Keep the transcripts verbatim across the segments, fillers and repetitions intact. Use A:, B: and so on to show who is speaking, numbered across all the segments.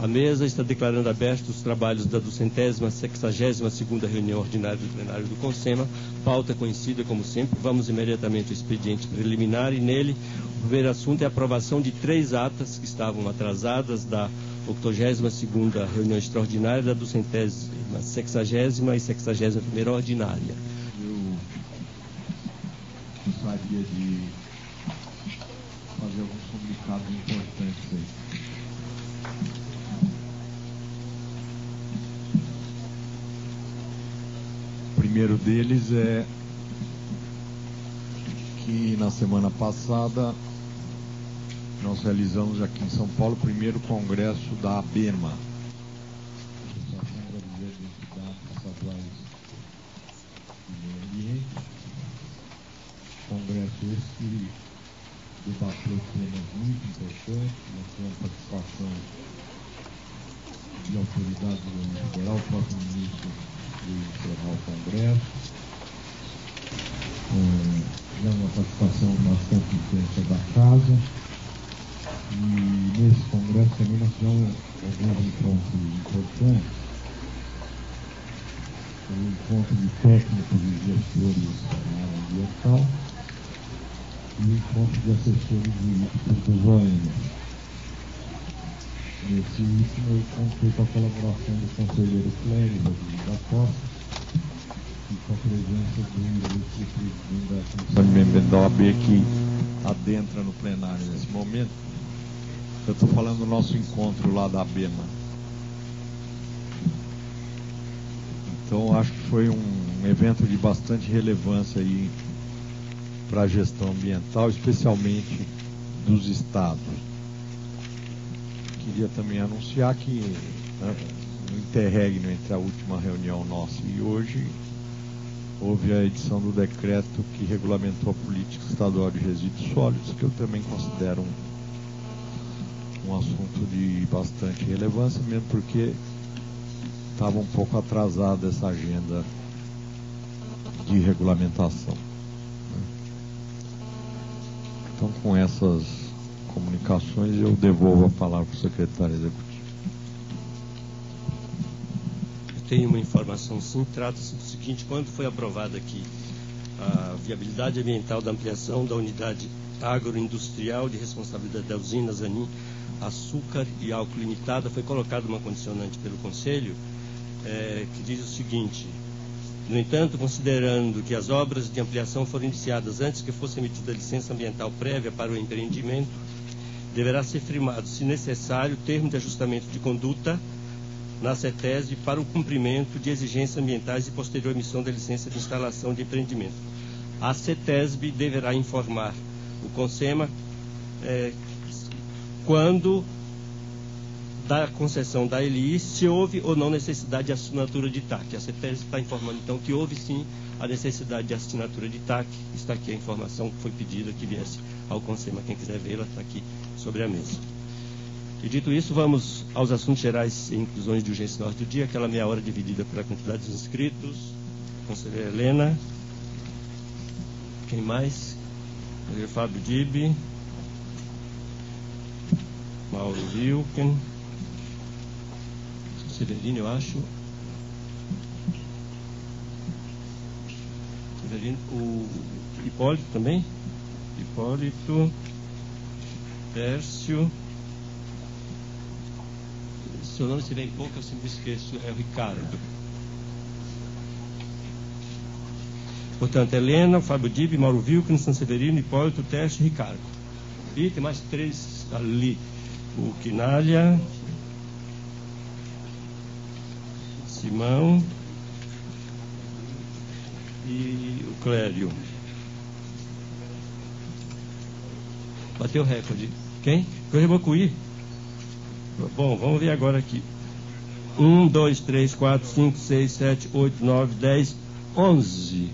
A: A mesa está declarando abertos os trabalhos da duzentésima, sexagésima segunda reunião ordinária do plenário do CONSEMA, pauta conhecida como sempre. Vamos imediatamente ao expediente preliminar e nele o primeiro assunto é a aprovação de três atas que estavam atrasadas da octogésima segunda reunião extraordinária da duzentésima, sexagésima e sexagésima primeira ordinária.
B: Eu gostaria de fazer alguns comunicados importantes aí. O primeiro deles é que na semana passada nós realizamos aqui em São Paulo o primeiro congresso da ABEMA, Associação Brasileira de Entidades Estaduais do Meio Ambiente. Congresso esse que debateu temas muito importantes, nós tivemos participação de autoridades do governo federal, o próprio ministro do encerrar o Congresso, é, uma participação bastante intensa da Casa, e nesse Congresso também nós tivemos alguns encontros importantes, o encontro de técnicos e gestores na área ambiental e o encontro de assessores jurídicos dos O N. Nesse último eu contei com a colaboração do conselheiro Clério da Costa e com a presença do ilustre presidente da Comissão da O A B que adentra no plenário nesse momento. Eu estou falando do nosso encontro lá da ABEMA. Então acho que foi um evento de bastante relevância aí para a gestão ambiental, especialmente dos estados. Queria também anunciar que, né, no interregno entre a última reunião nossa e hoje, houve a edição do decreto que regulamentou a política estadual de resíduos sólidos, que eu também considero um, um assunto de bastante relevância, mesmo porque estava um pouco atrasada essa agenda de regulamentação. Então, com essas comunicações, eu devolvo a palavra para o secretário executivo.
A: Eu tenho uma informação, sim. Trata-se do seguinte: quando foi aprovada aqui a viabilidade ambiental da ampliação da unidade agroindustrial de responsabilidade da usina Zanin Açúcar e Álcool Limitada, foi colocada uma condicionante pelo Conselho é, que diz o seguinte: no entanto, considerando que as obras de ampliação foram iniciadas antes que fosse emitida a licença ambiental prévia para o empreendimento, deverá ser firmado, se necessário, termo de ajustamento de conduta na CETESB para o cumprimento de exigências ambientais e posterior emissão da licença de instalação de empreendimento. A CETESB deverá informar o CONSEMA é, quando da concessão da L I, se houve ou não necessidade de assinatura de T A C. A CETESB está informando, então, que houve sim a necessidade de assinatura de T A C. Está aqui a informação que foi pedida que viesse ao CONSEMA. Quem quiser vê-la, está aqui sobre a mesa. E dito isso, vamos aos assuntos gerais e inclusões de urgência na ordem do dia, aquela meia hora dividida pela quantidade de inscritos. Conselheira Helena. Quem mais? Conselheiro Fábio Dib. Mauro Wilken. Severino, eu acho. Severino, o Hipólito também? Hipólito, Tércio. Seu nome se vem pouco, eu sempre esqueço, é o Ricardo. Portanto, Helena, Fábio Dib, Mauro Wilken, San Severino, Hipólito, Tércio e Ricardo. E tem mais três ali. O Quinalha, Simão e o Clério. Bateu o recorde. Quem? Correbocuí. Bom, vamos ver agora aqui. Um, dois, três, quatro, cinco, seis, sete, oito, nove, dez, onze.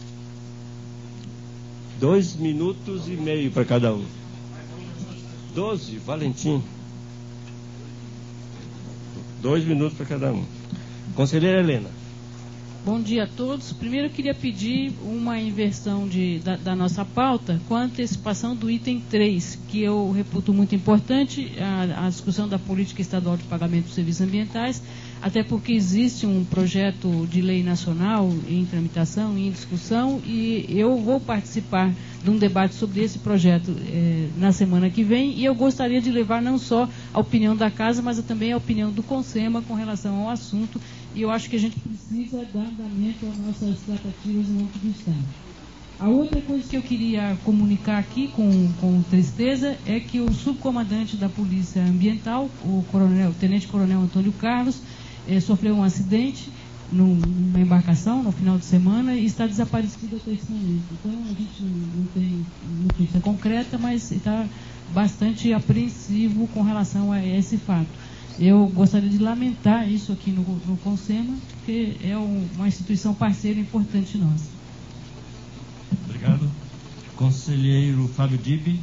A: Dois minutos e meio para cada um. Doze, Valentim. Dois minutos para cada um. Conselheira Helena.
C: Bom dia a todos. Primeiro eu queria pedir uma inversão de, da, da nossa pauta com a antecipação do item três, que eu reputo muito importante, a, a discussão da política estadual de pagamento dos serviços ambientais, até porque existe um projeto de lei nacional em tramitação, em discussão, e eu vou participar de um debate sobre esse projeto eh, na semana que vem, e eu gostaria de levar não só a opinião da Casa, mas também a opinião do CONSEMA com relação ao assunto, e eu acho que a gente precisa dar andamento às nossas tratativas no âmbito do Estado. A outra coisa que eu queria comunicar aqui com, com tristeza é que o subcomandante da Polícia Ambiental, o, coronel, o tenente-coronel Antônio Carlos, eh, sofreu um acidente num, numa embarcação no final de semana e está desaparecido até esse momento. Então, a gente não tem notícia concreta, mas está bastante apreensivo com relação a esse fato. Eu gostaria de lamentar isso aqui no, no CONSEMA, porque é um, uma instituição parceira importante nossa.
A: Obrigado. Conselheiro Fábio Dib.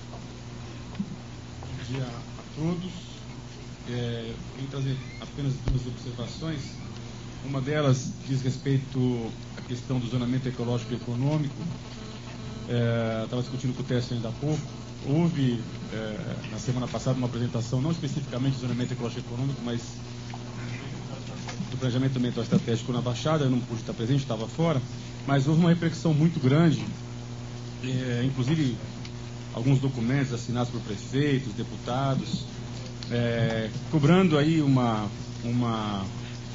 D: Bom dia a todos. É, eu queria trazer apenas duas observações. Uma delas diz respeito à questão do zonamento ecológico e econômico. É, estava discutindo com o Tércio ainda há pouco. Houve, é, na semana passada, uma apresentação, não especificamente do zonamento ecológico e econômico, mas do planejamento ambiental estratégico na Baixada. Eu não pude estar presente, estava fora, mas houve uma repercussão muito grande, é, inclusive alguns documentos assinados por prefeitos, deputados, é, cobrando aí uma, uma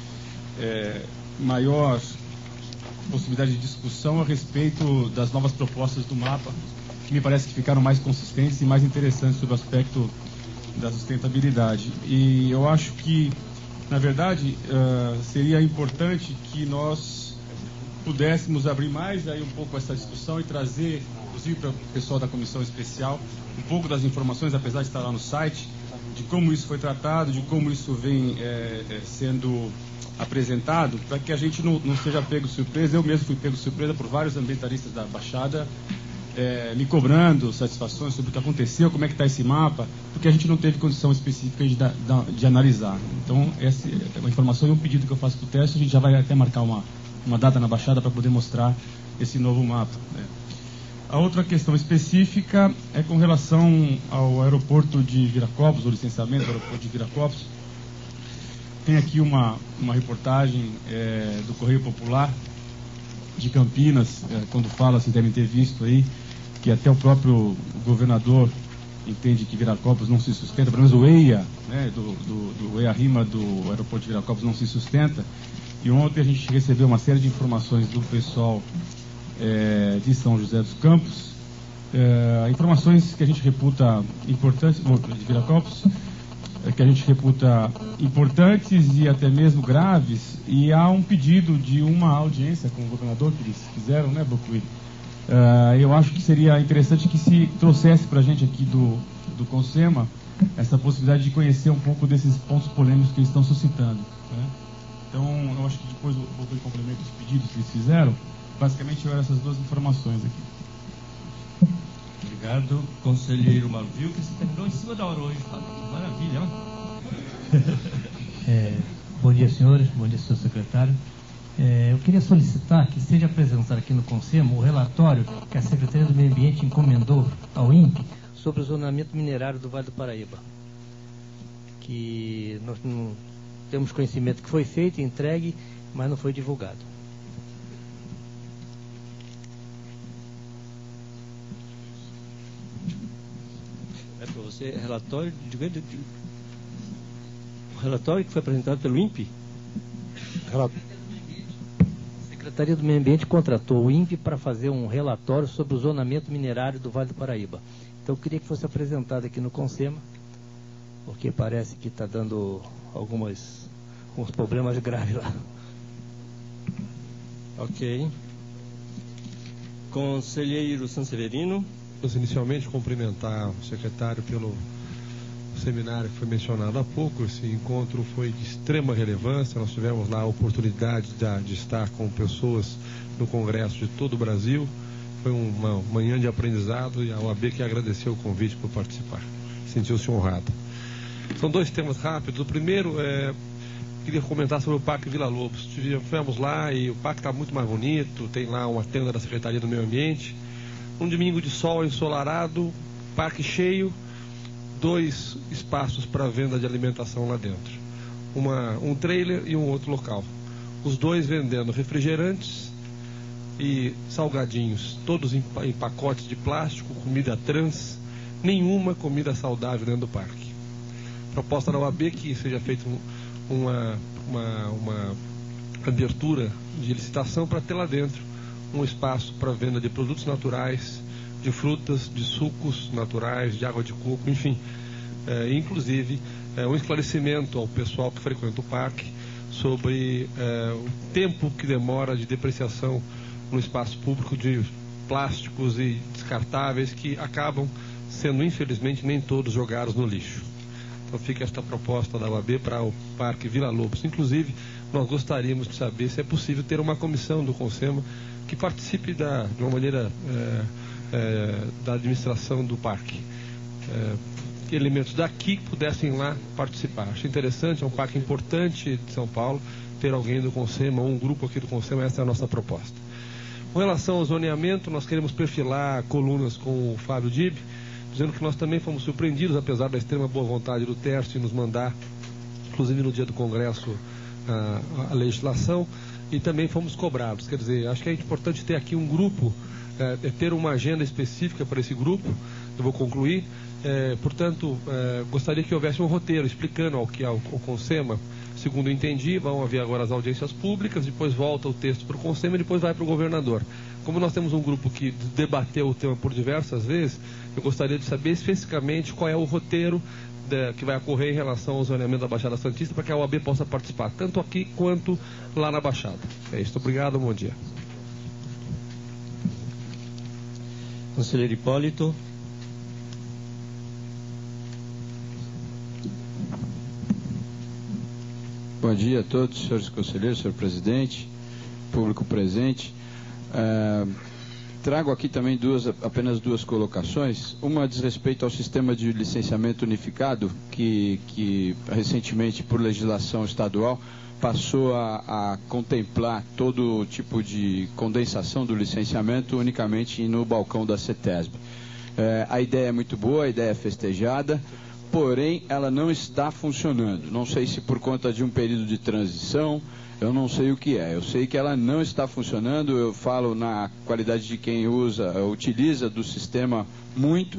D: é, maior possibilidade de discussão a respeito das novas propostas do mapa, que me parece que ficaram mais consistentes e mais interessantes sobre o aspecto da sustentabilidade. E eu acho que, na verdade, uh, seria importante que nós pudéssemos abrir mais aí um pouco essa discussão e trazer, inclusive para o pessoal da comissão especial, um pouco das informações, apesar de estar lá no site, de como isso foi tratado, de como isso vem é, é, sendo apresentado, para que a gente não, não seja pego de surpresa. Eu mesmo fui pego de surpresa por vários ambientalistas da Baixada, É, me cobrando satisfações sobre o que aconteceu, como é que está esse mapa, porque a gente não teve condição específica de, da, de analisar. Então, essa é uma informação e um pedido que eu faço para o Tércio. A gente já vai até marcar uma, uma data na Baixada para poder mostrar esse novo mapa. Né? A outra questão específica é com relação ao aeroporto de Viracopos, o licenciamento do aeroporto de Viracopos. Tem aqui uma, uma reportagem é, do Correio Popular de Campinas, é, quando fala, vocês devem ter visto aí, que até o próprio governador entende que Viracopos não se sustenta, pelo menos o E I A, né, do, do, do E I A-RIMA do aeroporto de Viracopos não se sustenta. E ontem a gente recebeu uma série de informações do pessoal é, de São José dos Campos, é, informações que a gente reputa importantes, de Viracopos, é, que a gente reputa importantes e até mesmo graves, e há um pedido de uma audiência com o governador que eles fizeram, né, Bocuí? Uh, eu acho que seria interessante que se trouxesse para a gente aqui do, do CONSEMA essa possibilidade de conhecer um pouco desses pontos polêmicos que eles estão suscitando. Né? Então, eu acho que depois o Bocuí complementa os pedidos que eles fizeram. Basicamente, eu eram essas duas informações aqui.
A: Obrigado. Conselheiro Malvio, que você terminou em cima da hora hoje. Maravilha, hein?
E: É, bom dia, senhores. Bom dia, senhor secretário. É, eu queria solicitar que seja apresentado aqui no CONSEMA o relatório que a Secretaria do Meio Ambiente encomendou ao I N P sobre o zonamento minerário do Vale do Paraíba. Que nós não temos conhecimento que foi feito, entregue, mas não foi divulgado.
A: É para você, relatório de, de, de, o relatório que foi apresentado pelo I N P?
E: Relatório. A Secretaria do Meio Ambiente contratou o I N P para fazer um relatório sobre o zonamento minerário do Vale do Paraíba. Então eu queria que fosse apresentado aqui no CONSEMA, porque parece que está dando algumas, alguns problemas graves lá.
A: Ok. Conselheiro Sanseverino.
F: Vamos inicialmente cumprimentar o secretário pelo seminário que foi mencionado há pouco. Esse encontro foi de extrema relevância. Nós tivemos lá a oportunidade de, de estar com pessoas no Congresso de todo o Brasil. Foi uma manhã de aprendizado e a O A B que agradeceu o convite por participar. Sentiu-se honrado. São dois temas rápidos. O primeiro é queria comentar sobre o Parque Vila Lobos. Tivemos lá e o parque está muito mais bonito, tem lá uma tenda da Secretaria do Meio Ambiente. Um domingo de sol ensolarado, parque cheio, dois espaços para venda de alimentação lá dentro. Uma, um trailer e um outro local. Os dois vendendo refrigerantes e salgadinhos, todos em, em pacotes de plástico, comida trans, nenhuma comida saudável dentro do parque. Proposta da O A B que seja feita um, uma, uma, uma abertura de licitação para ter lá dentro um espaço para venda de produtos naturais, de frutas, de sucos naturais, de água de coco, enfim. É, inclusive, é, um esclarecimento ao pessoal que frequenta o parque sobre é, o tempo que demora de depreciação no espaço público de plásticos e descartáveis que acabam sendo, infelizmente, nem todos jogados no lixo. Então fica esta proposta da O A B para o Parque Vila Lobos. Inclusive, nós gostaríamos de saber se é possível ter uma comissão do Consema que participe da, de uma maneira é, é, da administração do parque. É, que elementos daqui pudessem lá participar. Acho interessante, é um parque importante de São Paulo, ter alguém do Consema, ou um grupo aqui do Consema, essa é a nossa proposta. Com relação ao zoneamento, nós queremos perfilar colunas com o Fábio Dib, dizendo que nós também fomos surpreendidos, apesar da extrema boa vontade do Tércio em nos mandar, inclusive no dia do Congresso, a, a legislação, e também fomos cobrados. Quer dizer, acho que é importante ter aqui um grupo, é, ter uma agenda específica para esse grupo. Eu vou concluir. É, portanto, é, gostaria que houvesse um roteiro explicando ao que ao, ao Consema, segundo entendi, vão haver agora as audiências públicas, depois volta o texto para o Consema e depois vai para o governador. Como nós temos um grupo que debateu o tema por diversas vezes, eu gostaria de saber especificamente qual é o roteiro de, que vai ocorrer em relação ao zoneamento da Baixada Santista, para que a O A B possa participar, tanto aqui quanto lá na Baixada. É isso, obrigado, bom dia.
A: Conselheiro Hipólito.
G: Bom dia a todos, senhores conselheiros, senhor presidente, público presente. É, trago aqui também duas, apenas duas colocações. Uma diz respeito ao sistema de licenciamento unificado, que, que recentemente, por legislação estadual, passou a, a contemplar todo tipo de condensação do licenciamento unicamente no balcão da CETESB. É, a ideia é muito boa, a ideia é festejada, porém ela não está funcionando. Não sei se por conta de um período de transição, eu não sei o que é. Eu sei que ela não está funcionando, eu falo na qualidade de quem usa, utiliza do sistema muito.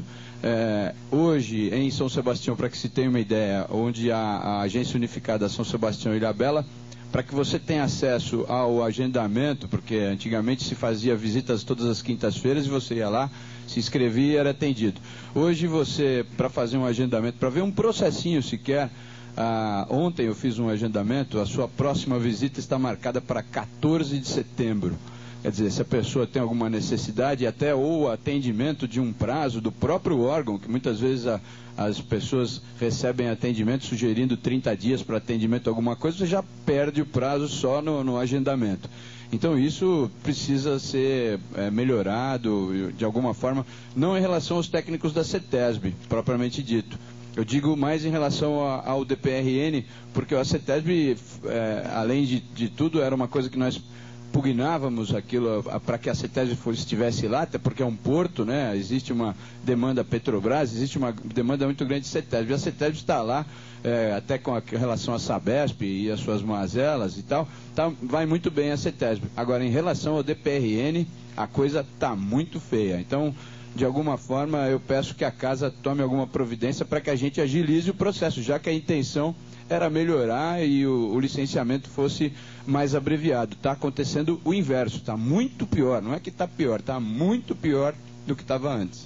G: É, hoje, em São Sebastião, para que se tenha uma ideia, onde a, a Agência Unificada São Sebastião e Ilhabela, para que você tenha acesso ao agendamento, porque antigamente se fazia visitas todas as quintas-feiras e você ia lá, se inscrevia e era atendido. Hoje você, para fazer um agendamento, para ver um processinho sequer, ah, ontem eu fiz um agendamento, a sua próxima visita está marcada para quatorze de setembro. Quer dizer, se a pessoa tem alguma necessidade, até ou atendimento de um prazo do próprio órgão, que muitas vezes a, as pessoas recebem atendimento sugerindo trinta dias para atendimento alguma coisa, você já perde o prazo só no, no agendamento. Então isso precisa ser é, melhorado de alguma forma, não em relação aos técnicos da CETESB, propriamente dito. Eu digo mais em relação a, ao D P R N, porque a CETESB, é, além de, de tudo, era uma coisa que nós pugnávamos aquilo para que a CETESB estivesse lá, até porque é um porto, né? Existe uma demanda Petrobras, existe uma demanda muito grande de CETESB. E a CETESB está lá, é, até com a, relação à Sabesp e as suas mazelas e tal, tá, vai muito bem a CETESB. Agora, em relação ao D P R N, a coisa está muito feia. Então, de alguma forma, eu peço que a casa tome alguma providência para que a gente agilize o processo, já que a intenção era melhorar e o, o licenciamento fosse mais abreviado. Está acontecendo o inverso, está muito pior. Não é que está pior, está muito pior do que estava antes.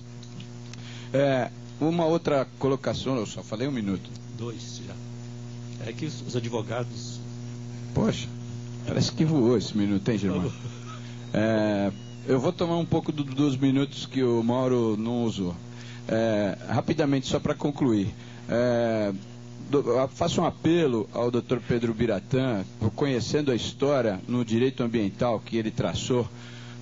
G: É, uma outra colocação, eu só falei um minuto.
A: Dois já. É que os, os advogados...
G: Poxa, parece que voou esse minuto, hein, Germano? É, eu vou tomar um pouco do, dos minutos que o Mauro não usou. É, rapidamente, só para concluir. É, do, faço um apelo ao doutor Pedro Biratã, conhecendo a história no direito ambiental que ele traçou,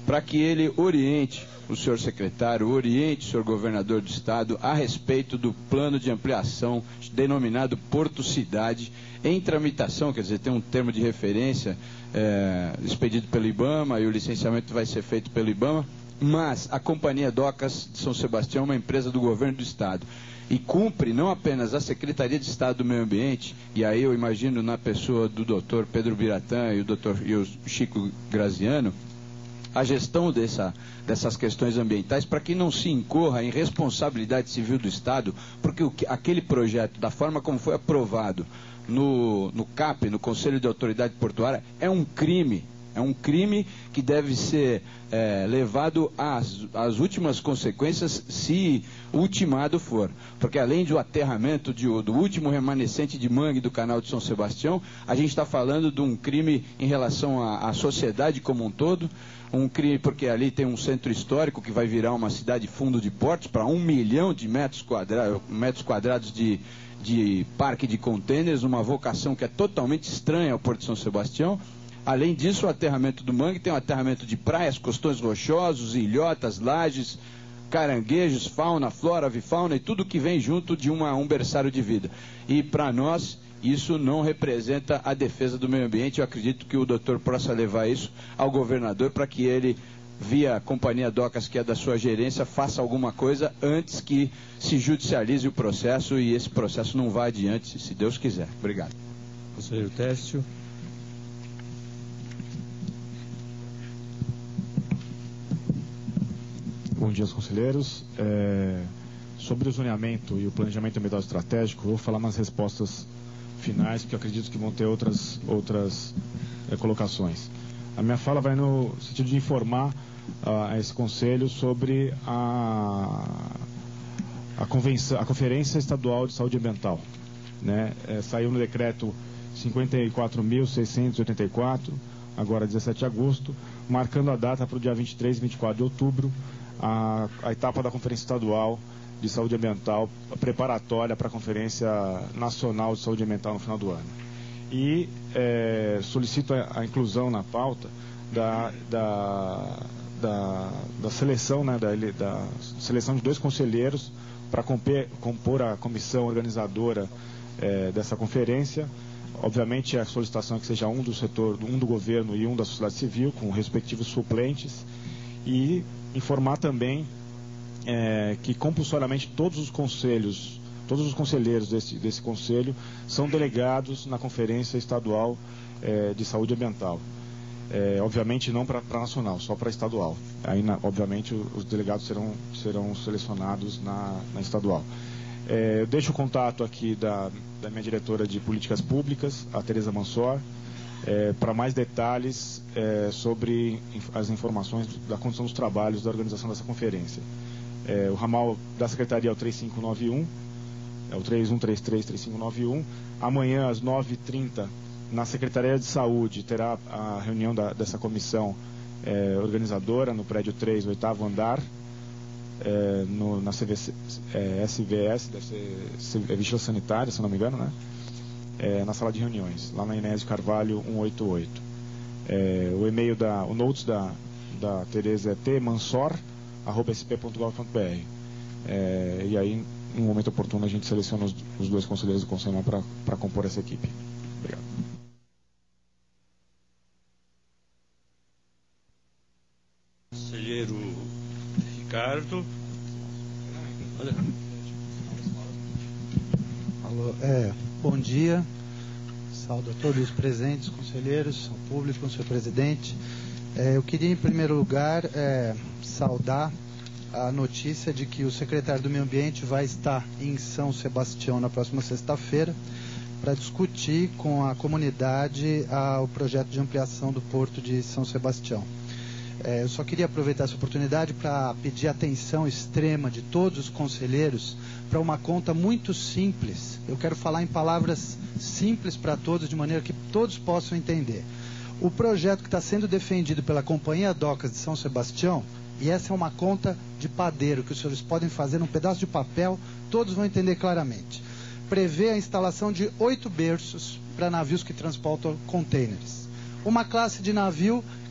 G: para que ele oriente o senhor secretário, oriente o senhor governador do estado a respeito do plano de ampliação denominado Porto Cidade, em tramitação, quer dizer, tem um termo de referência é, expedido pelo IBAMA e o licenciamento vai ser feito pelo IBAMA, mas a Companhia Docas de São Sebastião é uma empresa do governo do estado e cumpre não apenas a Secretaria de Estado do Meio Ambiente, e aí eu imagino na pessoa do doutor Pedro Biratã e o doutor e o Chico Graziano, a gestão dessa, dessas questões ambientais para que não se incorra em responsabilidade civil do Estado, porque o, aquele projeto, da forma como foi aprovado no, no C A P, no Conselho de Autoridade Portuária, é um crime. É um crime que deve ser é, levado às, às últimas consequências se ultimado for. Porque além do aterramento de, do último remanescente de mangue do canal de São Sebastião, a gente está falando de um crime em relação à, à sociedade como um todo, um crime porque ali tem um centro histórico que vai virar uma cidade fundo de portos para um milhão de metros quadrados, metros quadrados de, de parque de contêineres, uma vocação que é totalmente estranha ao Porto de São Sebastião. Além disso, o aterramento do mangue tem o aterramento de praias, costões rochosos, ilhotas, lajes, caranguejos, fauna, flora, avifauna e tudo que vem junto de uma, um berçário de vida. E para nós, isso não representa a defesa do meio ambiente. Eu acredito que o doutor possa levar isso ao governador para que ele, via Companhia Docas, que é da sua gerência, faça alguma coisa antes que se judicialize o processo e esse processo não vá adiante, se Deus quiser. Obrigado.
A: Conselheiro Técio.
H: Bom dia aos conselheiros. É, sobre o zoneamento e o planejamento ambiental estratégico, vou falar nas respostas finais, porque eu acredito que vão ter outras, outras é, colocações. A minha fala vai no sentido de informar uh, a esse conselho sobre a, a, convenção, a Conferência Estadual de Saúde Ambiental. Né? É, saiu no decreto cinquenta e quatro mil seiscentos e oitenta e quatro, agora dezessete de agosto, marcando a data para o dia vinte e três e vinte e quatro de outubro, A, a etapa da Conferência Estadual de Saúde Ambiental preparatória para a Conferência Nacional de Saúde Ambiental no final do ano. E é, solicito a, a inclusão na pauta da, da, da, da seleção, né, da, da seleção de dois conselheiros para compor a comissão organizadora é, dessa conferência. Obviamente a solicitação é que seja um do setor, um do governo e um da sociedade civil, com respectivos suplentes, e informar também é, que compulsoriamente todos os conselhos, todos os conselheiros desse, desse conselho são delegados na Conferência Estadual é, de Saúde Ambiental. É, obviamente não para nacional, só para estadual. Aí, na, obviamente, os delegados serão, serão selecionados na, na estadual. É, eu deixo o contato aqui da, da minha diretora de Políticas Públicas, a Tereza Mansor, É, para mais detalhes é, sobre inf as informações da condição dos trabalhos da organização dessa conferência. É, o ramal da Secretaria é o três cinco nove um, é o três um três três, três cinco nove um. Amanhã, às nove e trinta, na Secretaria de Saúde, terá a reunião da, dessa comissão é, organizadora no prédio três, oitavo andar, é, no, na C V C, é, S V S, deve ser é, Vigilância Sanitária, se não me engano, né? É, na sala de reuniões, lá na Inés de Carvalho cento e oitenta e oito. É, o e-mail, da, o notes da, da Tereza é t mansor arroba s p ponto gov ponto b r. É, e aí, em um momento oportuno, a gente seleciona os, os dois conselheiros do Conselho para compor essa equipe. Obrigado.
A: Conselheiro Ricardo.
I: Alô, é, bom dia. Saúdo a todos os presentes, conselheiros, ao público, senhor presidente. É, eu queria, em primeiro lugar, é, saudar a notícia de que o secretário do Meio Ambiente vai estar em São Sebastião na próxima sexta-feira para discutir com a comunidade a, o projeto de ampliação do Porto de São Sebastião. É, eu só queria aproveitar essa oportunidade para pedir atenção extrema de todos os conselheiros para uma conta muito simples. Eu quero falar em palavras simples para todos, de maneira que todos possam entender. O projeto que está sendo defendido pela Companhia Docas de São Sebastião, e essa é uma conta de padeiro que os senhores podem fazer num pedaço de papel, todos vão entender claramente. Prevê a instalação de oito berços para navios que transportam contêineres. Uma classe de navio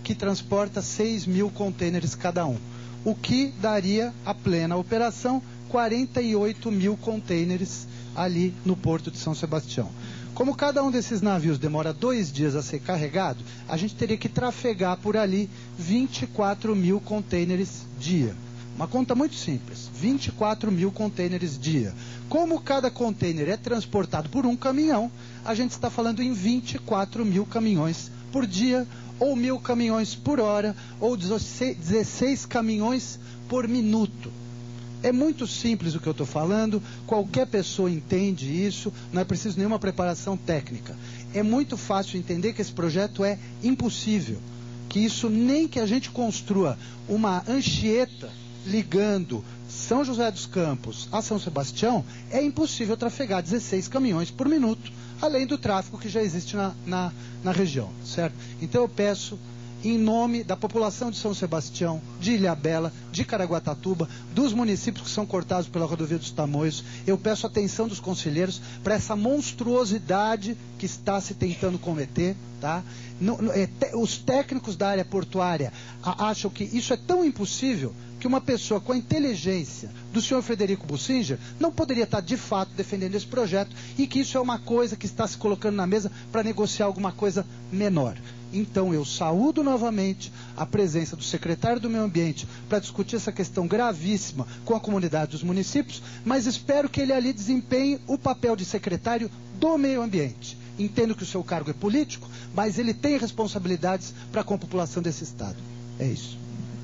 I: que transporta seis mil contêineres cada um, o que daria a plena operação quarenta e oito mil contêineres ali no Porto de São Sebastião. Como cada um desses navios demora dois dias a ser carregado, a gente teria que trafegar por ali vinte e quatro mil contêineres dia. Uma conta muito simples, vinte e quatro mil contêineres dia. Como cada contêiner é transportado por um caminhão, a gente está falando em vinte e quatro mil caminhões por dia, ou mil caminhões por hora, ou dezesseis caminhões por minuto. É muito simples o que eu estou falando, qualquer pessoa entende isso, não é preciso nenhuma preparação técnica. É muito fácil entender que esse projeto é impossível, que isso nem que a gente construa uma Anchieta ligando São José dos Campos a São Sebastião, é impossível trafegar dezesseis caminhões por minuto, além do tráfego que já existe na, na, na região, certo? Então eu peço, em nome da população de São Sebastião, de Ilhabela, de Caraguatatuba, dos municípios que são cortados pela rodovia dos Tamoios, eu peço a atenção dos conselheiros para essa monstruosidade que está se tentando cometer, tá? No, no, é, te, os técnicos da área portuária a, acham que isso é tão impossível que uma pessoa com a inteligência do senhor Frederico Bussinger não poderia estar de fato defendendo esse projeto e que isso é uma coisa que está se colocando na mesa para negociar alguma coisa menor. Então eu saúdo novamente a presença do secretário do Meio Ambiente para discutir essa questão gravíssima com a comunidade dos municípios, mas espero que ele ali desempenhe o papel de secretário do Meio Ambiente. Entendo que o seu cargo é político, mas ele tem responsabilidades para com a população desse estado. É isso.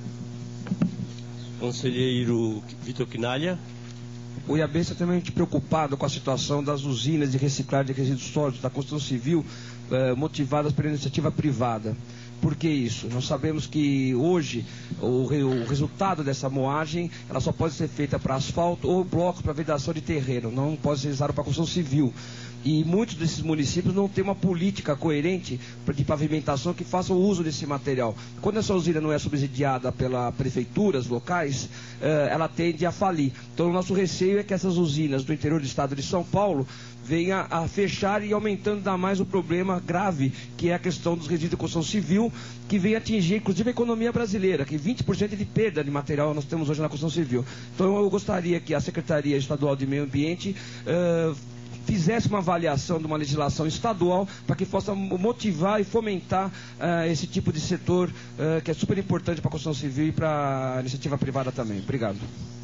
A: Conselheiro Vitor Quinalha.
J: O I A B está extremamente preocupado com a situação das usinas de reciclagem de resíduos sólidos da construção civil eh, motivadas pela iniciativa privada. Por que isso? Nós sabemos que hoje o, re, o resultado dessa moagem ela só pode ser feita para asfalto ou blocos para vedação de terreno, não pode ser usado para construção civil. E muitos desses municípios não têm uma política coerente de pavimentação que faça o uso desse material. Quando essa usina não é subsidiada pelas prefeituras locais, eh, ela tende a falir. Então o nosso receio é que essas usinas do interior do estado de São Paulo venha a fechar e aumentando ainda mais o problema grave, que é a questão dos resíduos de construção civil, que vem atingir inclusive a economia brasileira, que vinte por cento de perda de material nós temos hoje na construção civil. Então eu gostaria que a Secretaria Estadual de Meio Ambiente uh, fizesse uma avaliação de uma legislação estadual para que possa motivar e fomentar uh, esse tipo de setor uh, que é super importante para a construção civil e para a iniciativa privada também. Obrigado.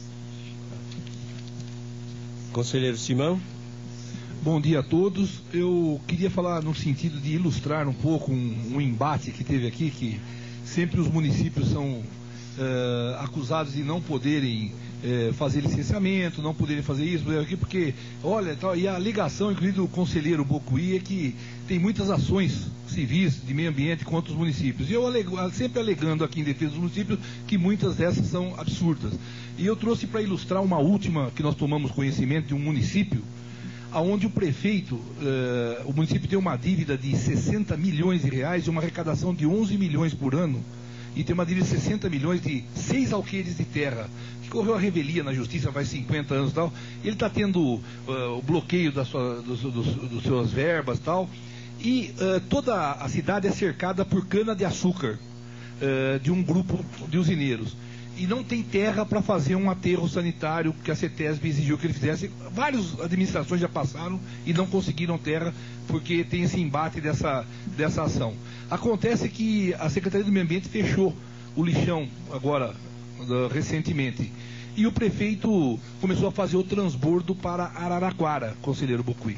A: Conselheiro Simão.
K: Bom dia a todos. Eu queria falar no sentido de ilustrar um pouco um, um embate que teve aqui, que sempre os municípios são uh, acusados de não poderem uh, fazer licenciamento, não poderem fazer isso, aqui porque, olha, tal, e a alegação, inclusive do conselheiro Bocuí, é que tem muitas ações civis de meio ambiente contra os municípios. E eu alego, sempre alegando aqui em defesa dos municípios que muitas dessas são absurdas. E eu trouxe para ilustrar uma última que nós tomamos conhecimento de um município onde o prefeito, uh, o município tem uma dívida de sessenta milhões de reais e uma arrecadação de onze milhões por ano, e tem uma dívida de sessenta milhões de seis alqueires de terra, que correu a revelia na justiça faz cinquenta anos e tal. Ele está tendo uh, o bloqueio das sua, dos, dos, dos suas verbas e tal, e uh, toda a cidade é cercada por cana-de-açúcar uh, de um grupo de usineiros. E não tem terra para fazer um aterro sanitário que a CETESB exigiu que ele fizesse. Várias administrações já passaram e não conseguiram terra porque tem esse embate dessa, dessa ação. Acontece que a Secretaria do Meio Ambiente fechou o lixão agora, recentemente. E o prefeito começou a fazer o transbordo para Araraquara, conselheiro Bocuí.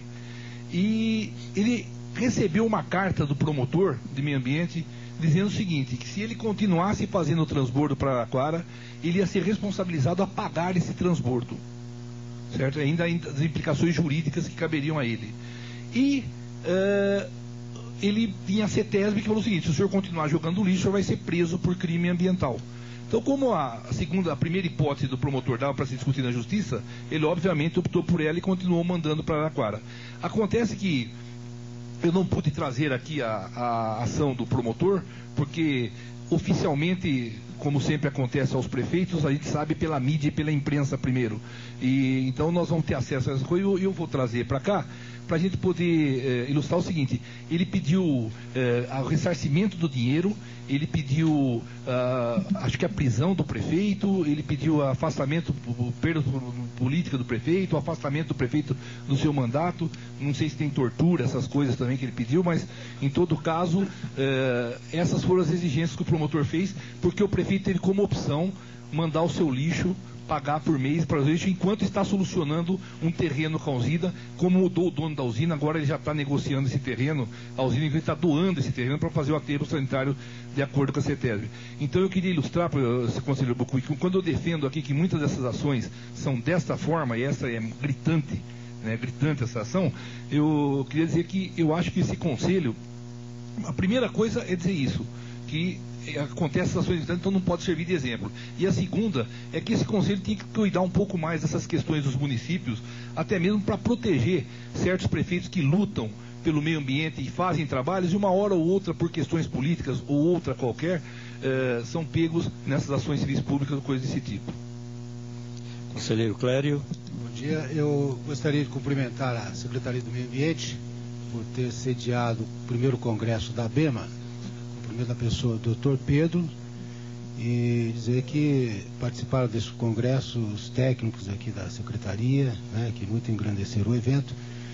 K: E ele recebeu uma carta do promotor de meio ambiente dizendo o seguinte, que se ele continuasse fazendo o transbordo para Araraquara, ele ia ser responsabilizado a pagar esse transbordo, certo? Ainda as implicações jurídicas que caberiam a ele. E uh, ele tinha a CETESB que falou o seguinte, se o senhor continuar jogando lixo, o senhor vai ser preso por crime ambiental. Então, como a, a segunda, a primeira hipótese do promotor dava para ser discutida na justiça, ele obviamente optou por ela e continuou mandando para Araraquara. Acontece que eu não pude trazer aqui a, a ação do promotor, porque oficialmente, como sempre acontece aos prefeitos, a gente sabe pela mídia e pela imprensa primeiro. E, então nós vamos ter acesso a essas coisas e eu, eu vou trazer para cá, para a gente poder eh, ilustrar o seguinte: ele pediu eh, o ressarcimento do dinheiro, ele pediu, ah, acho que a prisão do prefeito, ele pediu afastamento, perda política do prefeito, o afastamento do prefeito do seu mandato, não sei se tem tortura, essas coisas também que ele pediu, mas em todo caso, eh, essas foram as exigências que o promotor fez, porque o prefeito teve como opção mandar o seu lixo, pagar por mês para o lixo, enquanto está solucionando um terreno com a usina. Como mudou o dono da usina, agora ele já está negociando esse terreno, a usina está doando esse terreno para fazer o aterro sanitário de acordo com a CETESB. Então eu queria ilustrar para o conselheiro Bocuí que quando eu defendo aqui que muitas dessas ações são desta forma, e essa é gritante, né, gritante essa ação, eu queria dizer que eu acho que esse conselho, a primeira coisa é dizer isso, que acontece essas ações, então não pode servir de exemplo. E a segunda é que esse conselho tem que cuidar um pouco mais dessas questões dos municípios, até mesmo para proteger certos prefeitos que lutam pelo meio ambiente e fazem trabalhos, e uma hora ou outra, por questões políticas ou outra qualquer, eh, são pegos nessas ações civis públicas ou coisas desse tipo.
A: Conselheiro Clério.
L: Bom dia. Eu gostaria de cumprimentar a Secretaria do Meio Ambiente por ter sediado o primeiro congresso da ABEMA, cumprimento da pessoa do doutor Pedro, e dizer que participaram desse congresso os técnicos aqui da Secretaria, né, que muito engrandeceram o evento,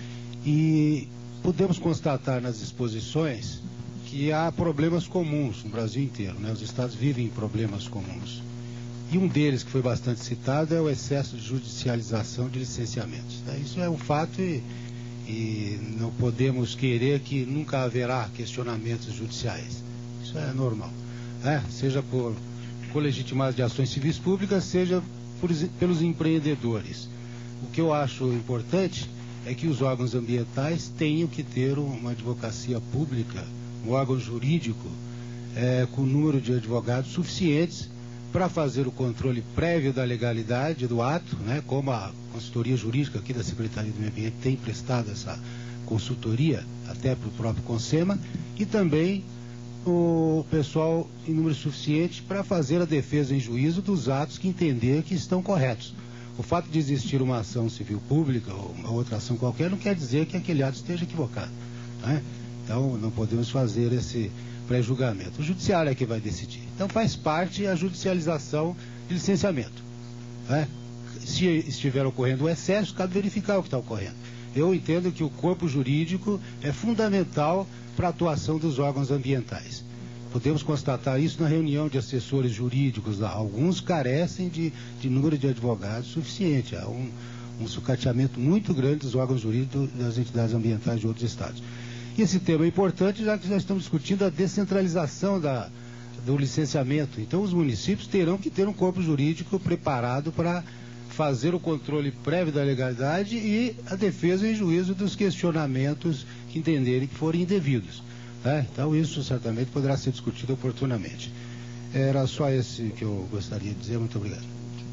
L: e podemos constatar nas exposições que há problemas comuns no Brasil inteiro, né? Os estados vivem problemas comuns. E um deles, que foi bastante citado, é o excesso de judicialização de licenciamentos, né? Isso é um fato e, e não podemos querer que nunca haverá questionamentos judiciais. Isso é normal, né? Seja por colegitimado de ações civis públicas, seja por, pelos empreendedores. O que eu acho importante é que os órgãos ambientais tenham que ter uma advocacia pública, um órgão jurídico é, com número de advogados suficientes para fazer o controle prévio da legalidade do ato, né, como a consultoria jurídica aqui da Secretaria do Meio Ambiente tem prestado essa consultoria, até para o próprio CONSEMA, e também o pessoal em número suficiente para fazer a defesa em juízo dos atos que entender que estão corretos. O fato de existir uma ação civil pública ou uma outra ação qualquer não quer dizer que aquele ato esteja equivocado, né? Então não podemos fazer esse pré-julgamento. O judiciário é que vai decidir. Então faz parte a judicialização de licenciamento, né? Se estiver ocorrendo o excesso, cabe verificar o que está ocorrendo. Eu entendo que o corpo jurídico é fundamental para a atuação dos órgãos ambientais. Podemos constatar isso na reunião de assessores jurídicos lá. Alguns carecem de, de número de advogados suficiente. Há um, um sucateamento muito grande dos órgãos jurídicos das entidades ambientais de outros estados. E esse tema é importante, já que nós estamos discutindo a descentralização da, do licenciamento. Então, os municípios terão que ter um corpo jurídico preparado para fazer o controle prévio da legalidade e a defesa em juízo dos questionamentos que entenderem que forem indevidos. É, então isso certamente poderá ser discutido oportunamente. Era só esse que eu gostaria de dizer. Muito obrigado.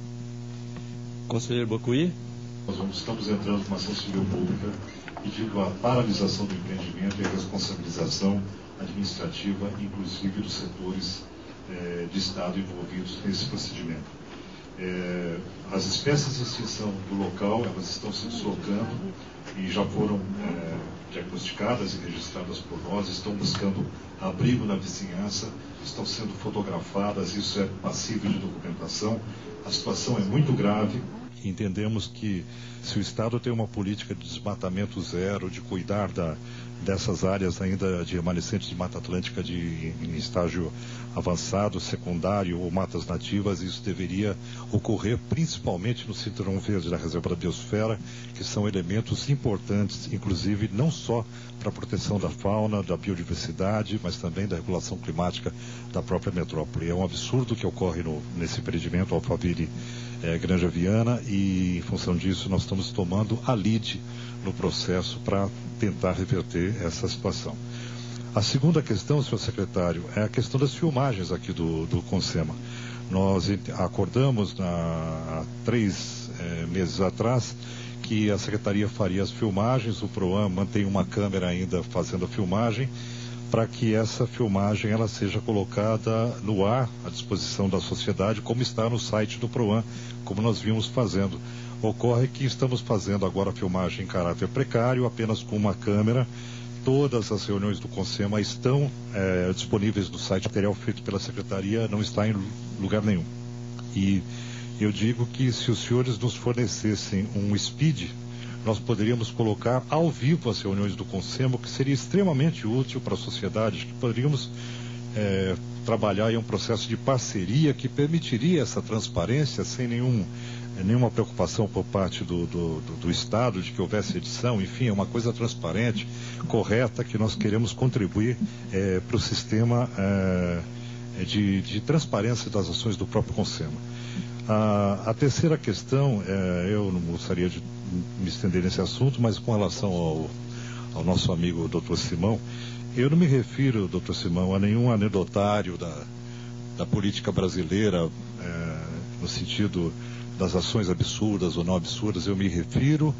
A: Conselheiro Bocuí.
M: Nós vamos, estamos entrando com uma ação civil pública pedindo a paralisação do empreendimento e a responsabilização administrativa, inclusive dos setores eh, de Estado envolvidos nesse procedimento. Eh, as espécies de extinção do local, elas estão se deslocando e já foram eh, diagnosticadas e registradas por nós, estão buscando abrigo na vizinhança, estão sendo fotografadas, isso é passível de documentação. A situação é muito grave.
N: Entendemos que se o Estado tem uma política de desmatamento zero, de cuidar da, dessas áreas ainda de remanescentes de Mata Atlântica de, em estágio avançado, secundário ou matas nativas, isso deveria ocorrer principalmente no cinturão verde da Reserva da Biosfera, que são elementos importantes, inclusive não só para a proteção da fauna, da biodiversidade, mas também da regulação climática da própria metrópole. É um absurdo que ocorre no, nesse empreendimento Alphaville é, Granja Viana, e em função disso nós estamos tomando a lead no processo para tentar reverter essa situação. A segunda questão, senhor secretário, é a questão das filmagens aqui do, do CONSEMA. Nós acordamos na, há três é, meses atrás que a Secretaria faria as filmagens, o PROAM mantém uma câmera ainda fazendo a filmagem. para que essa filmagem ela seja colocada no ar, à disposição da sociedade, como está no site do PROAN, como nós vimos fazendo. Ocorre que estamos fazendo agora a filmagem em caráter precário, apenas com uma câmera. Todas as reuniões do CONSEMA estão é, disponíveis no site. O material feito pela Secretaria não está em lugar nenhum. E eu digo que se os senhores nos fornecessem um speed, nós poderíamos colocar ao vivo as reuniões do CONSEMA, que seria extremamente útil para a sociedade, que poderíamos é, trabalhar em um processo de parceria que permitiria essa transparência sem nenhum, nenhuma preocupação por parte do, do, do, do Estado de que houvesse edição. Enfim, é uma coisa transparente, correta, que nós queremos contribuir é, para o sistema é, de, de transparência das ações do próprio CONSEMA. A, a terceira questão, é, eu não gostaria de me estender nesse assunto, mas com relação ao, ao nosso amigo doutor Simão, eu não me refiro, doutor Simão, a nenhum anedotário da, da política brasileira, é, no sentido das ações absurdas ou não absurdas. Eu me refiro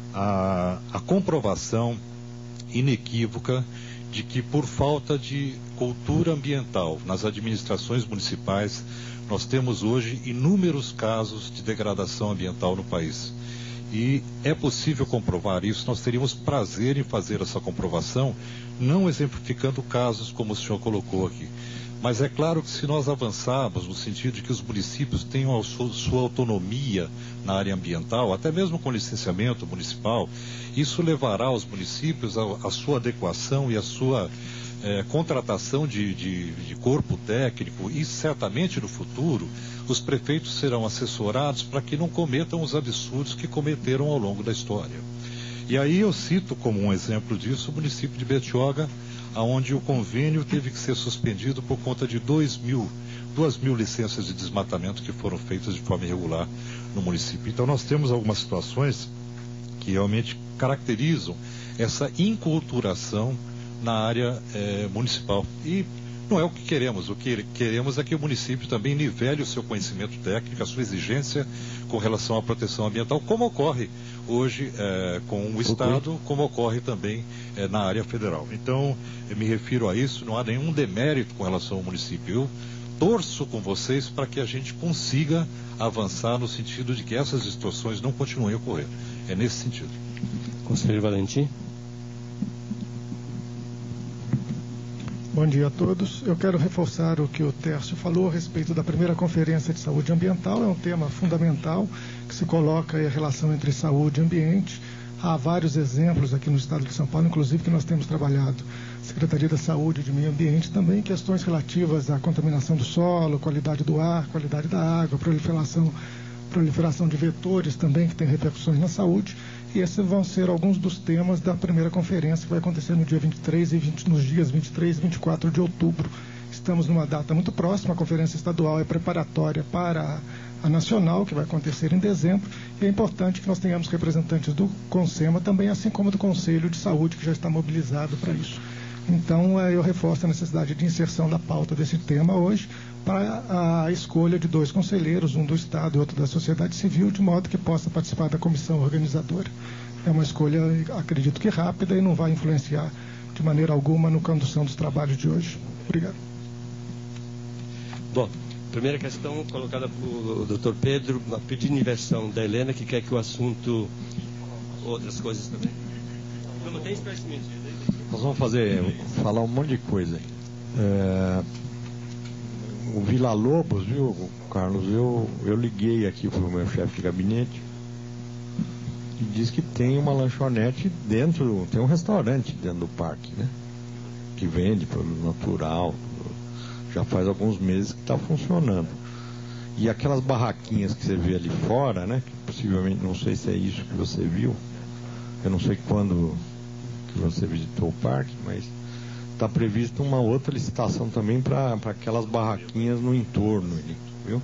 N: à, à comprovação inequívoca de que, por falta de cultura ambiental nas administrações municipais, nós temos hoje inúmeros casos de degradação ambiental no país. E é possível comprovar isso. Nós teríamos prazer em fazer essa comprovação, não exemplificando casos como o senhor colocou aqui. Mas é claro que se nós avançarmos no sentido de que os municípios tenham a sua, sua autonomia na área ambiental, até mesmo com licenciamento municipal, isso levará os municípios à sua adequação e à sua é, contratação de, de, de corpo técnico, e certamente no futuro os prefeitos serão assessorados para que não cometam os absurdos que cometeram ao longo da história. E aí eu cito como um exemplo disso o município de Betioga, onde o convênio teve que ser suspendido por conta de dois mil, duas mil licenças de desmatamento que foram feitas de forma irregular no município. Então nós temos algumas situações que realmente caracterizam essa inculturação na área eh, municipal. E não é o que queremos. O que queremos é que o município também nivele o seu conhecimento técnico, a sua exigência com relação à proteção ambiental, como ocorre hoje eh, com o Estado, como ocorre também eh, na área federal. Então, eu me refiro a isso, não há nenhum demérito com relação ao município. Eu torço com vocês para que a gente consiga avançar no sentido de que essas distorções não continuem a ocorrer. É nesse sentido.
A: Conselheiro Valentim.
O: Bom dia a todos. Eu quero reforçar o que o Tércio falou a respeito da primeira Conferência de Saúde Ambiental. É um tema fundamental que se coloca aí a relação entre saúde e ambiente. Há vários exemplos aqui no estado de São Paulo, inclusive que nós temos trabalhado, Secretaria da Saúde e de Meio Ambiente, também questões relativas à contaminação do solo, qualidade do ar, qualidade da água, proliferação, proliferação de vetores também que tem repercussões na saúde. E esses vão ser alguns dos temas da primeira conferência que vai acontecer no dia vinte e três e vinte, nos dias vinte e três e vinte e quatro de outubro. Estamos numa data muito próxima, a conferência estadual é preparatória para a nacional, que vai acontecer em dezembro, e é importante que nós tenhamos representantes do CONSEMA também, assim como do Conselho de Saúde, que já está mobilizado para isso. Então, eu reforço a necessidade de inserção da pauta desse tema hoje, para a escolha de dois conselheiros, um do Estado e outro da sociedade civil, de modo que possa participar da comissão organizadora. É uma escolha, acredito que rápida, e não vai influenciar de maneira alguma na condução dos trabalhos de hoje. Obrigado.
A: Bom, primeira questão colocada pelo doutor Pedro, uma pedido de inversão da Helena, que quer que o assunto, outras coisas também. Não tem esclarecimento.
B: Nós vamos fazer, falar um monte de coisa. É, o Vila Lobos, viu, Carlos, eu, eu liguei aqui para o meu chefe de gabinete e diz que tem uma lanchonete dentro, tem um restaurante dentro do parque, né? Que vende produto natural, já faz alguns meses que está funcionando. E aquelas barraquinhas que você vê ali fora, né? Que possivelmente, não sei se é isso que você viu, eu não sei quando que você visitou o parque, mas está prevista uma outra licitação também para aquelas barraquinhas no entorno, viu?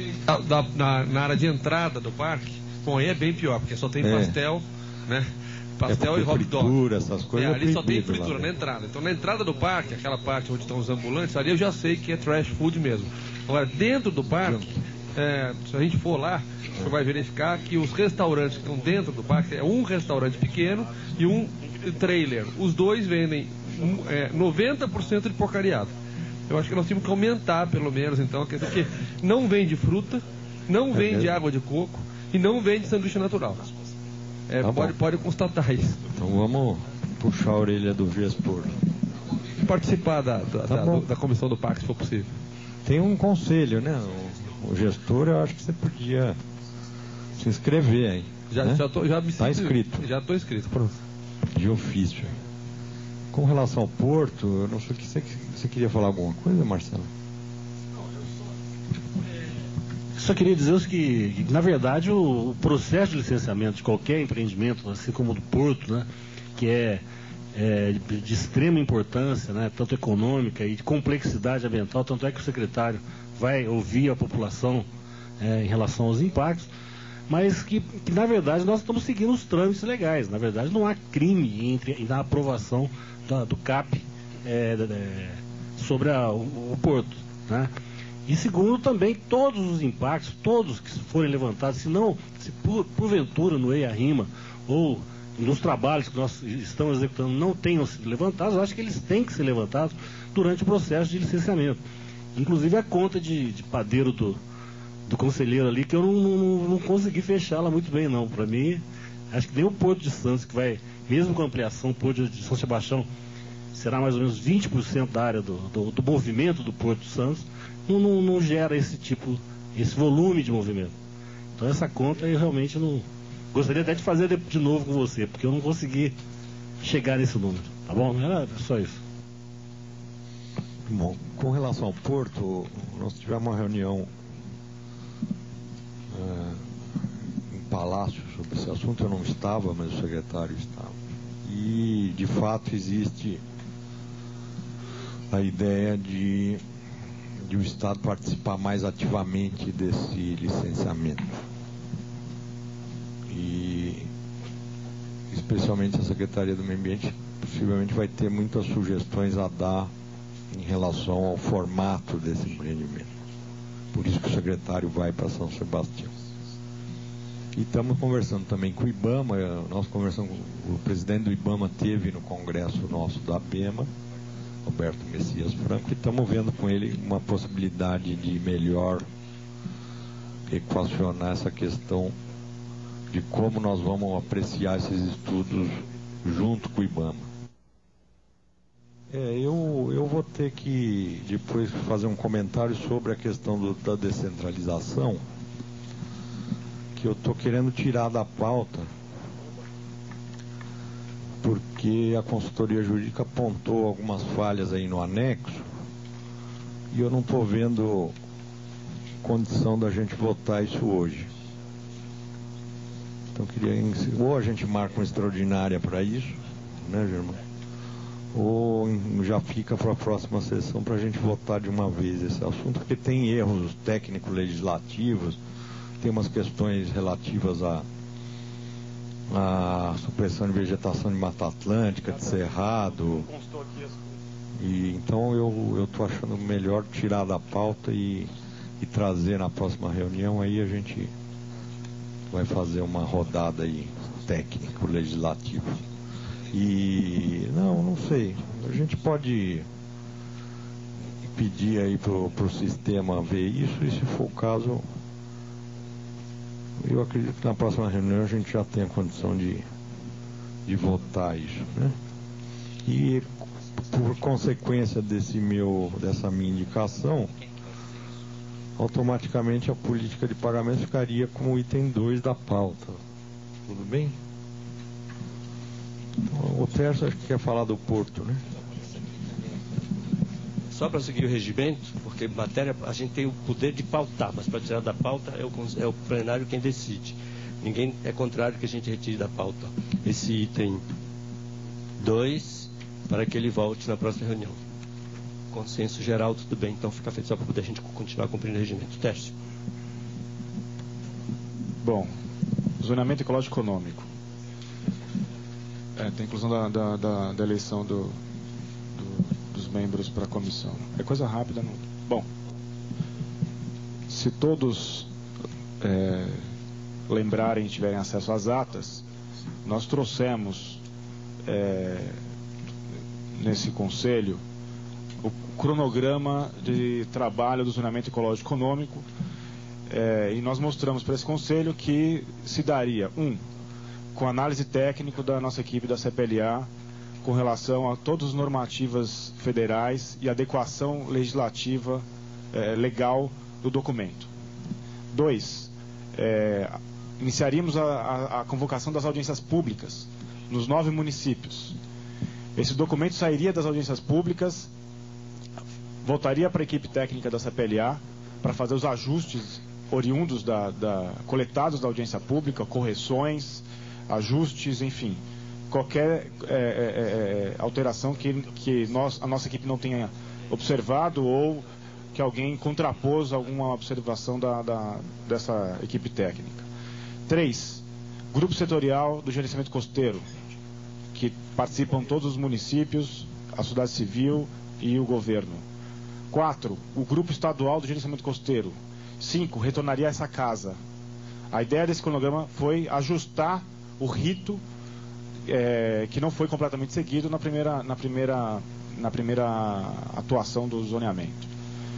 F: Da, na, na área de entrada do parque, bom, aí é bem pior, porque só tem
B: é.
F: pastel, né? pastel
B: é
F: e hot dog.
B: Essas coisas
F: é, ali
B: é
F: só tem
B: proibido
F: fritura
B: lá,
F: na entrada. Então na entrada do parque, aquela parte onde estão os ambulantes, ali eu já sei que é trash food mesmo. Agora, dentro do parque, é, se a gente for lá, você vai verificar que os restaurantes que estão dentro do parque, é um restaurante pequeno e um trailer. Os dois vendem um, é, noventa por cento de porcariado. Eu acho que nós temos que aumentar, pelo menos, então, a questão que não vende fruta, não vende é água de coco e não vende sanduíche natural. É,
B: tá
F: pode, pode constatar isso.
B: Então vamos puxar a orelha do gestor.
F: Participar da, da,
B: tá
F: da, do, da comissão do parque, se for possível.
B: Tem um conselho, né? O, o gestor, eu acho que você podia se inscrever aí.
F: Já,
B: né?
F: já, tô, já me
B: Tá
F: sinto,
B: inscrito.
F: Já estou inscrito, pronto.
B: De ofício. Com relação ao Porto, eu não sei o que você, você queria falar alguma coisa, Marcelo?
P: Só queria dizer que, na verdade, o, o processo de licenciamento de qualquer empreendimento, assim como o do Porto, né, que é, é de, de extrema importância, né, tanto econômica e de complexidade ambiental, tanto é que o secretário vai ouvir a população é, em relação aos impactos, mas que, que, na verdade, nós estamos seguindo os trâmites legais. Na verdade, não há crime entre, na aprovação da, do C A P é, é, sobre a, o, o Porto, né? E segundo, também, todos os impactos, todos que forem levantados, se não, se por, porventura no EIA-RIMA ou nos trabalhos que nós estamos executando não tenham sido levantados, eu acho que eles têm que ser levantados durante o processo de licenciamento. Inclusive a conta de, de padeiro do, do conselheiro ali, que eu não, não, não consegui fechá-la muito bem, não. Para mim, acho que nem o Porto de Santos, que vai, mesmo com a ampliação, o Porto de São Sebastião será mais ou menos vinte por cento da área do, do, do movimento do Porto de Santos, Não, não, não gera esse tipo, esse volume de movimento. Então essa conta eu realmente não gostaria até de fazer de, de novo com você, porque eu não consegui chegar nesse número, tá bom? Era só isso.
B: Bom, com relação ao Porto, nós tivemos uma reunião é, em Palácio sobre esse assunto. Eu não estava, mas o secretário estava. E de fato existe a ideia de de o Estado participar mais ativamente desse licenciamento. E especialmente a Secretaria do Meio Ambiente possivelmente vai ter muitas sugestões a dar em relação ao formato desse empreendimento. Por isso que o secretário vai para São Sebastião. E estamos conversando também com o IBAMA. Nós conversamos, o presidente do IBAMA teve no congresso nosso da ABEMA, Roberto Messias Franco, e estamos vendo com ele uma possibilidade de melhor equacionar essa questão de como nós vamos apreciar esses estudos junto com o IBAMA. É, eu, eu vou ter que depois fazer um comentário sobre a questão do, da descentralização, que eu estou querendo tirar da pauta, porque a consultoria jurídica apontou algumas falhas aí no anexo e eu não estou vendo condição da gente votar isso hoje. Então queria, ou a gente marca uma extraordinária para isso, né, Germão? Ou já fica para a próxima sessão para a gente votar de uma vez esse assunto, porque tem erros técnico-legislativos, tem umas questões relativas a a supressão de vegetação de Mata Atlântica, de Cerrado. E então eu estou achando melhor tirar da pauta e, e trazer na próxima reunião. Aí a gente vai fazer uma rodada aí técnico-legislativa. E não, não sei. A gente pode pedir aí pro, pro sistema ver isso, e se for o caso, eu acredito que na próxima reunião a gente já tem a condição de, de votar isso, né? E por consequência desse meu, dessa minha indicação, automaticamente a política de pagamento ficaria como o item dois da pauta. Tudo bem? Então, o Tércio acho que quer falar do Porto, né?
A: Só para seguir o regimento, porque matéria a gente tem o poder de pautar, mas para tirar da pauta é o, é o plenário quem decide. Ninguém é contrário que a gente retire da pauta esse item dois para que ele volte na próxima reunião. Consenso geral, tudo bem, então fica feito só para poder a gente continuar cumprindo o regimento. Tércio.
H: Bom, zonamento ecológico econômico. É, tem inclusão da, da, da, da eleição do, do, dos membros para a comissão. É coisa rápida, não. Bom, se todos é, lembrarem e tiverem acesso às atas, nós trouxemos é, nesse conselho o cronograma de trabalho do zoneamento ecológico econômico, é, e nós mostramos para esse conselho que se daria, um, com análise técnica da nossa equipe da C P L A, com relação a todas as normativas federais e adequação legislativa é, legal do documento. Dois, é, iniciaríamos a, a, a convocação das audiências públicas nos nove municípios. Esse documento sairia das audiências públicas, voltaria para a equipe técnica da C P L A para fazer os ajustes oriundos da, da, coletados da audiência pública, correções, ajustes, enfim, qualquer é, é, é, alteração que, que nós, a nossa equipe não tenha observado ou que alguém contrapôs alguma observação da, da, dessa equipe técnica. Três, grupo setorial do gerenciamento costeiro, que participam todos os municípios, a sociedade civil e o governo. Quatro, o grupo estadual do gerenciamento costeiro. Cinco, retornaria a essa casa. A ideia desse cronograma foi ajustar o rito é, que não foi completamente seguido na primeira, na primeira, na primeira atuação do zoneamento.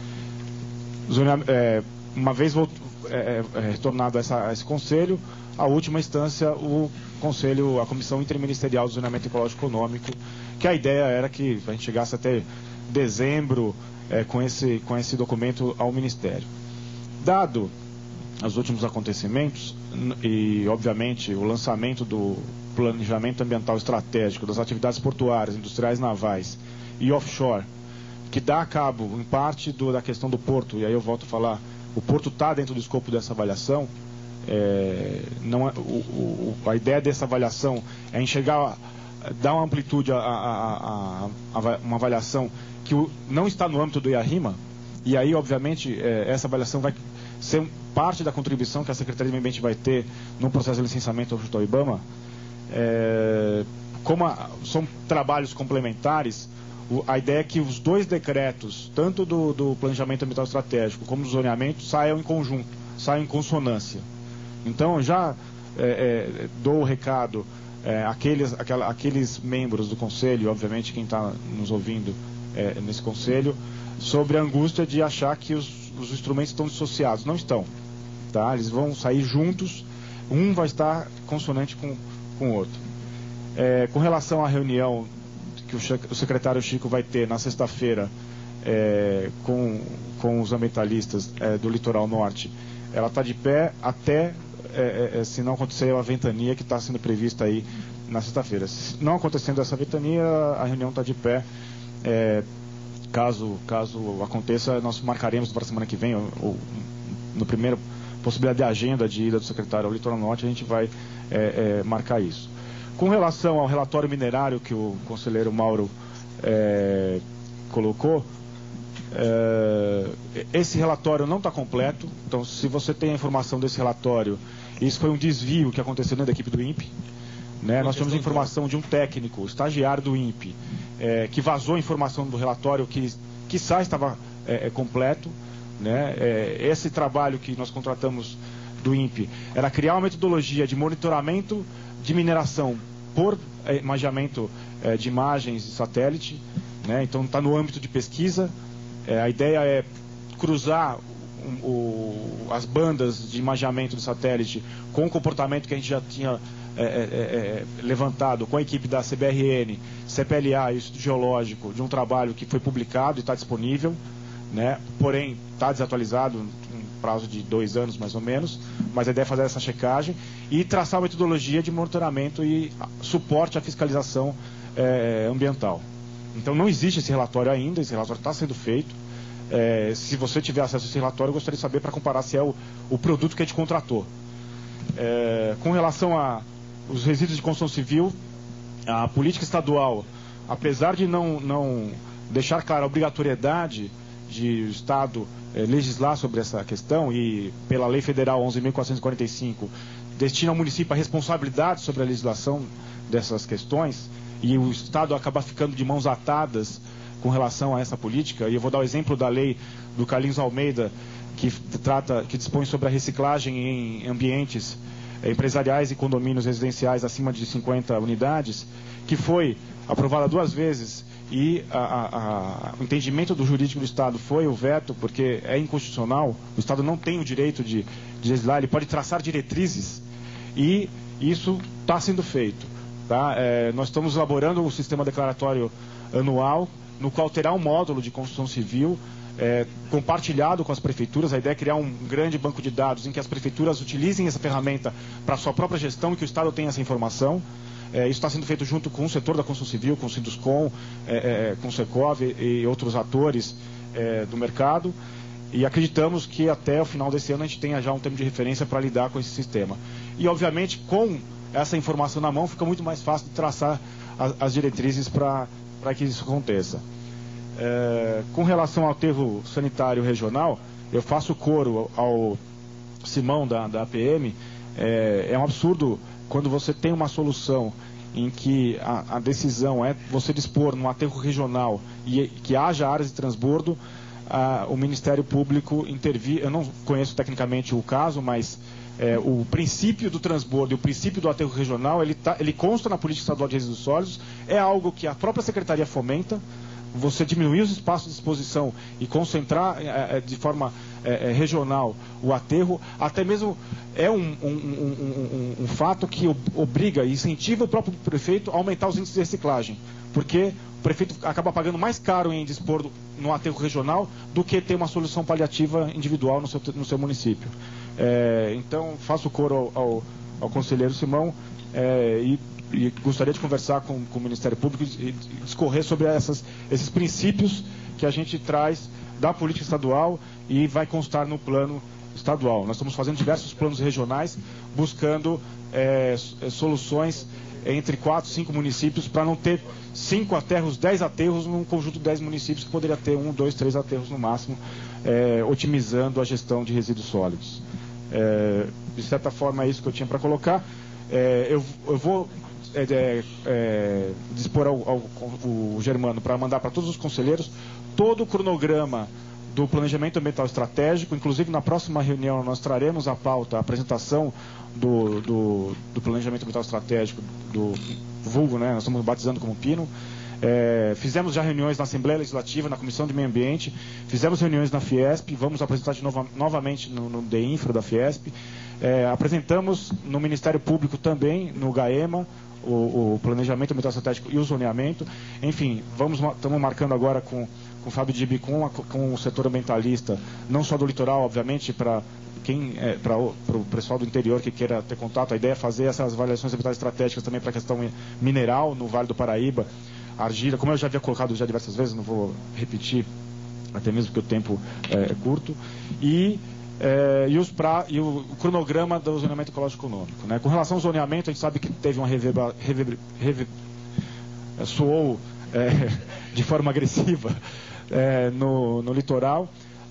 H: Zoneam, é, uma vez volt, é, é, retornado a, essa, a esse conselho, a última instância, o conselho, a Comissão Interministerial do Zoneamento Ecológico Econômico, que a ideia era que a gente chegasse até dezembro é, com, esse, com esse documento ao Ministério. Dado os últimos acontecimentos e, obviamente, o lançamento do Planejamento Ambiental Estratégico das atividades portuárias, industriais, navais e offshore, que dá a cabo, em parte, do, da questão do porto, e aí eu volto a falar, o porto está dentro do escopo dessa avaliação, é, não é, o, o, a ideia dessa avaliação é enxergar, dar uma amplitude a, a, a, a uma avaliação que o, não está no âmbito do IARIMA, e aí, obviamente, é, essa avaliação vai ser parte da contribuição que a Secretaria do Meio Ambiente vai ter no processo de licenciamento junto ao IBAMA. É, como a, são trabalhos complementares, o, a ideia é que os dois decretos, tanto do, do Planejamento Ambiental Estratégico como do zoneamento, saiam em conjunto, saiam em consonância. Então, já é, é, dou o recado é, àqueles, aquela, àqueles membros do Conselho, obviamente quem está nos ouvindo é, nesse Conselho, sobre a angústia de achar que os os instrumentos estão dissociados. Não estão. Tá? Eles vão sair juntos, um vai estar consonante com, com o outro. É, com relação à reunião que o secretário Chico vai ter na sexta-feira é, com, com os ambientalistas é, do Litoral Norte, ela está de pé até, é, é, se não acontecer a ventania que está sendo prevista aí na sexta-feira. Se não acontecendo essa ventania, a reunião está de pé. É, Caso, caso aconteça, nós marcaremos para a semana que vem, ou, ou no primeiro possibilidade de agenda de ida do secretário ao Litoral Norte, a gente vai é, é, marcar isso. Com relação ao relatório minerário que o conselheiro Mauro é, colocou, é, esse relatório não está completo, então se você tem a informação desse relatório, isso foi um desvio que aconteceu dentro da equipe do INPE. Né? Nós tivemos informação de um técnico, estagiário do INPE, é, que vazou a informação do relatório que, quiçá, estava é, completo. Né? É, esse trabalho que nós contratamos do INPE era criar uma metodologia de monitoramento de mineração por é, imageamento é, de imagens de satélite. Né? Então está no âmbito de pesquisa. É, a ideia é cruzar o, o, as bandas de imageamento de satélite com o comportamento que a gente já tinha É, é, é, levantado com a equipe da C B R N, C P L A e Instituto Geológico, de um trabalho que foi publicado e está disponível, né? Porém está desatualizado, um prazo de dois anos mais ou menos, mas a ideia é fazer essa checagem e traçar uma metodologia de monitoramento e suporte à fiscalização é, ambiental. Então não existe esse relatório ainda, esse relatório está sendo feito. É, se você tiver acesso a esse relatório, eu gostaria de saber para comparar se é o, o produto que a gente contratou. É, com relação a os resíduos de construção civil, a política estadual, apesar de não, não deixar clara a obrigatoriedade de o Estado eh, legislar sobre essa questão e pela Lei Federal onze mil quatrocentos e quarenta e cinco destina ao município a responsabilidade sobre a legislação dessas questões e o Estado acaba ficando de mãos atadas com relação a essa política. E eu vou dar o exemplo da lei do Carlinhos Almeida, que trata, que dispõe sobre a reciclagem em ambientes empresariais e condomínios residenciais acima de cinquenta unidades, que foi aprovada duas vezes e a, a, a, o entendimento do jurídico do Estado foi o veto, porque é inconstitucional. O Estado não tem o direito de, de legislar, ele pode traçar diretrizes e isso está sendo feito. Tá? É, nós estamos elaborando o sistema declaratório anual, no qual terá um módulo de construção civil é, compartilhado com as prefeituras. A ideia é criar um grande banco de dados em que as prefeituras utilizem essa ferramenta para a sua própria gestão e que o Estado tenha essa informação. É, isso está sendo feito junto com o setor da construção civil, com o Sinduscom, é, é, com o Secov e, e outros atores é, do mercado. E acreditamos que até o final desse ano a gente tenha já um termo de referência para lidar com esse sistema. E, obviamente, com essa informação na mão, fica muito mais fácil de traçar as, as diretrizes para que isso aconteça. É, com relação ao aterro sanitário regional, eu faço coro ao Simão da, da A P M. É, é um absurdo quando você tem uma solução em que a, a decisão é você dispor num aterro regional e que haja áreas de transbordo, a, o Ministério Público intervir. Eu não conheço tecnicamente o caso, mas é, o princípio do transbordo e o princípio do aterro regional, ele, tá, ele consta na Política Estadual de Resíduos Sólidos, é algo que a própria Secretaria fomenta. Você diminuir os espaços de exposição e concentrar é, de forma é, regional o aterro, até mesmo é um, um, um, um, um fato que obriga e incentiva o próprio prefeito a aumentar os índices de reciclagem, porque o prefeito acaba pagando mais caro em dispor no aterro regional do que ter uma solução paliativa individual no seu, no seu município. É, então, faço coro ao, ao, ao conselheiro Simão é, e E gostaria de conversar com, com o Ministério Público e discorrer sobre essas, esses princípios que a gente traz da política estadual e vai constar no plano estadual. Nós estamos fazendo diversos planos regionais, buscando é, soluções entre quatro, cinco municípios, para não ter cinco aterros, dez aterros num conjunto de dez municípios, que poderia ter um, dois, três aterros no máximo, é, otimizando a gestão de resíduos sólidos. É, de certa forma, é isso que eu tinha para colocar. É, eu, eu vou É, é, é, dispor ao, ao, ao Germano para mandar para todos os conselheiros todo o cronograma do planejamento ambiental estratégico. Inclusive, na próxima reunião nós traremos a pauta, a apresentação do, do, do planejamento ambiental estratégico do vulgo, né? Nós estamos batizando como Pino. É, fizemos já reuniões na Assembleia Legislativa, na Comissão de Meio Ambiente, fizemos reuniões na Fiesp, vamos apresentar de nova, novamente no, no DEINFRA da Fiesp, é, apresentamos no Ministério Público também, no GAEMA, o, o planejamento ambiental estratégico e o zoneamento. Enfim, vamos, estamos marcando agora com, com o Fábio Dibi, com, com o setor ambientalista, não só do litoral, obviamente, para quem é, para o pessoal do interior que queira ter contato. A ideia é fazer essas avaliações ambientais estratégicas também para a questão mineral no Vale do Paraíba, argila, como eu já havia colocado já diversas vezes, não vou repetir, até mesmo porque o tempo é curto, e É, e, os pra, e o, o cronograma do zoneamento ecológico econômico. Né? Com relação ao zoneamento, a gente sabe que teve uma reverba, reverb, reverb, é, soou é, de forma agressiva é, no, no litoral.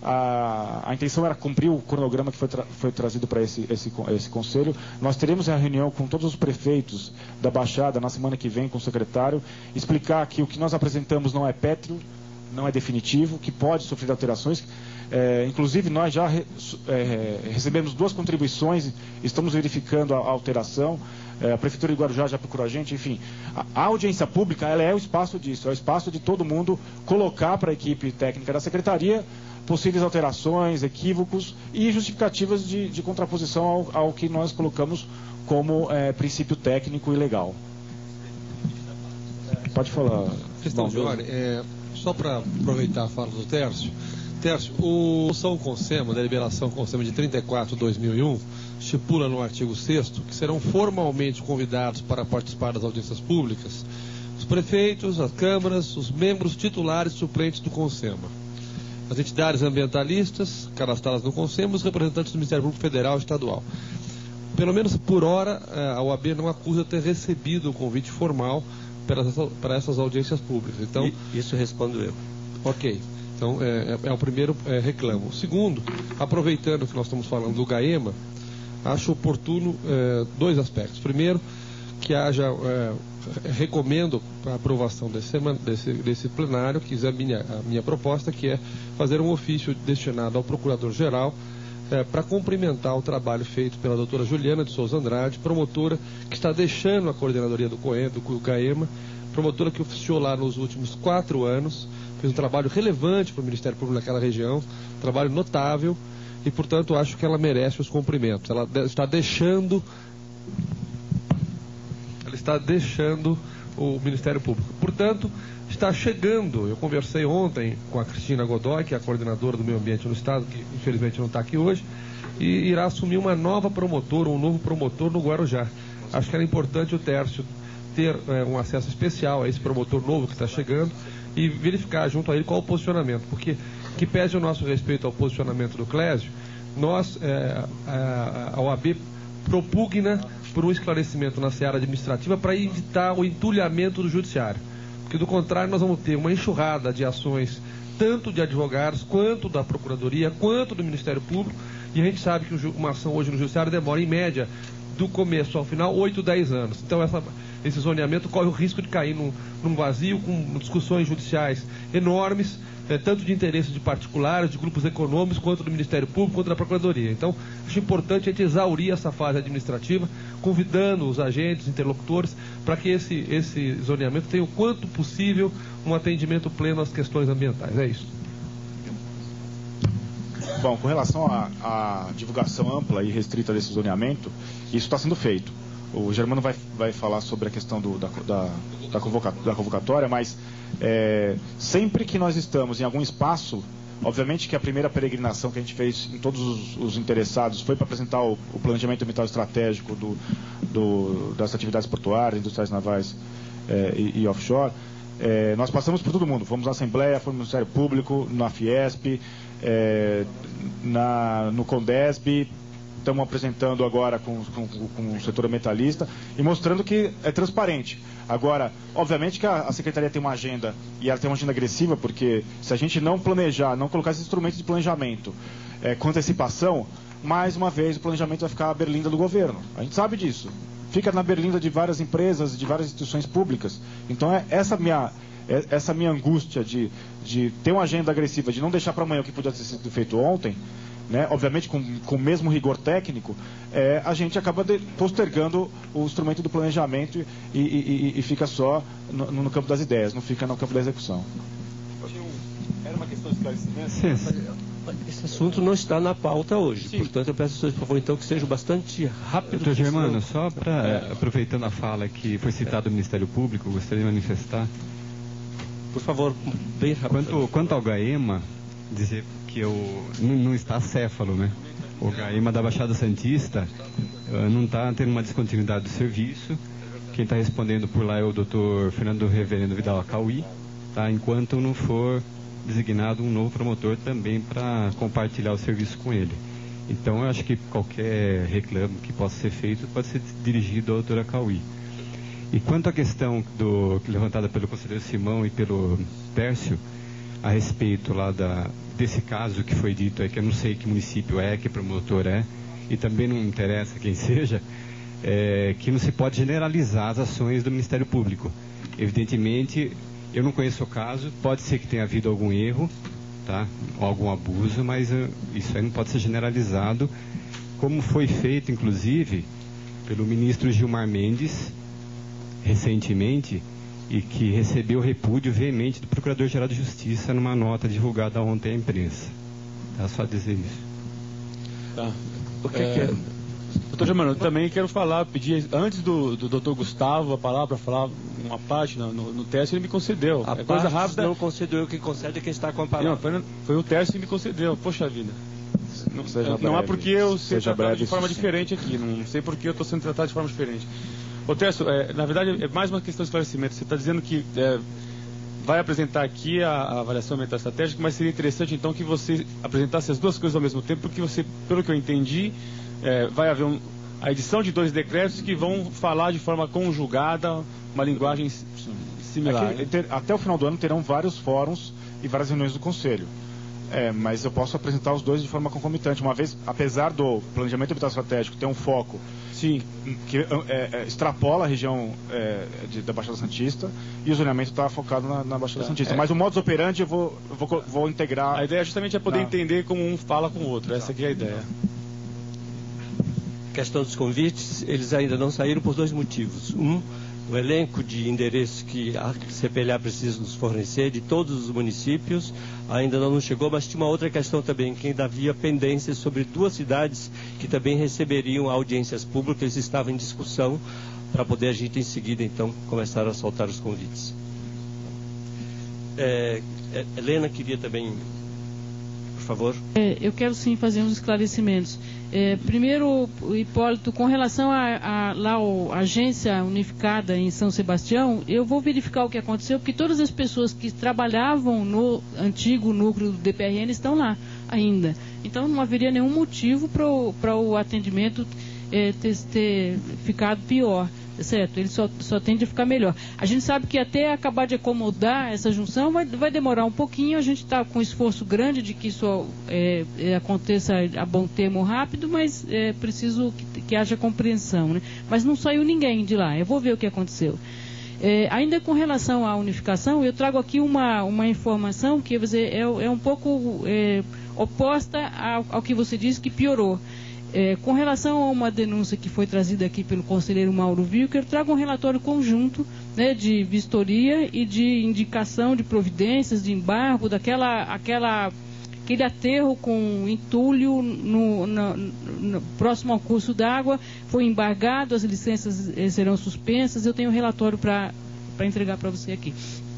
H: A, a intenção era cumprir o cronograma que foi, tra, foi trazido para esse, esse, esse conselho. Nós teremos a reunião com todos os prefeitos da Baixada na semana que vem com o secretário, explicar que o que nós apresentamos não é pétreo, não é definitivo, que pode sofrer alterações. É, inclusive, nós já re, é, recebemos duas contribuições, estamos verificando a, a alteração. É, a Prefeitura de Guarujá já procurou a gente. Enfim, a, a audiência pública, ela é o espaço disso, é o espaço de todo mundo colocar para a equipe técnica da Secretaria possíveis alterações, equívocos e justificativas de, de contraposição ao, ao que nós colocamos como é, princípio técnico e legal. Pode falar.
F: Questão, Giovanni, é, só para aproveitar a fala do Tércio. Tércio, o São Consema, da Deliberação Consema de trinta e quatro de dois mil e um, estipula no artigo sexto que serão formalmente convidados para participar das audiências públicas os prefeitos, as câmaras, os membros titulares e suplentes do Consema, as entidades ambientalistas cadastradas no Consema, os representantes do Ministério Público Federal e Estadual. Pelo menos por hora, a O A B não acusa ter recebido o convite formal para essas, para essas audiências públicas. Então,
A: isso respondo eu.
F: Ok. Então, é, é o primeiro é, reclamo. O segundo, aproveitando que nós estamos falando do GAEMA, acho oportuno é, dois aspectos. Primeiro, que haja, é, recomendo a aprovação desse, desse, desse plenário, que examine a, a minha proposta, que é fazer um ofício destinado ao Procurador-Geral é, para cumprimentar o trabalho feito pela doutora Juliana de Souza Andrade, promotora que está deixando a coordenadoria do COEM, do GAEMA, promotora que oficiou lá nos últimos quatro anos, fez um trabalho relevante para o Ministério Público naquela região, um trabalho notável, e, portanto, acho que ela merece os cumprimentos. Ela está deixando... Ela está deixando o Ministério Público. Portanto, está chegando, eu conversei ontem com a Cristina Godoy, que é a coordenadora do Meio Ambiente no Estado, que infelizmente não está aqui hoje, e irá assumir uma nova promotora, um novo promotor no Guarujá. Acho que era importante o Tércio ter é, um acesso especial a esse promotor novo que está chegando e verificar junto a ele qual o posicionamento, porque, que pese o nosso respeito ao posicionamento do Clésio, nós, é, a, a O A B propugna por um esclarecimento na seara administrativa para evitar o entulhamento do judiciário. Porque, do contrário, nós vamos ter uma enxurrada de ações, tanto de advogados, quanto da Procuradoria, quanto do Ministério Público, e a gente sabe que uma ação hoje no judiciário demora, em média, do começo ao final, oito, dez anos. Então, essa, esse zoneamento corre o risco de cair num, num vazio, com discussões judiciais enormes, É, tanto de interesse de particulares, de grupos econômicos, quanto do Ministério Público, quanto da Procuradoria. Então, acho importante a gente exaurir essa fase administrativa, convidando os agentes, interlocutores, para que esse, esse zoneamento tenha o quanto possível um atendimento pleno às questões ambientais. É isso.
H: Bom, com relação à divulgação ampla e restrita desse zoneamento, isso está sendo feito. O Germano vai, vai falar sobre a questão do, da, da, da, convocatória, da convocatória, mas é, sempre que nós estamos em algum espaço, obviamente que a primeira peregrinação que a gente fez em todos os, os interessados foi para apresentar o, o planejamento ambiental estratégico do, do, das atividades portuárias, industriais navais é, e, e offshore. É, nós passamos por todo mundo, fomos na Assembleia, fomos no Ministério Público, na Fiesp, é, na, no Condesb. Estamos apresentando agora com, com, com o setor ambientalista e mostrando que é transparente. Agora, obviamente que a, a Secretaria tem uma agenda, e ela tem uma agenda agressiva, porque se a gente não planejar, não colocar esses instrumentos de planejamento é, com antecipação, mais uma vez o planejamento vai ficar à berlinda do governo. A gente sabe disso. Fica na berlinda de várias empresas, de várias instituições públicas. Então, é essa minha, é, essa minha angústia de, de ter uma agenda agressiva, de não deixar para amanhã o que podia ter sido feito ontem, né, obviamente com, com o mesmo rigor técnico, é, a gente acaba de, postergando o instrumento do planejamento e, e, e, e fica só no, no campo das ideias, não fica no campo da execução.
Q: Era uma questão de esclarecimento?
A: Sim. Esse assunto não está na pauta hoje, Sim. portanto eu peço, por favor, então, que seja bastante rápido.
R: Doutor Germano, só para, é. aproveitando a fala que foi citada do Ministério Público, eu gostaria de manifestar.
A: Por favor, bem rápido.
R: Quanto, quanto ao GAEMA, dizer que eu, não, não está acéfalo, né? O GAEMA da Baixada Santista uh, não está tendo uma descontinuidade do serviço. Quem está respondendo por lá é o doutor Fernando Reverendo Vidal Acauí, tá? Enquanto não for designado um novo promotor também para compartilhar o serviço com ele. Então, eu acho que qualquer reclamo que possa ser feito pode ser dirigido ao doutor Acauí. E quanto à questão do, levantada pelo conselheiro Simão e pelo Tércio, a respeito lá da, desse caso que foi dito, é que eu não sei que município é, que promotor é, e também não interessa quem seja, é, que não se pode generalizar as ações do Ministério Público. Evidentemente, eu não conheço o caso, pode ser que tenha havido algum erro, tá? Algum abuso, mas uh, isso aí não pode ser generalizado, como foi feito, inclusive, pelo ministro Gilmar Mendes, recentemente, e que recebeu repúdio veemente do Procurador-Geral de Justiça numa nota divulgada ontem à imprensa. Tá, só dizer isso.
Q: Tá. O que é... que... Doutor Germano, eu também quero falar, pedir, antes do, do doutor Gustavo, a palavra para falar uma parte no, no, no teste, ele me concedeu.
A: A
Q: é coisa rápida.
A: Não concedeu, quem concede é quem está com a palavra.
Q: Não, foi, foi o teste que me concedeu. Poxa vida. Não,
H: Seja
Q: não é porque eu
H: sei
Q: tratado
H: breve,
Q: de forma
H: sim.
Q: diferente aqui, não sei porque eu estou sendo tratado de forma diferente. Ô Tércio, é, na verdade é mais uma questão de esclarecimento. Você está dizendo que é, vai apresentar aqui a, a avaliação ambiental estratégica, mas seria interessante então que você apresentasse as duas coisas ao mesmo tempo, porque você, pelo que eu entendi, é, vai haver um, a edição de dois decretos que vão falar de forma conjugada, uma linguagem similar.
H: Aqui, ter, até o final do ano terão vários fóruns e várias reuniões do Conselho. É, mas eu posso apresentar os dois de forma concomitante. Uma vez, apesar do planejamento ambiental estratégico ter um foco
Q: Sim.
H: que é, é, extrapola a região é, de, da Baixada Santista, e o zoneamento está focado na, na Baixada
Q: Tá.
H: Santista.
Q: É.
H: Mas o modus operandi eu vou, eu vou, vou integrar.
Q: A ideia justamente é poder
H: na...
Q: entender como um fala com o outro. Essa aqui é a ideia.
A: Questão dos convites, eles ainda não saíram por dois motivos. Um, o elenco de endereços que a C P L A precisa nos fornecer de todos os municípios ainda não nos chegou, mas tinha uma outra questão também, que ainda havia pendências sobre duas cidades que também receberiam audiências públicas, eles estavam em discussão para poder a gente em seguida então começar a soltar os convites. É, Helena queria também, por favor.
C: É, eu quero sim fazer uns esclarecimentos. É, primeiro, Hipólito, com relação a, a lá a agência unificada em São Sebastião, eu vou verificar o que aconteceu, porque todas as pessoas que trabalhavam no antigo núcleo do D P R N estão lá ainda. Então não haveria nenhum motivo para o atendimento é, ter, ter ficado pior. Certo, ele só, só tende a ficar melhor. A gente sabe que até acabar de acomodar essa junção vai, vai demorar um pouquinho. A gente está com um esforço grande de que isso é, é, aconteça a bom termo rápido, mas é preciso que, que haja compreensão, né? Mas não saiu ninguém de lá. Eu vou ver o que aconteceu. É, ainda com relação à unificação, eu trago aqui uma, uma informação que dizer, é, é um pouco é, oposta ao, ao que você disse, que piorou. É, com relação a uma denúncia que foi trazida aqui pelo conselheiro Mauro Wilker, trago um relatório conjunto, né, de vistoria e de indicação de providências, de embargo, daquela aquela, aquele aterro com entulho no, no, no, próximo ao curso d'água, foi embargado, as licenças eh, serão suspensas. Eu tenho um relatório para entregar para você aqui.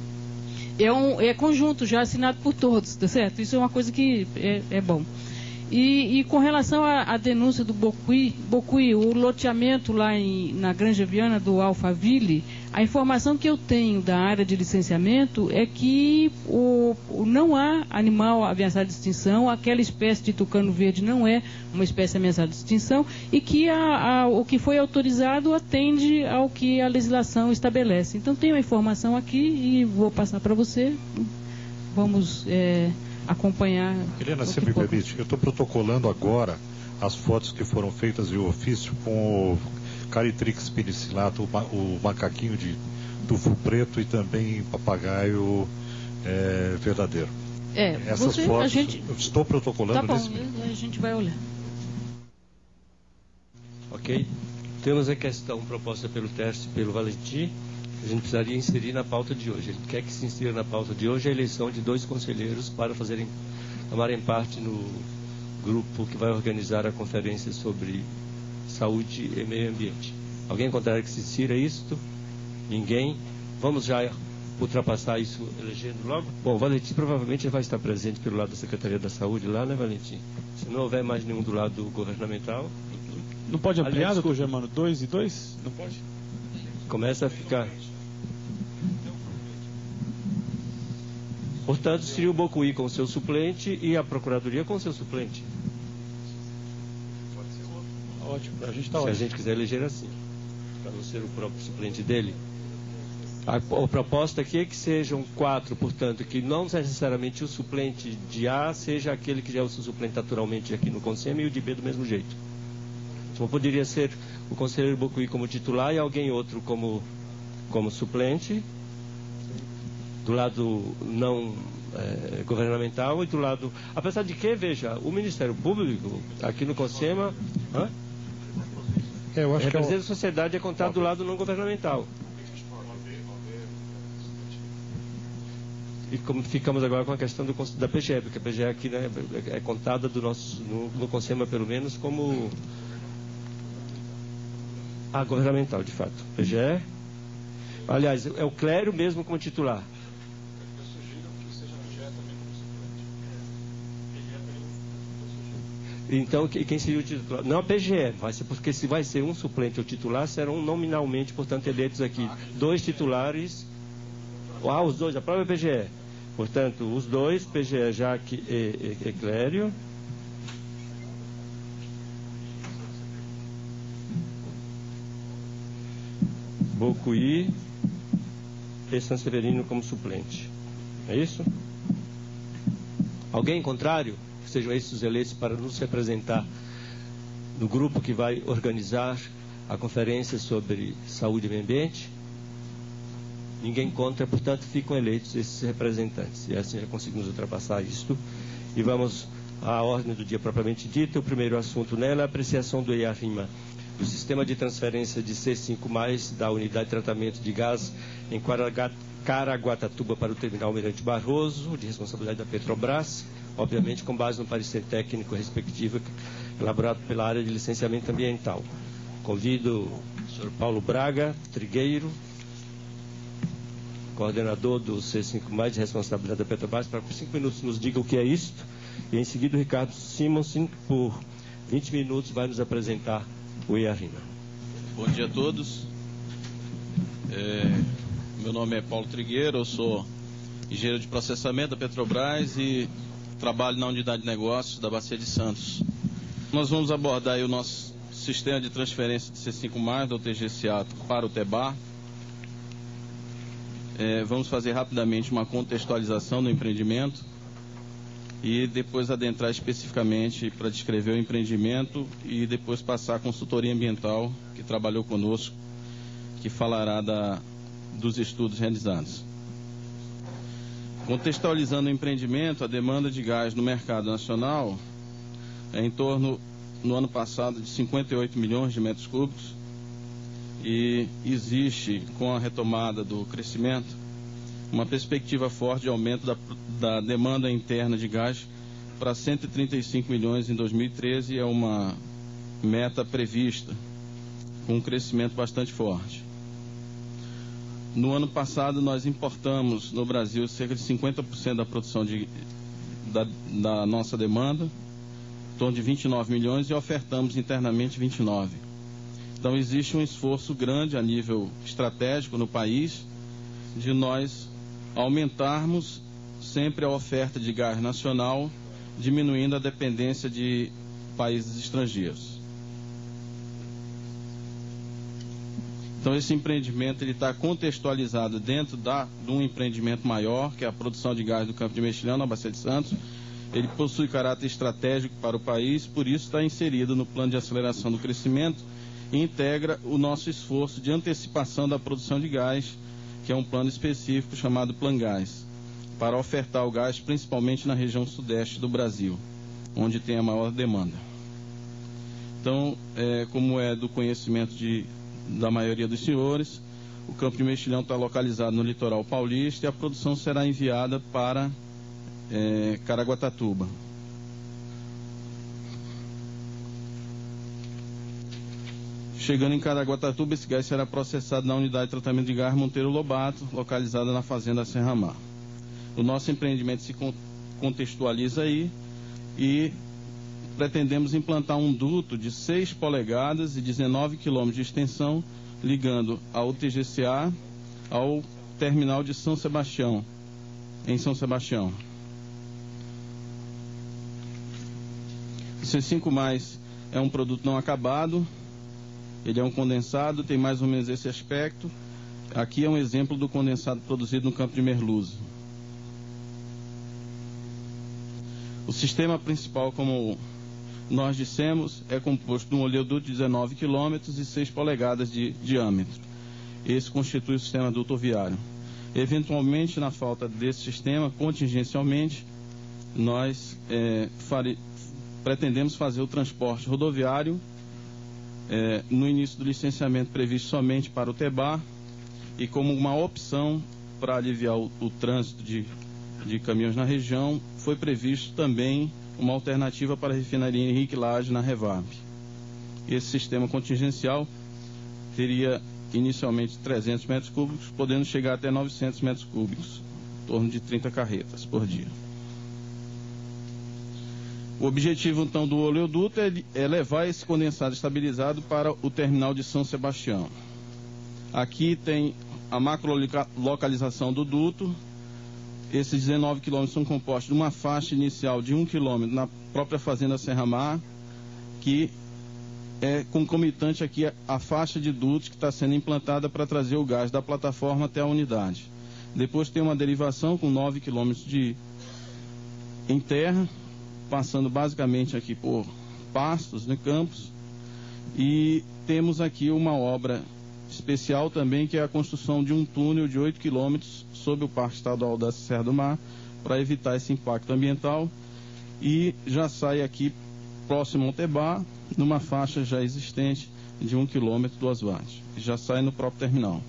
C: É, um, é conjunto, já assinado por todos, tá certo? Isso é uma coisa que é, é bom. E, e com relação à, à denúncia do Bocuí, Bocuí, o loteamento lá em, na Granja Viana do Alphaville, a informação que eu tenho da área de licenciamento é que o, o, não há animal ameaçado de extinção, aquela espécie de tucano verde não é uma espécie ameaçada de extinção, e que a, a, o que foi autorizado atende ao que a legislação estabelece. Então tenho a informação aqui e vou passar para você. Vamos... É, acompanhar.
N: Helena, se me permite, eu estou protocolando agora as fotos que foram feitas em ofício com o Caritrix penicillatum, o, ma o macaquinho de tufo preto e também papagaio é, verdadeiro.
C: É,
N: essas
C: você,
N: fotos
C: a gente...
N: eu estou protocolando
C: tá bom,
N: nesse momento.
C: A gente vai olhar.
A: Ok. Temos a questão proposta pelo Tércio e pelo Valentim. A gente precisaria inserir na pauta de hoje. Ele quer que se insira na pauta de hoje a eleição de dois conselheiros para fazerem, tomarem parte no grupo que vai organizar a conferência sobre saúde e meio ambiente. Alguém contrário que se insira isto? Ninguém? Vamos já ultrapassar isso elegendo logo? Bom, o Valentim provavelmente vai estar presente pelo lado da Secretaria da Saúde lá, né, Valentim? Se não houver mais nenhum do lado governamental...
Q: Não pode ampliar,
A: Aliás,
Q: doutor Germano? Dois e dois? Não pode?
A: Começa a ficar... Portanto, seria o Bocuí com o seu suplente e a Procuradoria com o seu suplente.
Q: Ótimo, a gente está
A: Se
Q: ótimo.
A: a gente quiser eleger assim, para não ser o próprio suplente dele. A, a proposta aqui é que sejam quatro, portanto, que não necessariamente o suplente de A seja aquele que já é o seu suplente naturalmente aqui no Consema e o de B do mesmo jeito. Então poderia ser o conselheiro Bocuí como titular e alguém outro como, como suplente, do lado não é, governamental e do lado... Apesar de que, veja, o Ministério Público, aqui no Consema, hã?
N: É, eu acho que é
A: representa a sociedade é contado do lado não governamental. E como ficamos agora com a questão do, da P G E, porque a P G E aqui, né, é contada do nosso, no, no Consema pelo menos como a governamental, de fato. P G E, aliás, é o clero mesmo como titular. Então, quem seria o titular? Não a P G E, vai ser, porque se vai ser um suplente ou titular, serão nominalmente, portanto, eleitos aqui dois titulares. Ah, os dois, a própria P G E. Portanto, os dois, P G E, Jaque e, e, e Clério. Bocuí e San Severino como suplente. É isso? Alguém contrário? Sejam esses os eleitos para nos representar no grupo que vai organizar a conferência sobre saúde e meio ambiente? Ninguém contra, portanto, ficam eleitos esses representantes. E assim já conseguimos ultrapassar isto. E vamos à ordem do dia propriamente dita. O primeiro assunto nela é a apreciação do EIA-RIMA, do Sistema de Transferência de C cinco mais, da Unidade de Tratamento de Gás em Caraguatatuba para o Terminal Almirante Barroso, de responsabilidade da Petrobras, obviamente com base no parecer técnico respectivo elaborado pela área de licenciamento ambiental. Convido o senhor Paulo Braga Trigueiro, coordenador do C cinco mais, de responsabilidade da Petrobras, para por cinco minutos nos diga o que é isto, e em seguida o Ricardo Simonsen, por vinte minutos, vai nos apresentar o EIA-RIMA.
S: Bom dia a todos. É, meu nome é Paulo Trigueiro, eu sou engenheiro de processamento da Petrobras e trabalho na unidade de negócios da Bacia de Santos. Nós vamos abordar aí o nosso sistema de transferência de C cinco mais, da U T G C A para o TEBAR. É, vamos fazer rapidamente uma contextualização do empreendimento e depois adentrar especificamente para descrever o empreendimento e depois passar a consultoria ambiental que trabalhou conosco, que falará da, dos estudos realizados. Contextualizando o empreendimento, a demanda de gás no mercado nacional é em torno, no ano passado, de cinquenta e oito milhões de metros cúbicos, e existe, com a retomada do crescimento, uma perspectiva forte de aumento da, da demanda interna de gás para cento e trinta e cinco milhões em dois mil e treze, é uma meta prevista, com um crescimento bastante forte. No ano passado, nós importamos no Brasil cerca de cinquenta por cento da produção de, da, da nossa demanda, em torno de vinte e nove milhões, e ofertamos internamente vinte e nove. Então, existe um esforço grande a nível estratégico no país de nós aumentarmos sempre a oferta de gás nacional, diminuindo a dependência de países estrangeiros. Então, esse empreendimento ele está contextualizado dentro da, de um empreendimento maior, que é a produção de gás do Campo de Mexilhão, na Bacia de Santos. Ele possui caráter estratégico para o país, por isso está inserido no plano de aceleração do crescimento e integra o nosso esforço de antecipação da produção de gás, que é um plano específico chamado Plan Gás, para ofertar o gás principalmente na região sudeste do Brasil, onde tem a maior demanda. Então, é, como é do conhecimento de, da maioria dos senhores, o Campo de Mexilhão está localizado no litoral paulista e a produção será enviada para é, Caraguatatuba. Chegando em Caraguatatuba, esse gás será processado na unidade de tratamento de gás Monteiro Lobato, localizada na fazenda Serra Mar. O nosso empreendimento se contextualiza aí e pretendemos implantar um duto de seis polegadas e dezenove quilômetros de extensão, ligando a U T G C A ao terminal de São Sebastião, em São Sebastião. O C cinco mais é um produto não acabado. Ele é um condensado, tem mais ou menos esse aspecto. Aqui é um exemplo do condensado produzido no Campo de Merluza. O sistema principal, como nós dissemos, é composto de um oleoduto de dezenove quilômetros e seis polegadas de diâmetro. Esse constitui o sistema dutoviário. Eventualmente, na falta desse sistema, contingencialmente, nós é, fare... pretendemos fazer o transporte rodoviário É, no início do licenciamento previsto somente para o TEBAR e como uma opção para aliviar o, o trânsito de, de caminhões na região, foi previsto também uma alternativa para a refinaria Henrique Lage na Revap. Esse sistema contingencial teria inicialmente trezentos metros cúbicos, podendo chegar até novecentos metros cúbicos, em torno de trinta carretas por dia. O objetivo, então, do oleoduto é, é levar esse condensado estabilizado para o terminal de São Sebastião. Aqui tem a macrolocalização do duto. Esses dezenove quilômetros são compostos de uma faixa inicial de um quilômetro na própria fazenda Serra Mar, que é concomitante aqui a, a faixa de dutos que está sendo implantada para trazer o gás da plataforma até a unidade. Depois tem uma derivação com nove quilômetros de em terra, passando basicamente aqui por pastos, né, campos, e temos aqui uma obra especial também, que é a construção de um túnel de oito quilômetros sob o Parque Estadual da Serra do Mar, para evitar esse impacto ambiental, e já sai aqui próximo ao Tebá, numa faixa já existente de um quilômetro, duas vagas. Já sai no próprio terminal.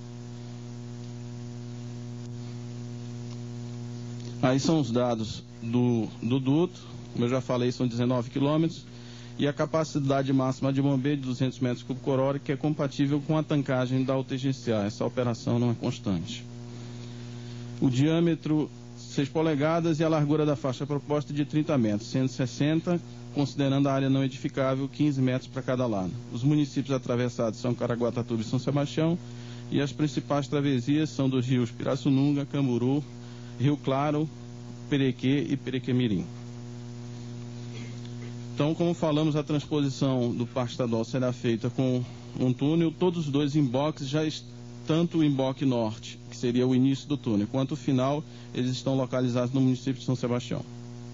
S: Aí são os dados do, do duto, como eu já falei, são dezenove quilômetros, e a capacidade máxima de bombeio de duzentos metros cúbicos por hora, que é compatível com a tancagem da U T G C A. Essa operação não é constante. O diâmetro, seis polegadas, e a largura da faixa proposta de trinta metros, sendo sessenta, considerando a área não edificável, quinze metros para cada lado. Os municípios atravessados são Caraguatatuba e São Sebastião, e as principais travessias são dos rios Pirassununga, Camburu, Rio Claro, Perequê e Perequemirim. Então, como falamos, a transposição do Parque Estadual será feita com um túnel. Todos os dois emboques, já tanto o emboque norte, que seria o início do túnel, quanto o final, eles estão localizados no município de São Sebastião.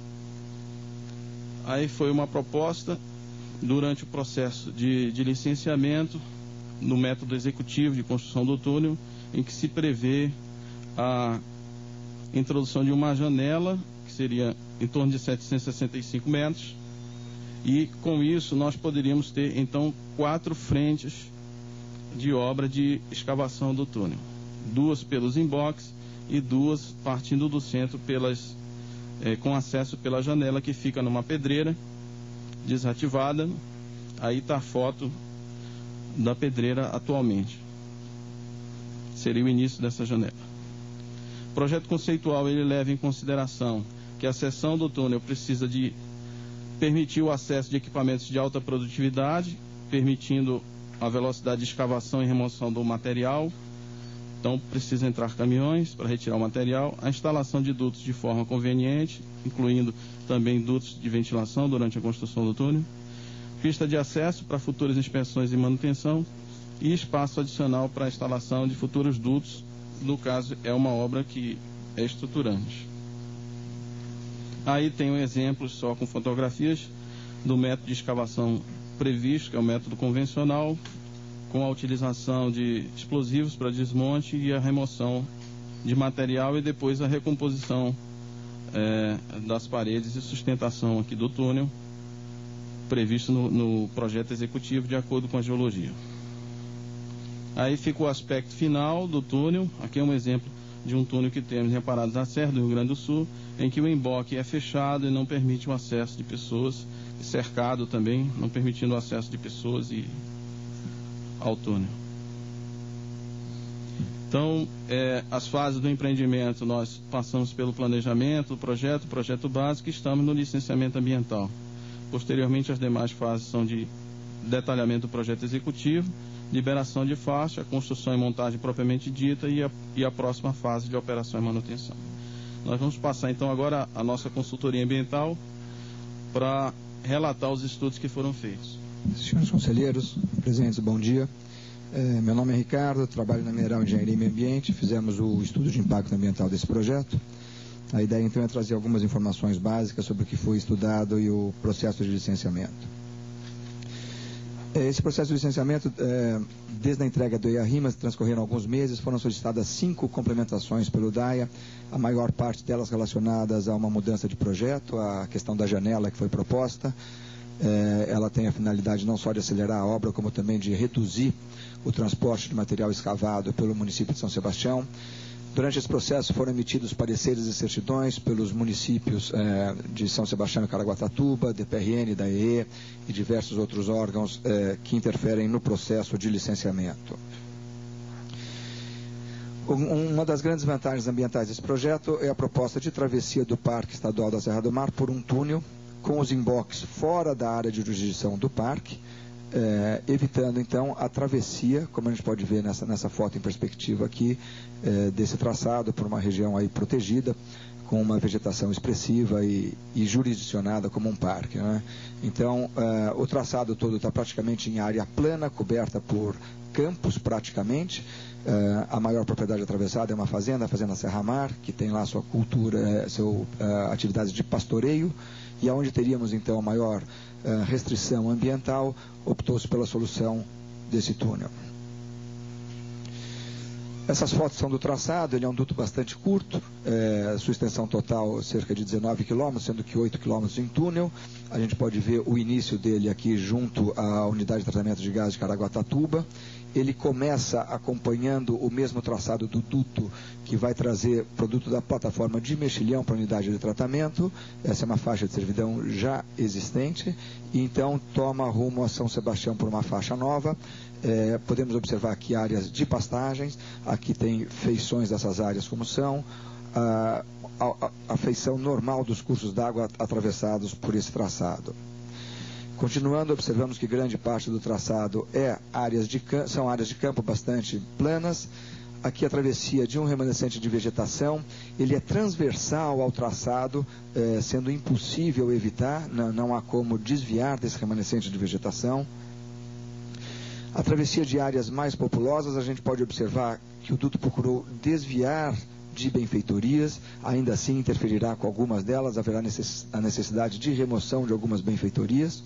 S: Aí foi uma proposta, durante o processo de, de licenciamento, no método executivo de construção do túnel, em que se prevê a introdução de uma janela, que seria em torno de setecentos e sessenta e cinco metros, e com isso nós poderíamos ter então quatro frentes de obra de escavação do túnel, duas pelos emboques e duas partindo do centro pelas, eh, com acesso pela janela, que fica numa pedreira desativada. Aí está a foto da pedreira atualmente, seria o início dessa janela. O projeto conceitual, ele leva em consideração que a seção do túnel precisa de permitir o acesso de equipamentos de alta produtividade, permitindo a velocidade de escavação e remoção do material. Então, precisa entrar caminhões para retirar o material, a instalação de dutos de forma conveniente, incluindo também dutos de ventilação durante a construção do túnel, pista de acesso para futuras inspeções e manutenção, e espaço adicional para a instalação de futuros dutos. No caso, é uma obra que é estruturante. Aí tem um exemplo só com fotografias do método de escavação previsto, que é o método convencional, com a utilização de explosivos para desmonte e a remoção de material, e depois a recomposição é, das paredes e sustentação aqui do túnel, previsto no, no projeto executivo de acordo com a geologia. Aí fica o aspecto final do túnel. Aqui é um exemplo de um túnel que temos em Paradas da Serra, do Rio Grande do Sul, em que o emboque é fechado e não permite o acesso de pessoas, cercado também, não permitindo o acesso de pessoas e ao túnel. Então, é, as fases do empreendimento, nós passamos pelo planejamento do projeto, projeto básico, e estamos no licenciamento ambiental. Posteriormente, as demais fases são de detalhamento do projeto executivo, liberação de faixa, construção e montagem propriamente dita, e a, e a próxima fase de operação e manutenção. Nós vamos passar então agora a nossa consultoria ambiental para relatar os estudos que foram feitos.
T: Senhores conselheiros, presentes, bom dia. É, meu nome é Ricardo, trabalho na Mineral Engenharia e Meio Ambiente. Fizemos o estudo de impacto ambiental desse projeto. A ideia então é trazer algumas informações básicas sobre o que foi estudado e o processo de licenciamento. Esse processo de licenciamento, é, desde a entrega do I A RIMAS, transcorreram alguns meses, foram solicitadas cinco complementações pelo D A I A, a maior parte delas relacionadas a uma mudança de projeto, a questão da janela que foi proposta. É, ela tem a finalidade não só de acelerar a obra, como também de reduzir o transporte de material escavado pelo município de São Sebastião. Durante esse processo foram emitidos pareceres e certidões pelos municípios eh, de São Sebastião e Caraguatatuba, D P R N, da E E e diversos outros órgãos eh, que interferem no processo de licenciamento. Um, uma das grandes vantagens ambientais desse projeto é a proposta de travessia do Parque Estadual da Serra do Mar por um túnel com os emboques fora da área de jurisdição do parque, É, evitando então a travessia, como a gente pode ver nessa, nessa foto em perspectiva aqui, é, desse traçado por uma região aí protegida, com uma vegetação expressiva e, e jurisdicionada como um parque, né? Então, é, o traçado todo está praticamente em área plana, coberta por campos praticamente, Uh, a maior propriedade atravessada é uma fazenda, a Fazenda Serra Mar, que tem lá sua cultura, sua uh, atividade de pastoreio, e aonde teríamos então a maior uh, restrição ambiental, optou-se pela solução desse túnel. Essas fotos são do traçado, ele é um duto bastante curto, é, sua extensão total cerca de dezenove quilômetros, sendo que oito quilômetros em túnel. A gente pode ver o início dele aqui junto à unidade de tratamento de gás de Caraguatatuba. Ele começa acompanhando o mesmo traçado do duto que vai trazer produto da plataforma de Mexilhão para a unidade de tratamento. Essa é uma faixa de servidão já existente, e então toma rumo a São Sebastião por uma faixa nova. É, podemos observar aqui áreas de pastagens, aqui tem feições dessas áreas como são, a, a, a feição normal dos cursos d'água atravessados por esse traçado. Continuando, observamos que grande parte do traçado é áreas de, são áreas de campo bastante planas. Aqui a travessia de um remanescente de vegetação, ele é transversal ao traçado, é, sendo impossível evitar, não, não há como desviar desse remanescente de vegetação. A travessia de áreas mais populosas, a gente pode observar que o duto procurou desviar de benfeitorias, ainda assim interferirá com algumas delas, haverá necess- a necessidade de remoção de algumas benfeitorias.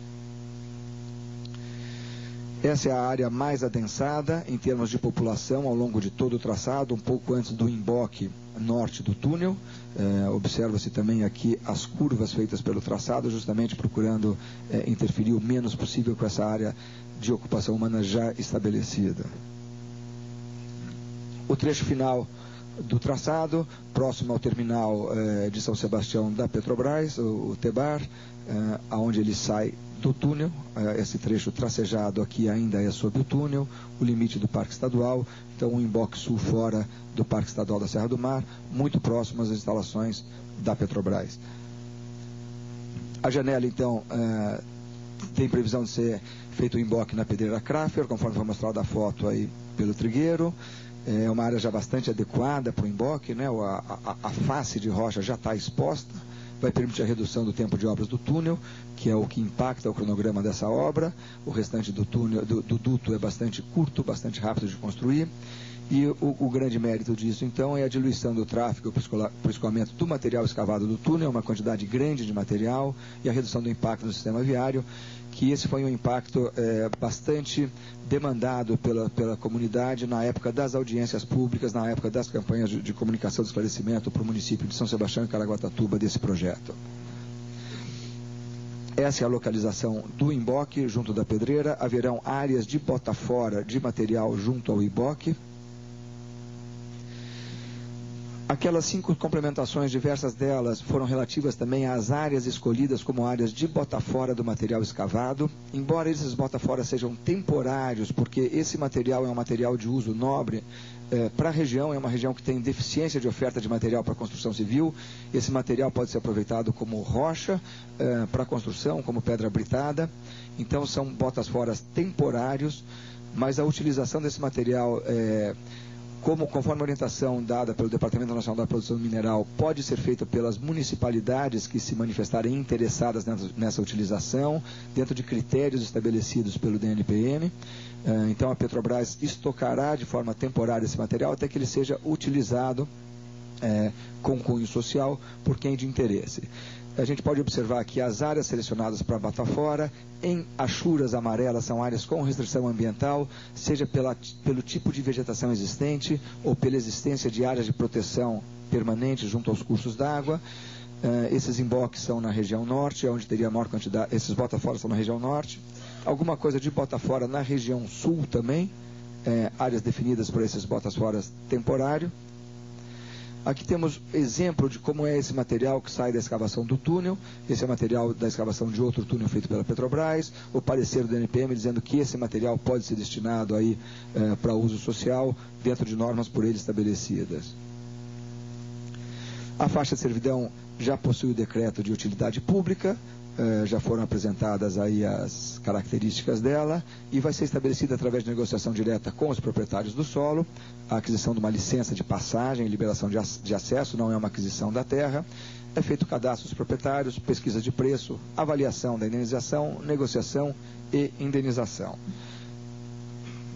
T: Essa é a área mais adensada em termos de população ao longo de todo o traçado, um pouco antes do emboque norte do túnel. É, observa-se também aqui as curvas feitas pelo traçado, justamente procurando é, interferir o menos possível com essa área de ocupação humana já estabelecida. O trecho final do traçado, próximo ao terminal eh, de São Sebastião da Petrobras, o, o Tebar, eh, aonde ele sai do túnel. Eh, esse trecho tracejado aqui ainda é sob o túnel, o limite do Parque Estadual, então o emboque sul fora do Parque Estadual da Serra do Mar, muito próximo às instalações da Petrobras. A janela, então, eh, tem previsão de ser feito o emboque na pedreira Craffer, conforme foi mostrado a foto aí pelo Trigueiro. É uma área já bastante adequada para o emboque, né? a, a, a face de rocha já está exposta, vai permitir a redução do tempo de obras do túnel, que é o que impacta o cronograma dessa obra. O restante do túnel, do, do duto é bastante curto, bastante rápido de construir. E o, o grande mérito disso, então, é a diluição do tráfego para o escoamento do material escavado do túnel, uma quantidade grande de material, e a redução do impacto no sistema viário, que esse foi um impacto é, bastante demandado pela, pela comunidade na época das audiências públicas, na época das campanhas de, de comunicação e esclarecimento para o município de São Sebastião e Caraguatatuba desse projeto. Essa é a localização do emboque junto da pedreira. Haverão áreas de bota fora de material junto ao emboque. Aquelas cinco complementações, diversas delas foram relativas também às áreas escolhidas como áreas de bota fora do material escavado. Embora esses bota fora sejam temporários, porque esse material é um material de uso nobre eh, para a região, é uma região que tem deficiência de oferta de material para construção civil. Esse material pode ser aproveitado como rocha eh, para construção, como pedra britada. Então são botas fora temporários, mas a utilização desse material eh, como conforme a orientação dada pelo Departamento Nacional da Produção Mineral, pode ser feita pelas municipalidades que se manifestarem interessadas nessa, nessa utilização, dentro de critérios estabelecidos pelo D N P M. Então a Petrobras estocará de forma temporária esse material até que ele seja utilizado é, com cunho social por quem de interesse. A gente pode observar que as áreas selecionadas para bota fora, em achuras amarelas, são áreas com restrição ambiental, seja pela, pelo tipo de vegetação existente ou pela existência de áreas de proteção permanente junto aos cursos d'água. Uh, esses emboques são na região norte, onde teria a maior quantidade, esses bota fora são na região norte. Alguma coisa de bota fora na região sul também, uh, áreas definidas por esses botas fora temporário. Aqui temos exemplo de como é esse material que sai da escavação do túnel. Esse é material da escavação de outro túnel feito pela Petrobras. O parecer do D N P M dizendo que esse material pode ser destinado aí eh, para uso social dentro de normas por ele estabelecidas. A faixa de servidão já possui o decreto de utilidade pública. Uh, já foram apresentadas aí as características dela e vai ser estabelecida através de negociação direta com os proprietários do solo, a aquisição de uma licença de passagem, liberação de, ac de acesso, não é uma aquisição da terra, é feito o cadastro dos proprietários, pesquisa de preço, avaliação da indenização, negociação e indenização.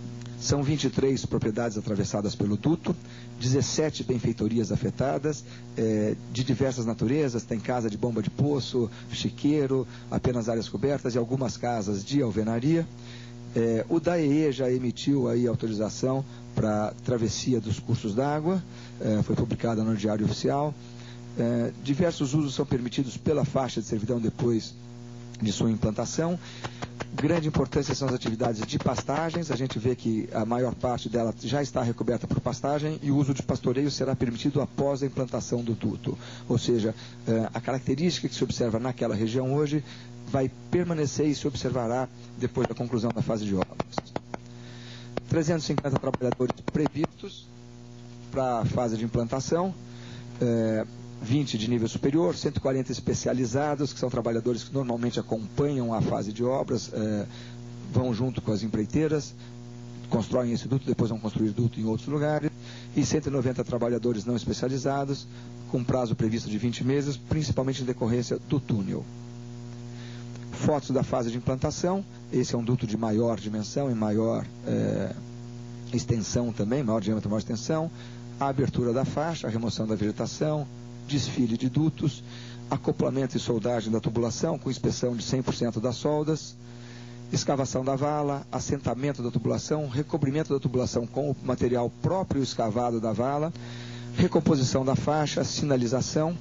T: São vinte e três propriedades atravessadas pelo duto, dezessete benfeitorias afetadas, é, de diversas naturezas, tem casa de bomba de poço, chiqueiro, apenas áreas cobertas e algumas casas de alvenaria. É, o D A E E já emitiu aí autorização para travessia dos cursos d'água, é, foi publicada no Diário Oficial. É, diversos usos são permitidos pela faixa de servidão depois de sua implantação. Grande importância são as atividades de pastagens. A gente vê que a maior parte dela já está recoberta por pastagem e o uso de pastoreio será permitido após a implantação do duto. Ou seja, a característica que se observa naquela região hoje vai permanecer e se observará depois da conclusão da fase de obras. trezentos e cinquenta trabalhadores previstos para a fase de implantação. É, vinte de nível superior, cento e quarenta especializados, que são trabalhadores que normalmente acompanham a fase de obras, eh, vão junto com as empreiteiras, constroem esse duto, depois vão construir duto em outros lugares, e cento e noventa trabalhadores não especializados, com prazo previsto de vinte meses, principalmente em decorrência do túnel. Fotos da fase de implantação. Esse é um duto de maior dimensão e maior eh, extensão também, maior diâmetro, maior extensão. A abertura da faixa, a remoção da vegetação, desfile de dutos, acoplamento e soldagem da tubulação com inspeção de cem por cento das soldas, escavação da vala, assentamento da tubulação, recobrimento da tubulação com o material próprio escavado da vala, recomposição da faixa, sinalização.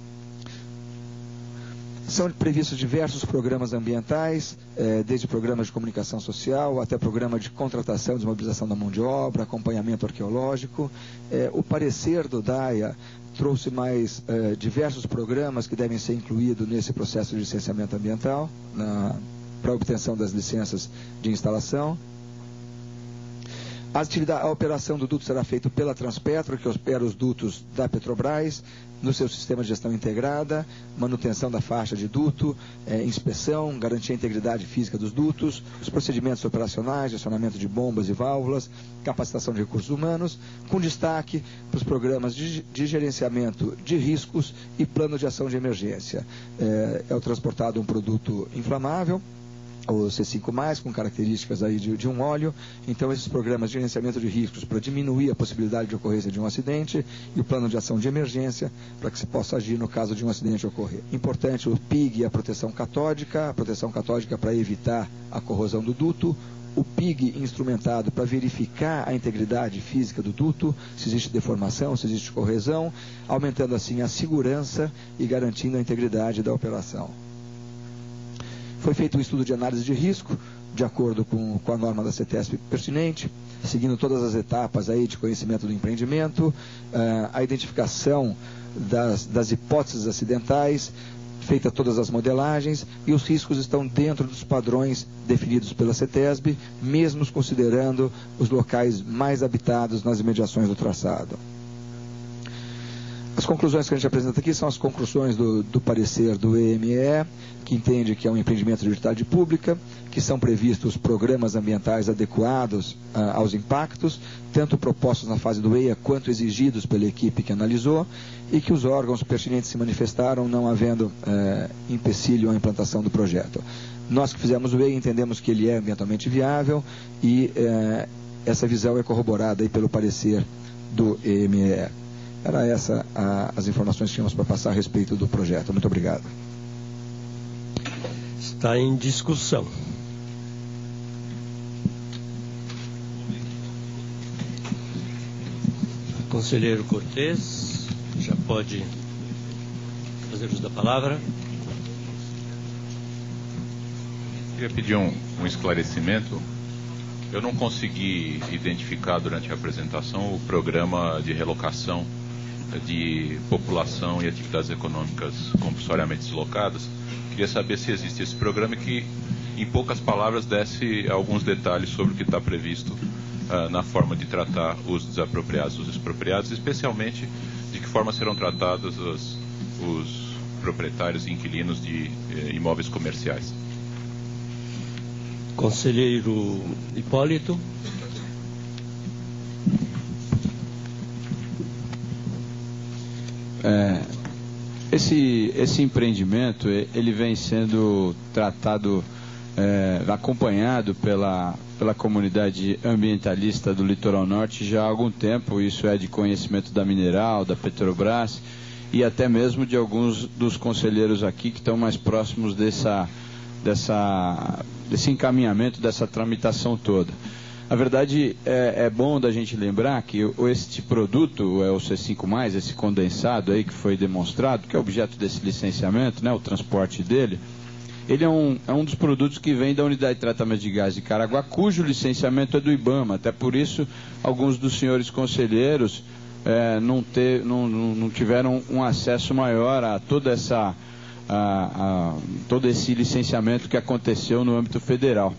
T: São previstos diversos programas ambientais, eh, desde programas de comunicação social até programa de contratação e desmobilização da mão de obra, acompanhamento arqueológico. Eh, o parecer do D A I A trouxe mais eh, diversos programas que devem ser incluídos nesse processo de licenciamento ambiental, para obtenção das licenças de instalação. A, atividade, a operação do duto será feita pela Transpetro, que opera os dutos da Petrobras, no seu sistema de gestão integrada, manutenção da faixa de duto, eh, inspeção, garantia a integridade física dos dutos, os procedimentos operacionais, acionamento de bombas e válvulas, capacitação de recursos humanos, com destaque para os programas de, de gerenciamento de riscos e plano de ação de emergência. Eh, é o transportado um produto inflamável, o C cinco mais, com características aí de, de um óleo. Então, esses programas de gerenciamento de riscos para diminuir a possibilidade de ocorrência de um acidente e o plano de ação de emergência para que se possa agir no caso de um acidente ocorrer. Importante o P I G e a proteção catódica, a proteção catódica para evitar a corrosão do duto, o P I G instrumentado para verificar a integridade física do duto, se existe deformação, se existe corrosão, aumentando assim a segurança e garantindo a integridade da operação. Foi feito um estudo de análise de risco, de acordo com, com a norma da CETESP pertinente, seguindo todas as etapas aí de conhecimento do empreendimento, uh, a identificação das, das hipóteses acidentais, feita todas as modelagens, e os riscos estão dentro dos padrões definidos pela CETESB, mesmo considerando os locais mais habitados nas imediações do traçado. As conclusões que a gente apresenta aqui são as conclusões do, do parecer do E M E, que entende que é um empreendimento de utilidade pública, que são previstos programas ambientais adequados ah, aos impactos, tanto propostos na fase do E I A quanto exigidos pela equipe que analisou, e que os órgãos pertinentes se manifestaram, não havendo eh, empecilho à implantação do projeto. Nós que fizemos o E I A entendemos que ele é ambientalmente viável e eh, essa visão é corroborada aí pelo parecer do E M E. Era essa a, as informações que tínhamos para passar a respeito do projeto. Muito obrigado.
A: Está em discussão. Conselheiro Cortes, já pode fazer uso da palavra.
U: Queria pedir um, um esclarecimento. Eu não consegui identificar durante a apresentação o programa de relocação de população e atividades econômicas compulsoriamente deslocadas. Queria saber se existe esse programa e que, em poucas palavras, desse alguns detalhes sobre o que está previsto uh, na forma de tratar os desapropriados e os expropriados, especialmente de que forma serão tratados os, os proprietários e inquilinos de eh, imóveis comerciais.
A: Conselheiro Hipólito.
G: É, esse, esse empreendimento, ele vem sendo tratado é, acompanhado pela, pela comunidade ambientalista do Litoral Norte já há algum tempo. Isso é de conhecimento da Mineral, da Petrobras e até mesmo de alguns dos conselheiros aqui que estão mais próximos dessa, dessa, desse encaminhamento, dessa tramitação toda. Na verdade, é, é bom da gente lembrar que este produto, é o C cinco mais, esse condensado aí que foi demonstrado, que é objeto desse licenciamento, né, o transporte dele, ele é um, é um dos produtos que vem da Unidade de Tratamento de Gás de Caraguá, cujo licenciamento é do IBAMA. Até por isso, alguns dos senhores conselheiros é, não, ter, não, não tiveram um acesso maior a toda essa, a, a, todo esse licenciamento que aconteceu no âmbito federal.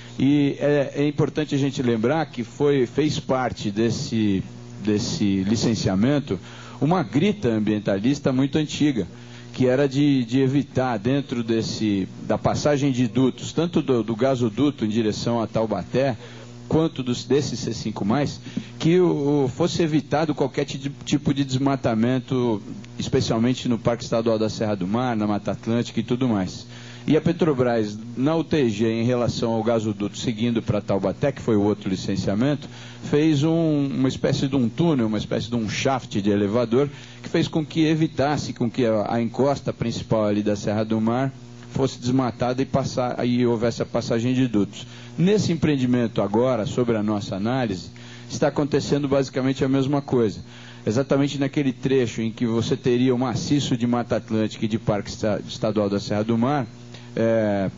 G: E é, é importante a gente lembrar que foi, fez parte desse, desse licenciamento uma grita ambientalista muito antiga, que era de, de evitar dentro desse, da passagem de dutos, tanto do, do gasoduto em direção a Taubaté, quanto dos, desse C cinco mais, que o, fosse evitado qualquer tipo de desmatamento, especialmente no Parque Estadual da Serra do Mar, na Mata Atlântica e tudo mais. E a Petrobras, na U T G, em relação ao gasoduto seguindo para Taubaté, que foi o outro licenciamento, fez um, uma espécie de um túnel, uma espécie de um shaft de elevador, que fez com que evitasse com que a, a encosta principal ali da Serra do Mar fosse desmatada e, passar, e houvesse a passagem de dutos. Nesse empreendimento agora, sobre a nossa análise, está acontecendo basicamente a mesma coisa. Exatamente naquele trecho em que você teria o maciço de Mata Atlântica e de Parque Estadual da Serra do Mar, É,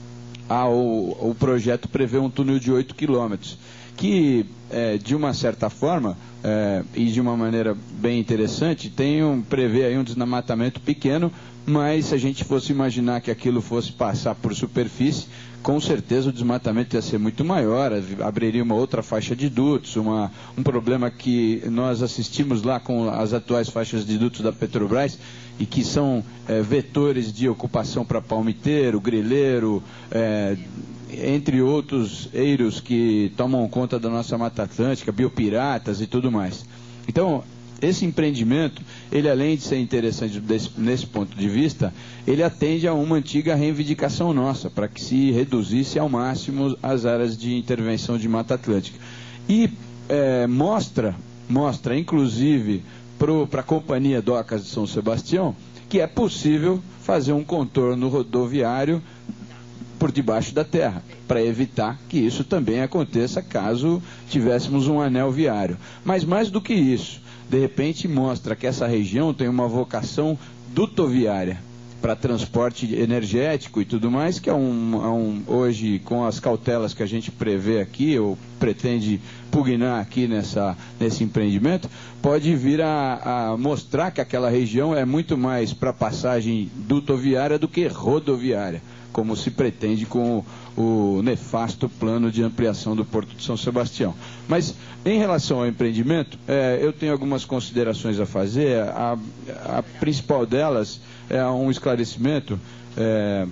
G: a, o, o projeto prevê um túnel de oito quilômetros, que é, de uma certa forma é, e de uma maneira bem interessante, tem um, prevê aí um desmatamento pequeno, mas se a gente fosse imaginar que aquilo fosse passar por superfície, com certeza o desmatamento ia ser muito maior, abriria uma outra faixa de dutos, uma, um problema que nós assistimos lá com as atuais faixas de dutos da Petrobras, e que são é, vetores de ocupação para palmiteiro, grileiro, é, entre outros eiros que tomam conta da nossa Mata Atlântica, biopiratas e tudo mais. Então, esse empreendimento, ele além de ser interessante desse, nesse ponto de vista, ele atende a uma antiga reivindicação nossa, para que se reduzisse ao máximo as áreas de intervenção de Mata Atlântica. E é, mostra, mostra inclusive para a Companhia Docas de São Sebastião, que é possível fazer um contorno rodoviário por debaixo da terra, para evitar que isso também aconteça caso tivéssemos um anel viário. Mas mais do que isso, de repente mostra que essa região tem uma vocação dutoviária para transporte energético e tudo mais, que é um, é um, hoje, com as cautelas que a gente prevê aqui, ou pretende pugnar aqui nessa, nesse empreendimento, pode vir a, a mostrar que aquela região é muito mais para passagem dutoviária do que rodoviária, como se pretende com o, o nefasto plano de ampliação do Porto de São Sebastião. Mas, em relação ao empreendimento, é, eu tenho algumas considerações a fazer. A, a principal delas é um esclarecimento é,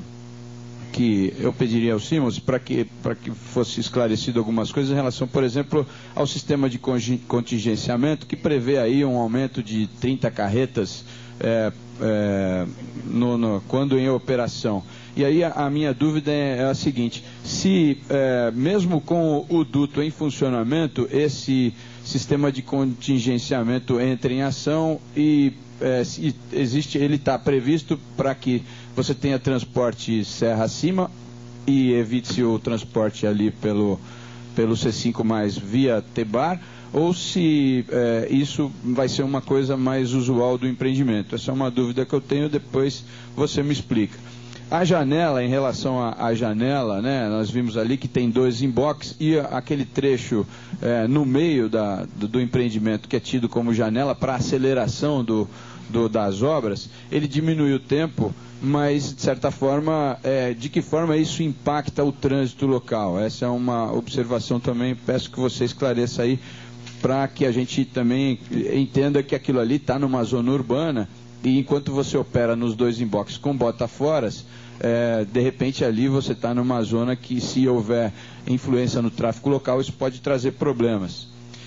G: que eu pediria ao Simons para que, para que fosse esclarecido algumas coisas em relação, por exemplo, ao sistema de contingenciamento, que prevê aí um aumento de trinta carretas é, é, no, no, quando em operação. E aí a, a minha dúvida é, é a seguinte: se é, mesmo com o duto em funcionamento, esse sistema de contingenciamento entra em ação e é, se existe, ele está previsto para que você tenha transporte serra acima e evite-se o transporte ali pelo, pelo C cinco mais via Tebar, ou se é, isso vai ser uma coisa mais usual do empreendimento. Essa é uma dúvida que eu tenho, depois você me explica. A janela, em relação à janela, né, nós vimos ali que tem dois inbox e aquele trecho é, no meio da, do, do empreendimento que é tido como janela para aceleração do, do, das obras, ele diminui o tempo, mas de certa forma, é, de que forma isso impacta o trânsito local? Essa é uma observação também, peço que você esclareça aí, para que a gente também entenda que aquilo ali está numa zona urbana, e enquanto você opera nos dois inbox com botaforas, é, de repente ali você está numa zona que, se houver influência no tráfego local, isso pode trazer problemas.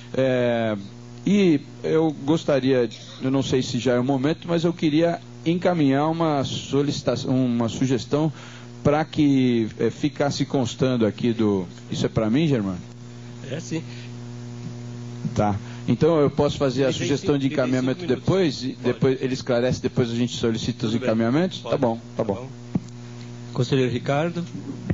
G: É, e eu gostaria, eu não sei se já é o momento, mas eu queria encaminhar uma solicitação, uma sugestão para que é, ficasse constando aqui do... Isso é para mim, Germano?
A: É, sim.
G: Tá. Então eu posso fazer a
A: Ele
G: sugestão
A: tem,
G: de encaminhamento depois? E depois ele esclarece, depois a gente solicita os encaminhamentos? Tá bom, tá bom.
A: Conselheiro Ricardo.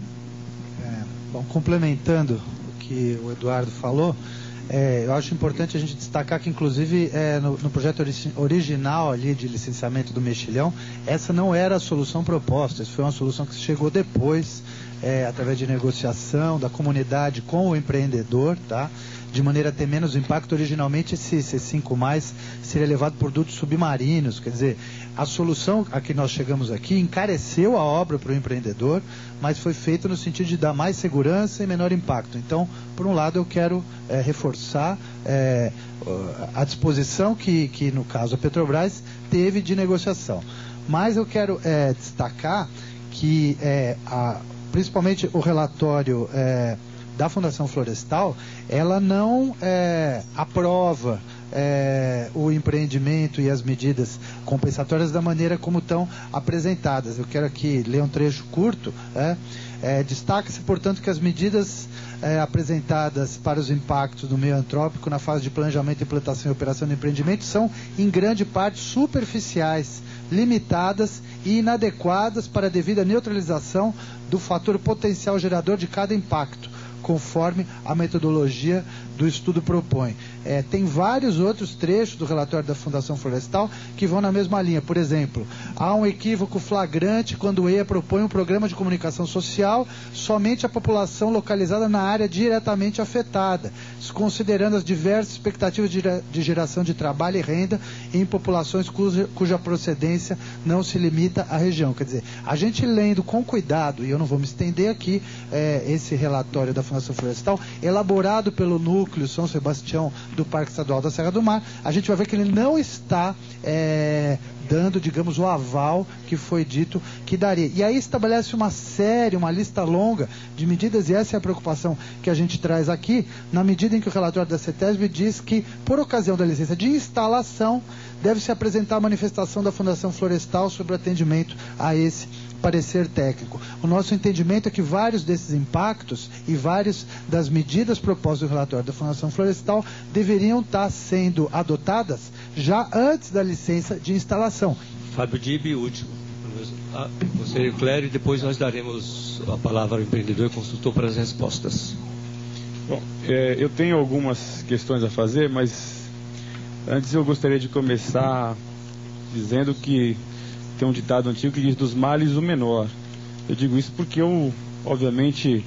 I: É, bom, complementando o que o Eduardo falou, é, eu acho importante a gente destacar que, inclusive, é, no, no projeto ori original ali de licenciamento do mexilhão, essa não era a solução proposta, isso foi uma solução que chegou depois, é, através de negociação da comunidade com o empreendedor, tá? De maneira a ter menos impacto. Originalmente esse C cinco mais seria levado por dutos submarinos, quer dizer, a solução a que nós chegamos aqui encareceu a obra para o empreendedor, mas foi feita no sentido de dar mais segurança e menor impacto. Então, por um lado, eu quero é, reforçar é, a disposição que, que, no caso, a Petrobras teve de negociação. Mas eu quero é, destacar que, é, a, principalmente o relatório é, da Fundação Florestal, ela não é, aprova é, o empreendimento e as medidas compensatórias da maneira como estão apresentadas. Eu quero aqui ler um trecho curto. É, é, destaca-se, portanto, que as medidas é, apresentadas para os impactos do meio antrópico na fase de planejamento, implantação e operação do empreendimento são, em grande parte, superficiais, limitadas e inadequadas para a devida neutralização do fator potencial gerador de cada impacto, conforme a metodologia do estudo propõe. É, tem vários outros trechos do relatório da Fundação Florestal que vão na mesma linha. Por exemplo, há um equívoco flagrante quando o E I A propõe um programa de comunicação social somente à população localizada na área diretamente afetada, considerando as diversas expectativas de, de geração de trabalho e renda em populações cuja, cuja procedência não se limita à região. Quer dizer, a gente lendo com cuidado, e eu não vou me estender aqui, é, esse relatório da Fundação Florestal, elaborado pelo núcleo São Sebastião do Parque Estadual da Serra do Mar, a gente vai ver que ele não está é, dando, digamos, o aval que foi dito que daria. E aí estabelece uma série, uma lista longa de medidas, e essa é a preocupação que a gente traz aqui, na medida em que o relatório da CETESB diz que, por ocasião da licença de instalação, deve-se apresentar a manifestação da Fundação Florestal sobre o atendimento a esse parecer técnico. O nosso entendimento é que vários desses impactos e várias das medidas propostas no relatório da Fundação Florestal deveriam estar sendo adotadas já antes da licença de instalação.
A: Fábio Dib, último. Ah, conselheiro Clério, e depois nós daremos a palavra ao empreendedor e consultor para as respostas.
Q: Bom, é, eu tenho algumas questões a fazer, mas antes eu gostaria de começar dizendo que tem um ditado antigo que diz: dos males o menor. Eu digo isso porque eu, obviamente,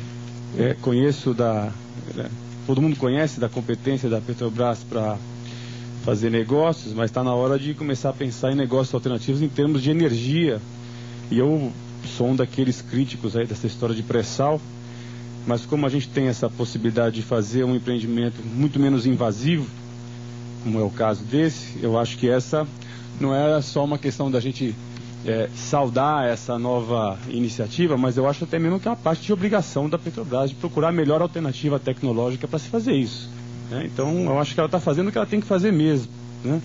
Q: é, conheço da... Né, todo mundo conhece da competência da Petrobras para fazer negócios, mas está na hora de começar a pensar em negócios alternativos em termos de energia. E eu sou um daqueles críticos aí dessa história de pré-sal, mas como a gente tem essa possibilidade de fazer um empreendimento muito menos invasivo, como é o caso desse, eu acho que essa não é só uma questão da gente é, saudar essa nova iniciativa, mas eu acho até mesmo que é uma parte de obrigação da Petrobras de procurar a melhor alternativa tecnológica para se fazer isso, né? Então eu acho que ela está fazendo o que ela tem que fazer mesmo, né?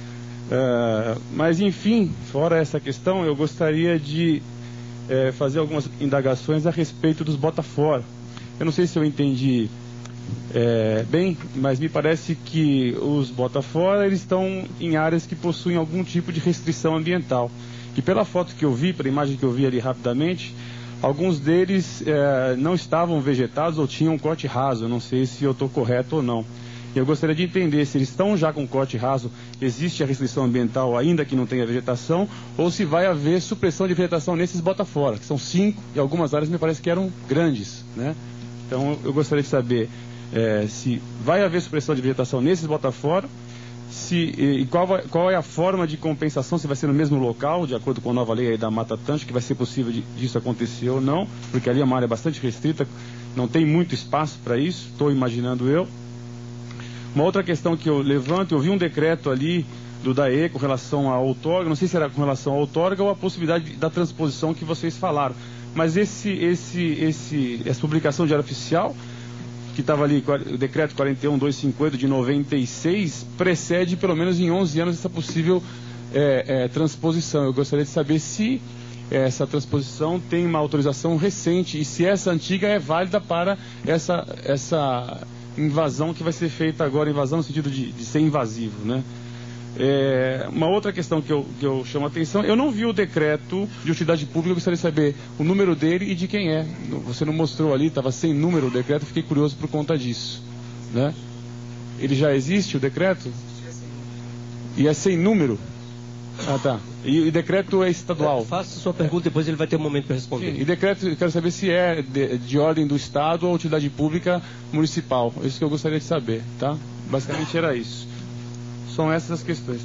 Q: É, mas enfim, fora essa questão, eu gostaria de é, fazer algumas indagações a respeito dos bota-fora. Eu não sei se eu entendi É, bem, mas me parece que os bota-fora eles estão em áreas que possuem algum tipo de restrição ambiental. E pela foto que eu vi, pela imagem que eu vi ali rapidamente, alguns deles é, não estavam vegetados ou tinham corte raso. Eu não sei se eu estou correto ou não. Eu gostaria de entender se eles estão já com corte raso, existe a restrição ambiental ainda que não tenha vegetação, ou se vai haver supressão de vegetação nesses bota-fora, que são cinco, e algumas áreas me parece que eram grandes, né? Então eu gostaria de saber É, se vai haver supressão de vegetação nesses bota-fora, se, e, e qual, vai, qual é a forma de compensação, se vai ser no mesmo local, de acordo com a nova lei aí da Mata Atlântica, que vai ser possível de, disso acontecer ou não, porque ali é uma área bastante restrita, não tem muito espaço para isso, estou imaginando eu. Uma outra questão que eu levanto, eu vi um decreto ali do D A E com relação à outorga, não sei se era com relação à outorga ou à possibilidade da transposição que vocês falaram, mas esse, esse, esse, essa publicação de área oficial, que estava ali, o decreto quarenta e um mil duzentos e cinquenta de noventa e seis, precede pelo menos em onze anos essa possível é, é, transposição. Eu gostaria de saber se essa transposição tem uma autorização recente e se essa antiga é válida para essa, essa invasão que vai ser feita agora, invasão no sentido de, de ser invasivo, né? É, uma outra questão que eu, que eu chamo a atenção, eu não vi o decreto de utilidade pública, eu gostaria de saber o número dele e de quem é. Você não mostrou ali, estava sem número o decreto, fiquei curioso por conta disso, né? Ele já existe, o decreto? E é sem número? Ah, tá. E o decreto é estadual?
A: É, faça sua pergunta, depois ele vai ter um momento para responder.
Q: Sim, e decreto, eu quero saber se é de, de ordem do Estado ou utilidade pública municipal. É isso que eu gostaria de saber, tá? Basicamente era isso. São essas as questões.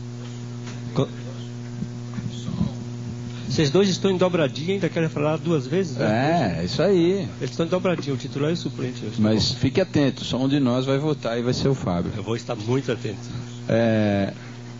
A: Vocês dois estão em dobradinha, ainda querem falar duas vezes?
G: Né? É, isso aí.
A: Eles estão em dobradinha, o titular e o suplente.
G: Mas fique atento, só um de nós vai votar e vai ser o Fábio.
A: Eu vou estar muito atento.
G: É...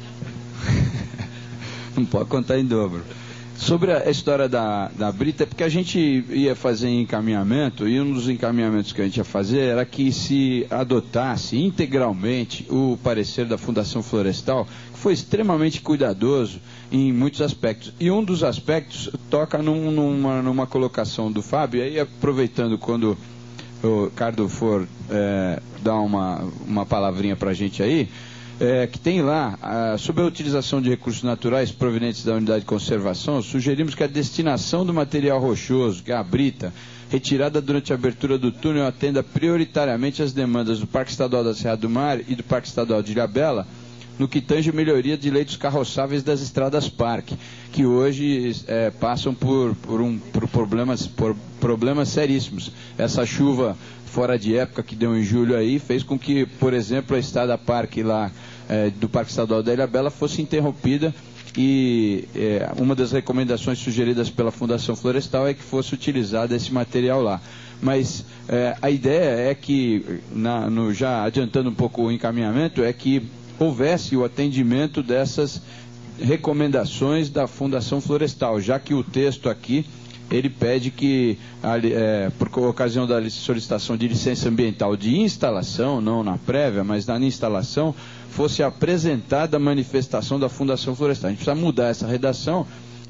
G: Não pode contar em dobro. Sobre a história da, da Brita, é porque a gente ia fazer encaminhamento, e um dos encaminhamentos que a gente ia fazer era que se adotasse integralmente o parecer da Fundação Florestal, que foi extremamente cuidadoso em muitos aspectos. E um dos aspectos toca num, numa, numa colocação do Fábio, e aí aproveitando quando o Ricardo for é, dar uma, uma palavrinha para a gente aí, É, que tem lá, a, sobre a utilização de recursos naturais provenientes da unidade de conservação, sugerimos que a destinação do material rochoso, que é a brita, retirada durante a abertura do túnel, atenda prioritariamente às demandas do Parque Estadual da Serra do Mar e do Parque Estadual de Ilhabela, no que tange melhoria de leitos carroçáveis das estradas parque, que hoje é, passam por, por, um, por, problemas, por problemas seríssimos. Essa chuva fora de época que deu em julho aí, fez com que, por exemplo, a estrada parque lá é, do Parque Estadual da Ilhabela fosse interrompida e é, uma das recomendações sugeridas pela Fundação Florestal é que fosse utilizado esse material lá. Mas é, a ideia é que, na, no, já adiantando um pouco o encaminhamento, é que houvesse o atendimento dessas recomendações da Fundação Florestal, já que o texto aqui ele pede que, é, por ocasião da solicitação de licença ambiental de instalação, não na prévia, mas na instalação, fosse apresentada a manifestação da Fundação Florestal. A gente precisa mudar essa redação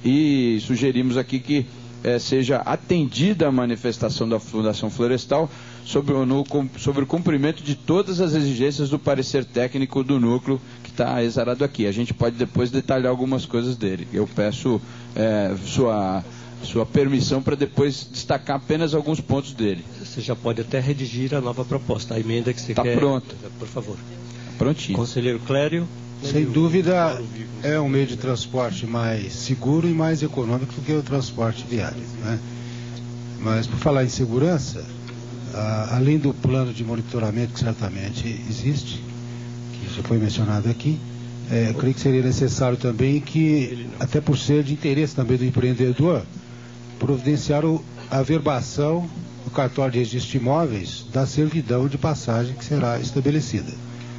G: e sugerimos aqui que é, seja atendida a manifestação da Fundação Florestal sobre o, no, sobre o cumprimento de todas as exigências do parecer técnico do núcleo que está exarado aqui. A gente pode depois detalhar algumas coisas dele. Eu peço é, sua... sua permissão para depois destacar apenas alguns pontos dele.
A: Você já pode até redigir a nova proposta, a emenda que você
G: tá
A: quer.
G: Está pronto.
A: Por favor.
G: Prontinho.
A: Conselheiro Clério.
L: Sem dúvida, é um meio de transporte mais seguro e mais econômico do que o transporte viário, né? Mas, por falar em segurança, a, além do plano de monitoramento que certamente existe, que já foi mencionado aqui, é, eu creio que seria necessário também que, até por ser de interesse também do empreendedor, providenciar o, a averbação do cartório de registro de imóveis da servidão de passagem que será estabelecida.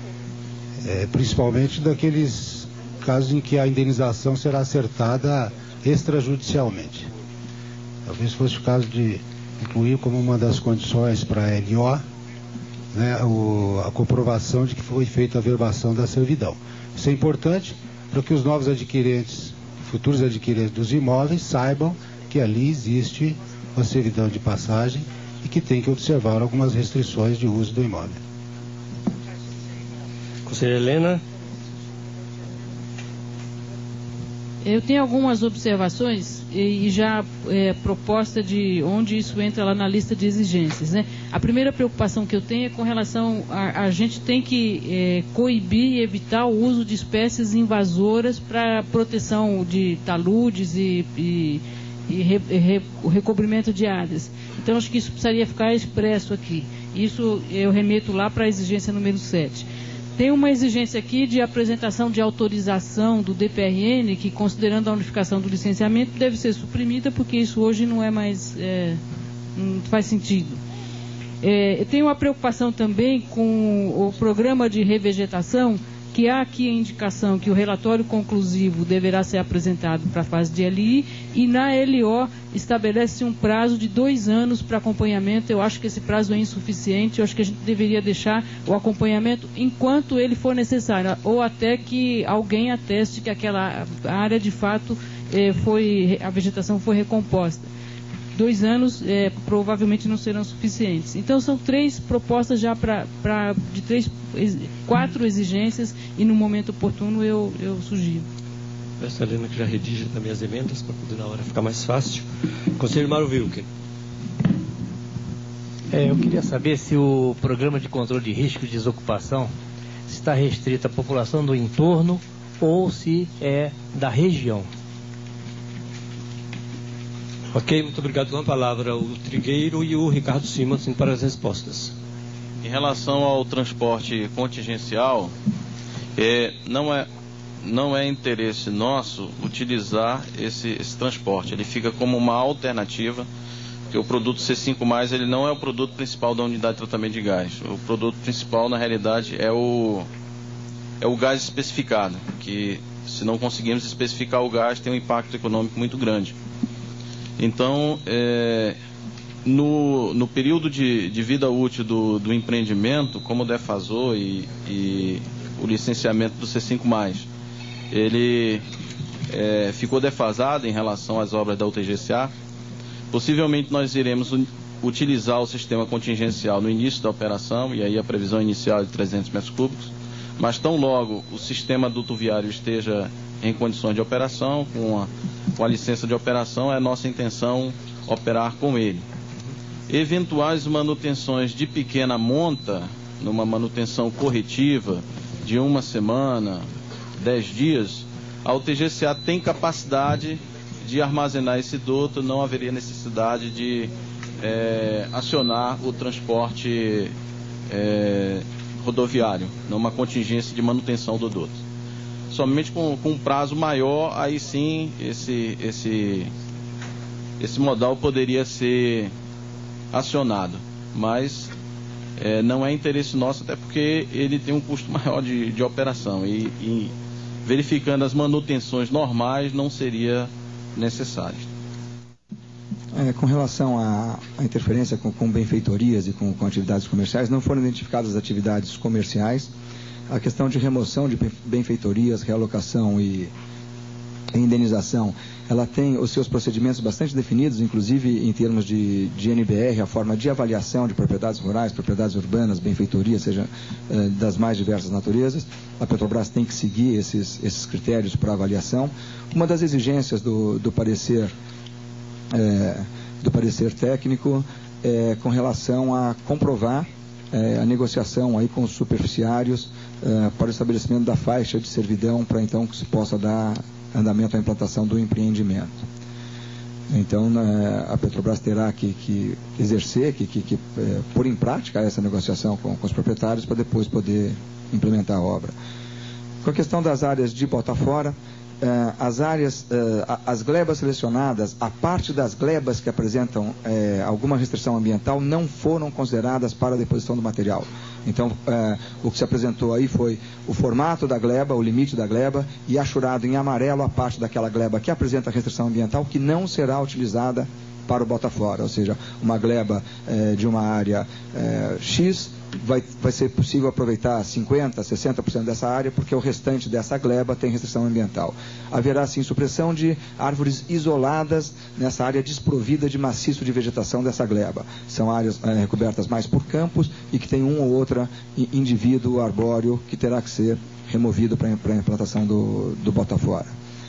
L: É, principalmente daqueles casos em que a indenização será acertada extrajudicialmente. Talvez fosse o caso de incluir como uma das condições para a L O, né, o, a comprovação de que foi feita a averbação da servidão. Isso é importante para que os novos adquirentes, futuros adquirentes dos imóveis, saibam que ali existe uma servidão de passagem e que tem que observar algumas restrições de uso do imóvel.
A: Conselheira Helena.
C: Eu tenho algumas observações e, e já é, proposta de onde isso entra lá na lista de exigências, né? A primeira preocupação que eu tenho é com relação a, a gente tem que é, coibir e evitar o uso de espécies invasoras para proteção de taludes e, e, e re, re, o recobrimento de áreas. Então acho que isso precisaria ficar expresso aqui. Isso eu remeto lá para a exigência número sete. Tem uma exigência aqui de apresentação de autorização do D P R N, que, considerando a unificação do licenciamento, deve ser suprimida, porque isso hoje não é mais, é, não faz sentido. É, eu tenho uma preocupação também com o programa de revegetação, que há aqui a indicação que o relatório conclusivo deverá ser apresentado para a fase de L I, e na L O estabelece um prazo de dois anos para acompanhamento. Eu acho que esse prazo é insuficiente, eu acho que a gente deveria deixar o acompanhamento enquanto ele for necessário, ou até que alguém ateste que aquela área de fato eh, foi, a vegetação foi recomposta. Dois anos eh, provavelmente não serão suficientes. Então são três propostas já para de três, quatro exigências, e no momento oportuno eu, eu sugiro.
A: Peço a Helena que já redija também as emendas para poder na hora ficar mais fácil. Conselheiro Mário Wilken.
E: É, eu queria saber se o programa de controle de risco de desocupação está restrito à população do entorno ou se é da região.
A: Ok, muito obrigado. Com a palavra o Trigueiro e o Ricardo Simas para as respostas.
S: Em relação ao transporte contingencial, é, não, é, não é interesse nosso utilizar esse, esse transporte. Ele fica como uma alternativa, porque o produto C cinco mais, ele não é o produto principal da unidade de tratamento de gás. O produto principal, na realidade, é o, é o gás especificado, que se não conseguirmos especificar o gás, tem um impacto econômico muito grande. Então, é, no, no período de, de vida útil do, do empreendimento, como o defasor e, e o licenciamento do C cinco mais, ele é, ficou defasado em relação às obras da U T G C A. Possivelmente nós iremos utilizar o sistema contingencial no início da operação, e aí a previsão inicial é de trezentos metros cúbicos, mas tão logo o sistema dutoviário esteja em condições de operação, com a, com a licença de operação, é nossa intenção operar com ele. Eventuais manutenções de pequena monta, numa manutenção corretiva de uma semana, dez dias, a U T G C A tem capacidade de armazenar esse duto, não haveria necessidade de é, acionar o transporte é, rodoviário, numa contingência de manutenção do duto. Somente com, com um prazo maior, aí sim esse, esse, esse modal poderia ser acionado, mas é, não é interesse nosso, até porque ele tem um custo maior de, de operação e, e verificando as manutenções normais não seria necessário.
T: É, com relação à, à interferência com, com benfeitorias e com, com atividades comerciais, não foram identificadas atividades comerciais. A questão de remoção de benfeitorias, realocação e indenização, ela tem os seus procedimentos bastante definidos, inclusive em termos de, de N B R, a forma de avaliação de propriedades rurais, propriedades urbanas, benfeitorias, seja eh, das mais diversas naturezas. A Petrobras tem que seguir esses, esses critérios para avaliação. Uma das exigências do, do parecer é, do parecer técnico é com relação a comprovar é, a negociação aí com os superficiários é, para o estabelecimento da faixa de servidão, para então que se possa dar andamento à implantação do empreendimento. Então, né, a Petrobras terá que, que exercer, que, que, que é, pôr em prática essa negociação com, com os proprietários para depois poder implementar a obra. Com a questão das áreas de bota fora, Uh, as áreas, uh, as glebas selecionadas, a parte das glebas que apresentam uh, alguma restrição ambiental não foram consideradas para a deposição do material. Então, uh, o que se apresentou aí foi o formato da gleba, o limite da gleba, e achurado em amarelo a parte daquela gleba que apresenta restrição ambiental, que não será utilizada para o bota fora, ou seja, uma gleba uh, de uma área uh, X, Vai, vai ser possível aproveitar cinquenta por cento, sessenta por cento dessa área, porque o restante dessa gleba tem restrição ambiental. Haverá, sim, supressão de árvores isoladas nessa área desprovida de maciço de vegetação dessa gleba. São áreas é, recobertas mais por campos e que tem um ou outro indivíduo arbóreo que terá que ser removido para a implantação do, do bota fora.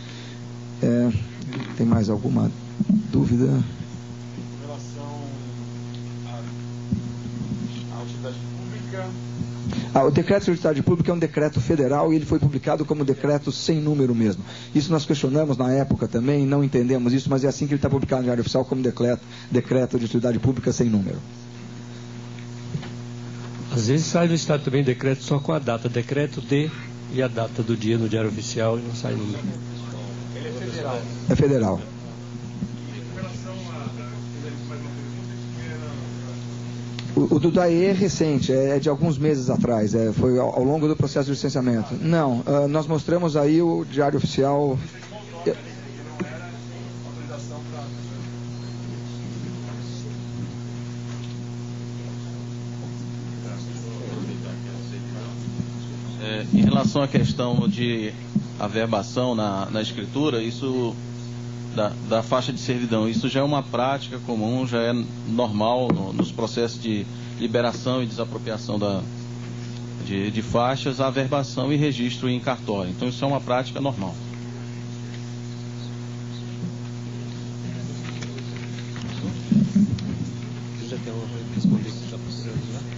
T: É, tem mais alguma dúvida? Ah, o decreto de utilidade pública é um decreto federal e ele foi publicado como decreto sem número mesmo. Isso nós questionamos na época também, não entendemos isso, mas é assim que ele está publicado no Diário Oficial como decreto, decreto de utilidade pública sem número.
A: Às vezes sai do Estado também decreto só com a data, decreto de e a data do dia no Diário Oficial e não sai número.
T: Ele é federal. É federal. O, o do D A E é recente, é de alguns meses atrás, é, foi ao, ao longo do processo de licenciamento. Não, uh, nós mostramos aí o Diário Oficial.
S: É, em relação à questão de averbação na, na escritura, isso da, da faixa de servidão. Isso já é uma prática comum, já é normal no, nos processos de liberação e desapropriação da, de, de faixas, averbação e registro em cartório. Então isso é uma prática normal.
A: Já tem uma coisa para responder que está procurando lá?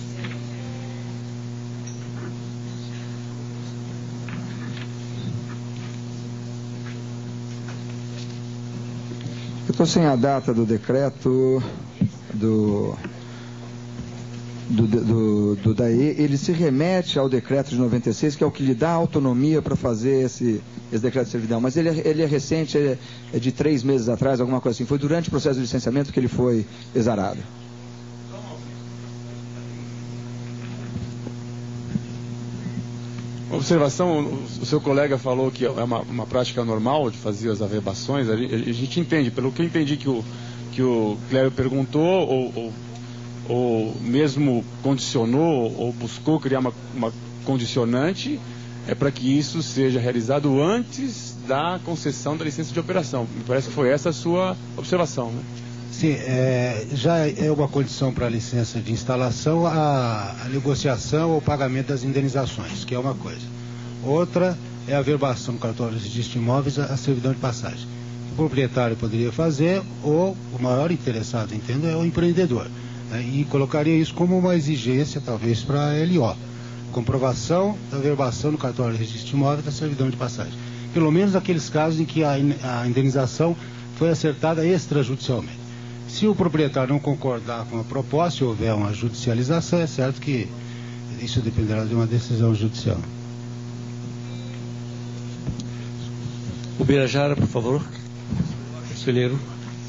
T: Eu estou sem a data do decreto do, do, do, do D A E. Ele se remete ao decreto de noventa e seis, que é o que lhe dá autonomia para fazer esse, esse decreto de servidão. Mas ele é, ele é recente, ele é de três meses atrás, alguma coisa assim. Foi durante o processo de licenciamento que ele foi exarado.
Q: Observação, o seu colega falou que é uma, uma prática normal de fazer as averbações. A gente, a gente entende, pelo que eu entendi que o, que o Cléber perguntou, ou, ou, ou mesmo condicionou, ou buscou criar uma, uma condicionante, é para que isso seja realizado antes da concessão da licença de operação. Me parece que foi essa a sua observação, né?
L: Sim, é, já é uma condição para a licença de instalação a, a negociação ou pagamento das indenizações, que é uma coisa. Outra é a averbação no cartório de registro de imóveis, a, a servidão de passagem. O proprietário poderia fazer, ou o maior interessado, entendo, é o empreendedor. Né, e colocaria isso como uma exigência, talvez, para a L O. Comprovação da averbação no cartório de registro de imóveis da servidão de passagem. Pelo menos aqueles casos em que a, a indenização foi acertada extrajudicialmente. Se o proprietário não concordar com a proposta e houver uma judicialização, é certo que isso dependerá de uma decisão judicial.
A: O Birajara, por favor. Conselheiro.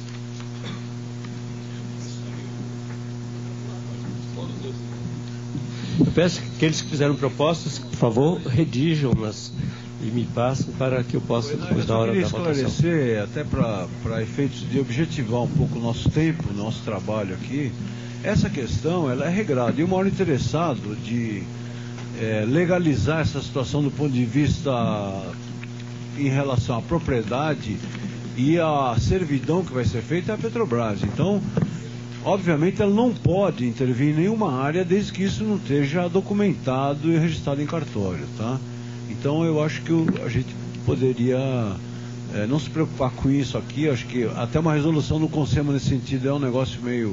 A: Eu peço que aqueles que fizeram propostas, por favor, redijam-nas e me passem para que eu possa, depois da hora da votação.
B: Eu queria esclarecer, até para efeitos de objetivar um pouco o nosso tempo, o nosso trabalho aqui, essa questão ela é regrada. E o maior interessado de é, legalizar essa situação do ponto de vista em relação à propriedade e à servidão que vai ser feita é a Petrobras. Então, obviamente, ela não pode intervir em nenhuma área desde que isso não esteja documentado e registrado em cartório, tá? Então eu acho que o, a gente poderia é, não se preocupar com isso aqui. Acho que até uma resolução do Consema nesse sentido é um negócio meio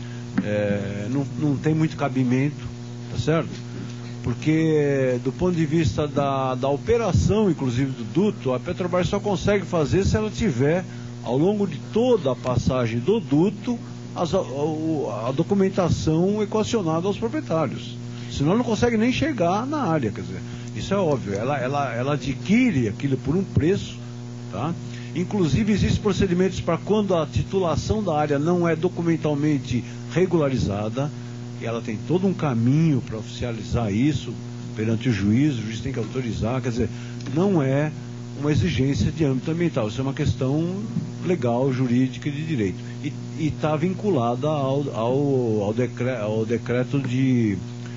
B: é, não, não tem muito cabimento, tá certo? Porque do ponto de vista da, da operação, inclusive do duto, a Petrobras só consegue fazer se ela tiver ao longo de toda a passagem do duto as, a, a, a documentação equacionada aos proprietários, senão ela não consegue nem chegar na área, quer dizer. Isso é óbvio, ela, ela, ela adquire aquilo por um preço, tá? Inclusive existem procedimentos para quando a titulação da área não é documentalmente regularizada, e ela tem todo um caminho para oficializar isso perante o juiz, o juiz tem que autorizar, quer dizer, não é uma exigência de âmbito ambiental, isso é uma questão legal, jurídica e de direito. E está vinculada ao, ao, ao, decre, ao decreto de...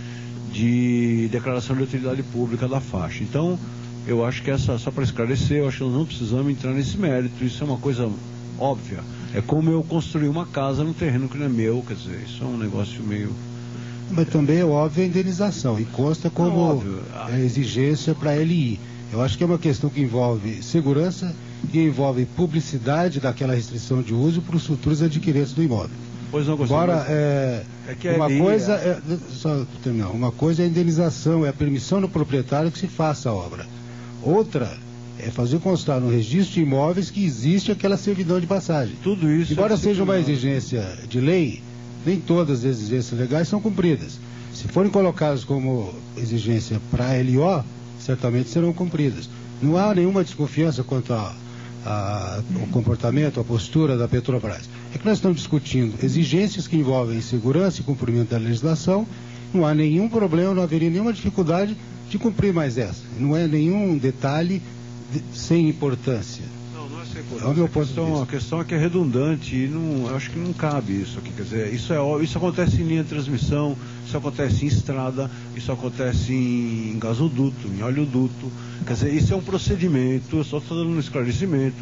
B: de declaração de utilidade pública da faixa. Então, eu acho que essa, só para esclarecer, eu acho que nós não precisamos entrar nesse mérito, isso é uma coisa óbvia. É como eu construir uma casa num terreno que não é meu, quer dizer, isso é um negócio meio...
L: Mas também é óbvio a indenização, e consta como a exigência para a L I. Eu acho que é uma questão que envolve segurança e envolve publicidade daquela restrição de uso para os futuros adquirentes do imóvel.
B: Pois não,
L: Agora, é,
B: é que
L: uma
B: ali,
L: coisa
B: é...
L: é, só terminar, uma coisa é a indenização, é a permissão do proprietário que se faça a obra. Outra é fazer constar no registro de imóveis que existe aquela servidão de passagem.
B: Tudo isso.
L: Embora
B: é
L: seja uma exigência de lei, nem todas as exigências legais são cumpridas. Se forem colocadas como exigência para a L O, certamente serão cumpridas. Não há nenhuma desconfiança quanto a A, o comportamento, a postura da Petrobras. É que nós estamos discutindo exigências que envolvem segurança e cumprimento da legislação. Não há nenhum problema, não haveria nenhuma dificuldade de cumprir mais essa. Não é nenhum detalhe de, sem importância.
B: Não, não é sem importância.
L: É o meu ponto de vista.
B: A questão é que é redundante e não, eu acho que não cabe isso aqui. Quer dizer, isso, é, isso acontece em linha de transmissão, isso acontece em estrada, isso acontece em gasoduto, em oleoduto. Quer dizer, isso é um procedimento, eu só estou dando um esclarecimento,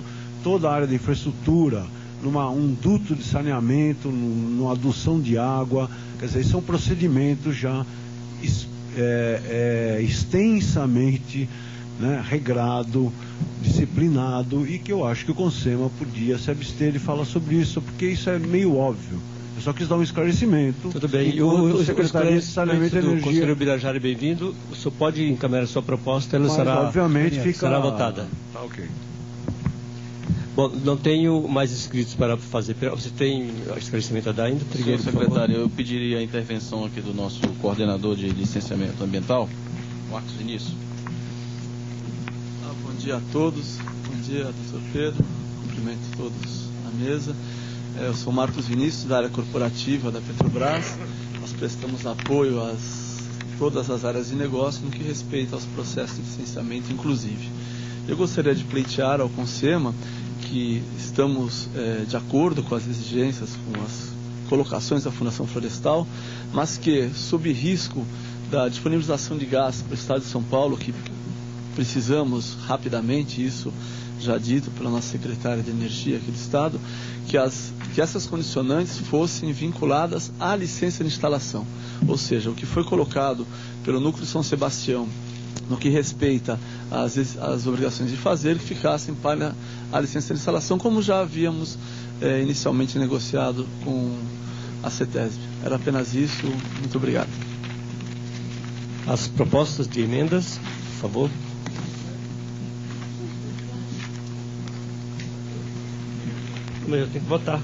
D: toda a área de infraestrutura, numa um duto de saneamento, numa adução de água. Quer dizer, são procedimentos já é, é, extensamente, né, regrado, disciplinado, e que eu acho que o Consema podia se abster de falar sobre isso, porque isso é meio óbvio. Eu só quis dar um esclarecimento.
A: Tudo bem. E o, o
D: Secretaria de Saneamento e
A: do
D: Energia...
A: Conselheiro Birajara, bem-vindo. O senhor pode encaminhar a sua proposta, ela
D: Mas,
A: será,
D: obviamente, fica...
A: será votada.
D: Tá, ok.
A: Bom, não tenho mais inscritos para fazer. Você tem esclarecimento a dar ainda?
S: Senhor secretário, eu pediria a intervenção aqui do nosso coordenador de licenciamento ambiental, Marcos Vinícius.
V: Ah, bom dia a todos. Bom dia, doutor Pedro. Cumprimento todos à mesa. É, eu sou Marcos Vinícius, da área corporativa da Petrobras. Nós prestamos apoio a todas as áreas de negócio no que respeita aos processos de licenciamento, inclusive. Eu gostaria de pleitear ao Consema que estamos é, de acordo com as exigências, com as colocações da Fundação Florestal, mas que, sob risco da disponibilização de gás para o Estado de São Paulo, que precisamos rapidamente, isso já dito pela nossa secretária de Energia aqui do Estado, que, as, que essas condicionantes fossem vinculadas à licença de instalação. Ou seja, o que foi colocado pelo Núcleo São Sebastião no que respeita às, às obrigações de fazer, que ficassem para a licença de instalação, como já havíamos eh, inicialmente negociado com a CETESB. Era apenas isso. Muito obrigado.
A: As propostas de emendas, por favor. Mas eu tenho que votar.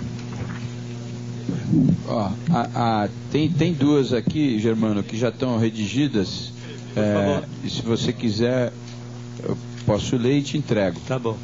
G: Ó, a, a, tem, tem duas aqui, Germano, que já estão redigidas. É, e se você quiser, eu posso ler e te entrego.
A: Tá bom.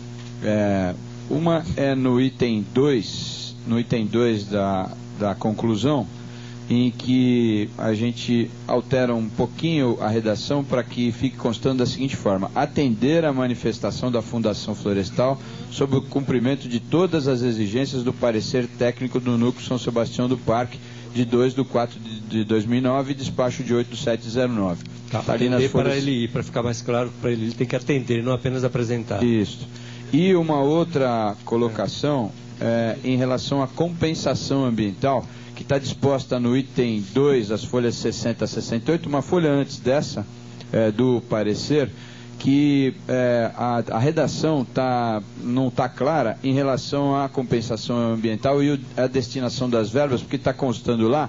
G: É, uma é no item dois, no item dois da, da conclusão, em que a gente altera um pouquinho a redação para que fique constando da seguinte forma: atender a manifestação da Fundação Florestal sobre o cumprimento de todas as exigências do parecer técnico do Núcleo São Sebastião do Parque de dois de quatro de dois mil e nove e despacho de oito de sete de zero nove.
A: Tá, tá ali nas folhas... para ele ir, para ficar mais claro para ele, ele tem que atender, não apenas apresentar.
G: Isso. E uma outra colocação é, em relação à compensação ambiental, que está disposta no item dois, as folhas sessenta a sessenta e oito, uma folha antes dessa, é, do parecer, que é, a, a redação tá, não está clara em relação à compensação ambiental e o, a destinação das verbas, porque está constando lá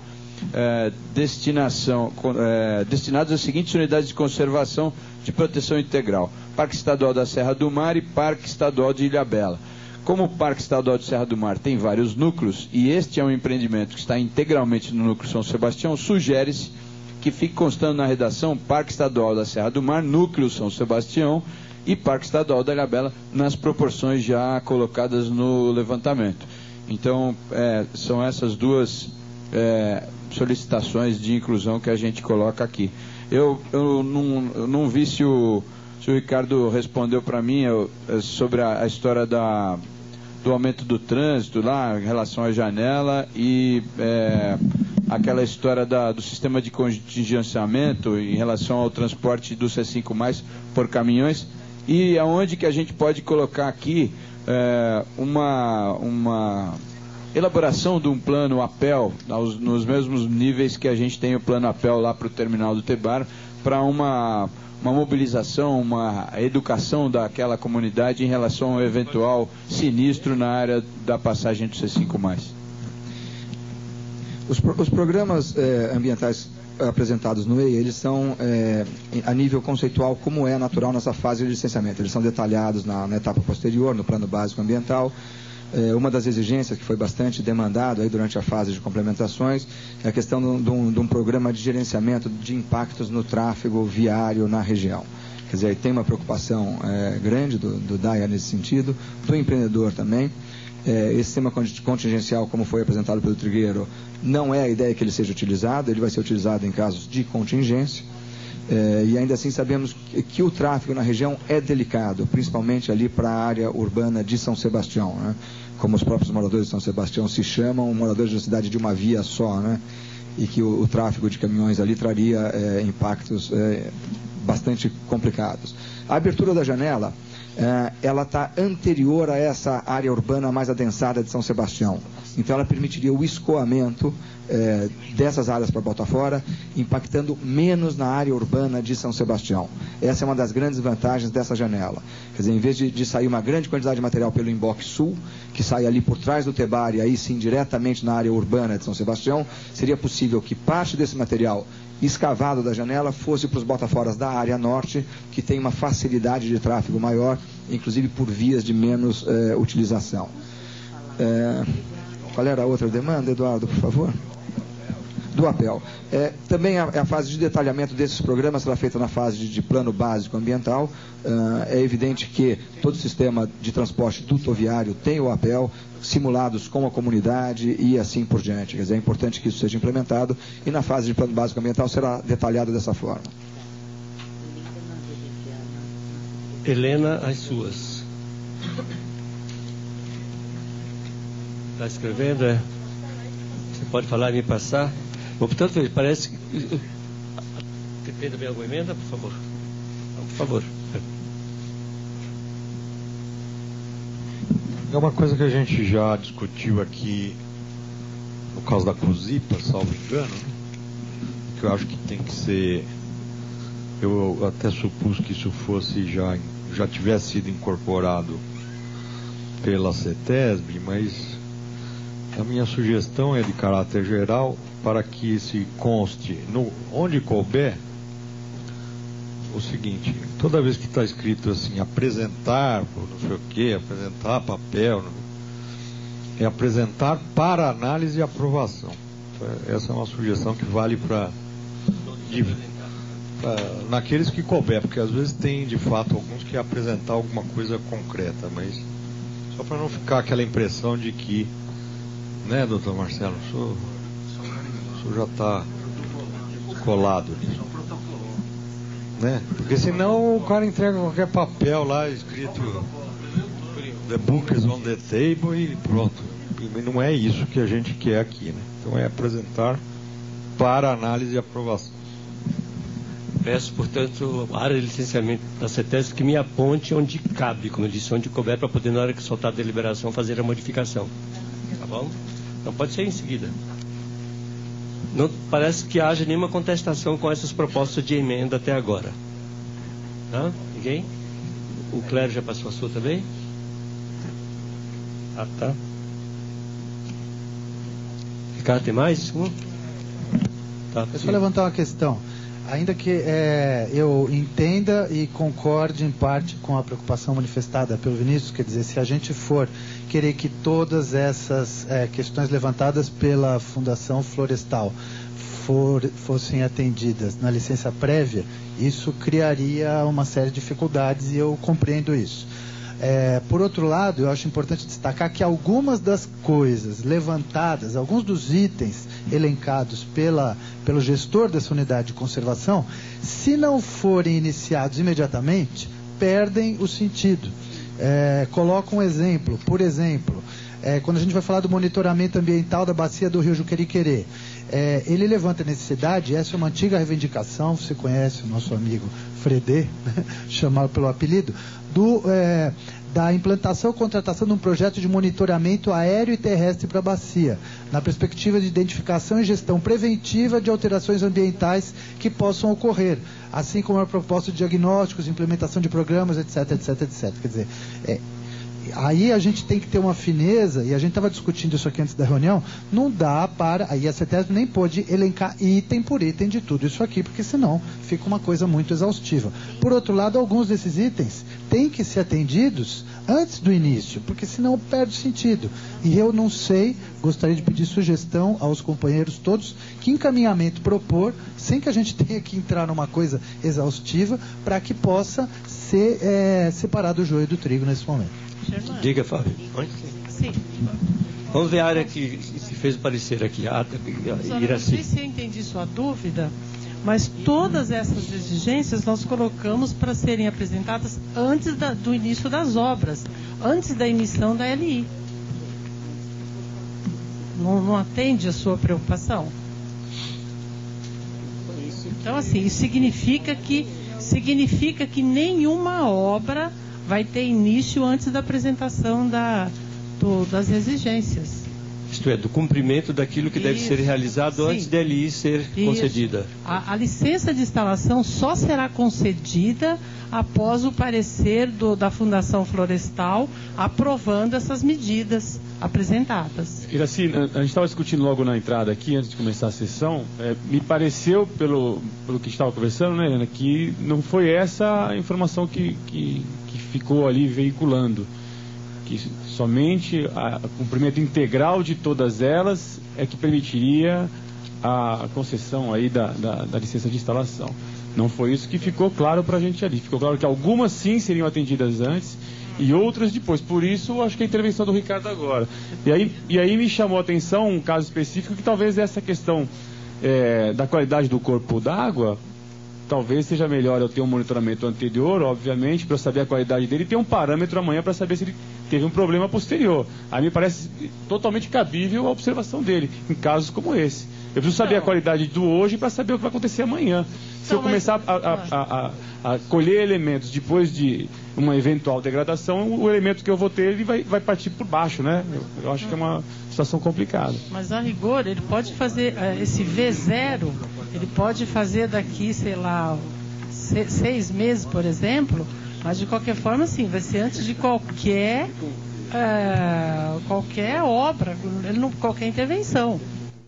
G: é, destinação, é, destinados às seguintes unidades de conservação de proteção integral: Parque Estadual da Serra do Mar e Parque Estadual de Ilhabela. Como o Parque Estadual de Serra do Mar tem vários núcleos, e este é um empreendimento que está integralmente no núcleo São Sebastião, sugere-se que fique constando na redação Parque Estadual da Serra do Mar, Núcleo São Sebastião e Parque Estadual da Ilhabela, nas proporções já colocadas no levantamento. Então, é, são essas duas é, solicitações de inclusão que a gente coloca aqui. Eu, eu, não, eu não vi se o, se o Ricardo respondeu para mim eu, sobre a, a história da, do aumento do trânsito lá, em relação à janela e... É, aquela história da, do sistema de contingenciamento em relação ao transporte do C cinco mais por caminhões, e aonde que a gente pode colocar aqui é, uma, uma elaboração de um plano APEL aos, nos mesmos níveis que a gente tem o plano APEL lá para o terminal do Tebar, para uma, uma mobilização, uma educação daquela comunidade em relação ao eventual sinistro na área da passagem do C cinco mais.
T: Os, pro, os programas eh, ambientais apresentados no E I, eles são eh, a nível conceitual, como é natural nessa fase de licenciamento. Eles são detalhados na, na etapa posterior, no plano básico ambiental. Eh, uma das exigências que foi bastante demandado aí durante a fase de complementações é a questão de um, de um programa de gerenciamento de impactos no tráfego viário na região. Quer dizer, tem uma preocupação eh, grande do, do D A I A nesse sentido, do empreendedor também. É, esse sistema contingencial, como foi apresentado pelo Trigueiro, não é a ideia que ele seja utilizado, ele vai ser utilizado em casos de contingência, é, e ainda assim sabemos que, que o tráfego na região é delicado, principalmente ali para a área urbana de São Sebastião, né? Como os próprios moradores de São Sebastião se chamam, moradores da cidade de uma via só, né? E que o, o tráfego de caminhões ali traria é, impactos é, bastante complicados. A abertura da janela uh, ela está anterior a essa área urbana mais adensada de São Sebastião. Então ela permitiria o escoamento eh, dessas áreas para Botafora, impactando menos na área urbana de São Sebastião. Essa é uma das grandes vantagens dessa janela. Quer dizer, em vez de, de sair uma grande quantidade de material pelo emboque sul, que sai ali por trás do Tebar e aí sim diretamente na área urbana de São Sebastião, seria possível que parte desse material escavado da janela fosse para os Botaforas da área norte, que tem uma facilidade de tráfego maior, inclusive por vias de menos eh, utilização. Eh, qual era a outra demanda, Eduardo, por favor? Do APEL. É, também a, a fase de detalhamento desses programas será feita na fase de, de plano básico ambiental. Uh, é evidente que todo o sistema de transporte dutoviário tem o APEL, simulados com a comunidade e assim por diante. Quer dizer, é importante que isso seja implementado e na fase de plano básico ambiental será detalhado dessa forma.
A: Helena, as suas. Está escrevendo, é? Você pode falar e me passar? Bom, portanto, parece que... Tem também alguma emenda, por favor? Por favor.
B: É uma coisa que a gente já discutiu aqui no caso da COSIPA, salvo engano, né? Que eu acho que tem que ser... Eu até supus que isso fosse já, já tivesse sido incorporado pela CETESB, mas a minha sugestão é de caráter geral para que se conste, no, onde couber, o seguinte: toda vez que está escrito assim, apresentar, não sei o que, apresentar papel, é apresentar para análise e aprovação. Então, essa é uma sugestão que vale para naqueles que couber, porque às vezes tem de fato alguns que apresentar alguma coisa concreta, mas só para não ficar aquela impressão de que, né, doutor Marcelo, o senhor, o senhor já está colado nisso, né? Porque senão o cara entrega qualquer papel lá escrito the book is on the table e pronto. E não é isso que a gente quer aqui, né? Então é apresentar para análise e aprovação.
A: Peço, portanto, a área de licenciamento da CETESB que me aponte onde cabe, como eu disse, onde couber, para poder, na hora que soltar a deliberação, fazer a modificação. Tá bom? Então pode ser em seguida. Não parece que haja nenhuma contestação com essas propostas de emenda até agora. Tá? Ninguém? O Clério já passou a sua também? Ah, tá. Ricardo, tem mais? Um? Tá,
I: eu só levantar uma questão. Ainda que é, eu entenda e concorde em parte com a preocupação manifestada pelo Vinícius, quer dizer, se a gente for querer que todas essas é, questões levantadas pela Fundação Florestal for, fossem atendidas na licença prévia, isso criaria uma série de dificuldades e eu compreendo isso. É, por outro lado, eu acho importante destacar que algumas das coisas levantadas, alguns dos itens elencados pela, pelo gestor dessa unidade de conservação, se não forem iniciados imediatamente, perdem o sentido. É, coloco um exemplo, por exemplo, é, quando a gente vai falar do monitoramento ambiental da bacia do Rio Juqueriquerê, é, ele levanta a necessidade, essa é uma antiga reivindicação, você conhece o nosso amigo Fredê, né, chamado pelo apelido, do, é, da implantação e contratação de um projeto de monitoramento aéreo e terrestre para a bacia, na perspectiva de identificação e gestão preventiva de alterações ambientais que possam ocorrer, assim como a proposta de diagnósticos, implementação de programas, etc, etc, etc. Quer dizer, é, aí a gente tem que ter uma fineza, e a gente estava discutindo isso aqui antes da reunião, não dá para, aí a CETESB nem pode elencar item por item de tudo isso aqui, porque senão fica uma coisa muito exaustiva. Por outro lado, alguns desses itens têm que ser atendidos antes do início, porque senão perde sentido. E eu não sei, gostaria de pedir sugestão aos companheiros todos, que encaminhamento propor, sem que a gente tenha que entrar numa coisa exaustiva, para que possa ser é, separado o joio do trigo nesse momento.
A: Diga, Fábio.
J: Sim.
A: Vamos ver a área que se fez parecer aqui. A, a,
J: a, não sei se eu entendi sua dúvida, mas todas essas exigências nós colocamos para serem apresentadas antes da, do início das obras, antes da emissão da L I. Não, não atende a sua preocupação? Então, assim, isso significa que, significa que nenhuma obra vai ter início antes da apresentação da, do, das exigências.
A: Isto é, do cumprimento daquilo que Isso, deve ser realizado sim. antes da L I ser Isso. concedida.
J: A, a licença de instalação só será concedida após o parecer do, da Fundação Florestal aprovando essas medidas apresentadas.
Q: Iraci, a gente estava discutindo logo na entrada aqui, antes de começar a sessão, é, me pareceu, pelo, pelo que estava conversando, né, Ana, que não foi essa a informação que, que, que ficou ali veiculando. Que somente o cumprimento integral de todas elas é que permitiria a concessão aí da, da, da licença de instalação. Não foi isso que ficou claro para a gente ali. Ficou claro que algumas sim seriam atendidas antes e outras depois. Por isso, acho que a intervenção do Ricardo agora. E aí, e aí me chamou a atenção um caso específico que talvez essa questão é, da qualidade do corpo d'água, talvez seja melhor eu ter um monitoramento anterior, obviamente, para saber a qualidade dele e ter um parâmetro amanhã para saber se ele teve um problema posterior. Aí me parece totalmente cabível a observação dele, em casos como esse. Eu preciso saber então, a qualidade do hoje para saber o que vai acontecer amanhã. Se então, eu começar mas... a, a, a, a colher elementos depois de uma eventual degradação, o elemento que eu vou ter ele vai, vai partir por baixo, né? Eu, eu acho que é uma situação complicada.
J: Mas a rigor, ele pode fazer uh, esse V zero, ele pode fazer daqui, sei lá, se, seis meses, por exemplo, mas de qualquer forma, sim, vai ser antes de qualquer, uh, qualquer obra, qualquer intervenção.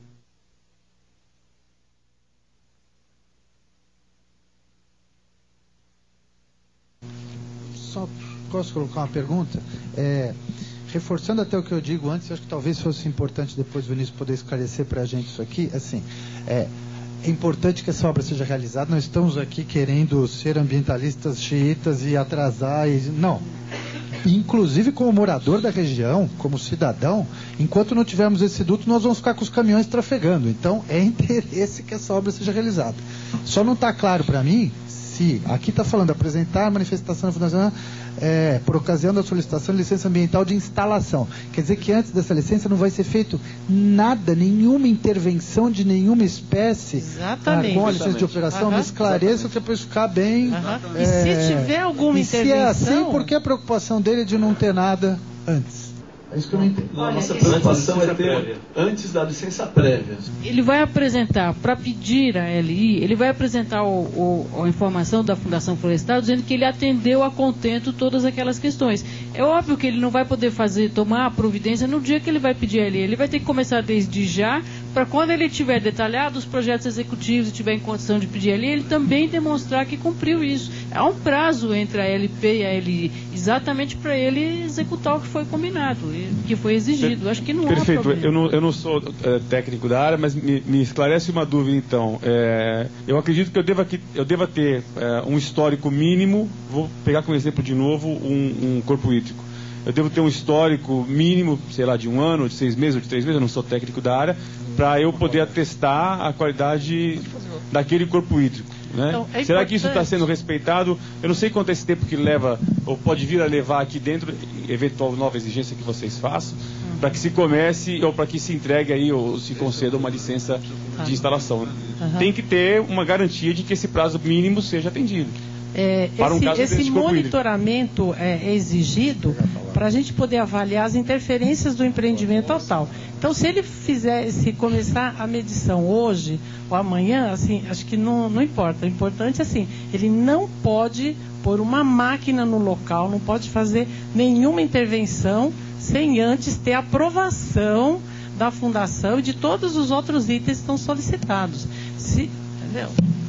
I: Só posso colocar uma pergunta? É, reforçando até o que eu digo antes, acho que talvez fosse importante depois o Vinícius poder esclarecer para a gente isso aqui. Assim, é, é importante que essa obra seja realizada. Não estamos aqui querendo ser ambientalistas xiitas e atrasar. E, não. Inclusive, como morador da região, como cidadão, enquanto não tivermos esse duto, nós vamos ficar com os caminhões trafegando. Então, é interesse que essa obra seja realizada. Só não está claro para mim se, aqui está falando, apresentar a manifestação da Fundação é, por ocasião da solicitação de licença ambiental de instalação. Quer dizer que antes dessa licença não vai ser feito nada, nenhuma intervenção de nenhuma espécie.
J: Exatamente.
I: Ah, com a licença de operação, uhum. me esclareça para depois ficar bem.
J: Uhum.
I: É,
J: e se tiver alguma
I: e
J: intervenção...
I: se é assim, por que a preocupação dele é de não ter nada antes? É isso que eu não entendo.
V: A nossa preocupação é ter antes da licença prévia.
C: Ele vai apresentar, para pedir a L I, ele vai apresentar o, o, a informação da Fundação Florestal dizendo que ele atendeu a contento todas aquelas questões. É óbvio que ele não vai poder fazer, tomar a providência no dia que ele vai pedir a L I. Ele vai ter que começar desde já, para quando ele tiver detalhado os projetos executivos e tiver em condição de pedir a L I, ele também demonstrar que cumpriu isso. Há um prazo entre a L P e a L I, exatamente para ele executar o que foi combinado, que foi exigido. Acho que não
Q: Perfeito.
C: há problema.
Q: Eu não, eu não sou é, técnico da área, mas me, me esclarece uma dúvida, então. É, eu acredito que eu deva, que, eu deva ter é, um histórico mínimo, vou pegar como exemplo de novo um, um corpo hídrico. Eu devo ter um histórico mínimo, sei lá, de um ano, de seis meses ou de três meses, eu não sou técnico da área, para eu poder atestar a qualidade daquele corpo hídrico. Né? Então, é Será que isso está sendo respeitado? Eu não sei quanto é esse tempo que leva, ou pode vir a levar aqui dentro, eventual nova exigência que vocês façam, uhum. para que se comece, ou para que se entregue aí, ou se conceda uma licença uhum. de instalação. Uhum. Tem que ter uma garantia de que esse prazo mínimo seja atendido.
J: É,
Q: para um
J: esse
Q: caso
J: esse monitoramento é, é exigido para a gente poder avaliar as interferências do empreendimento total. Então, se ele fizer, se começar a medição hoje ou amanhã, assim, acho que não, não importa. O importante é assim, ele não pode pôr uma máquina no local, não pode fazer nenhuma intervenção sem antes ter aprovação da fundação e de todos os outros itens que estão solicitados. Se, entendeu?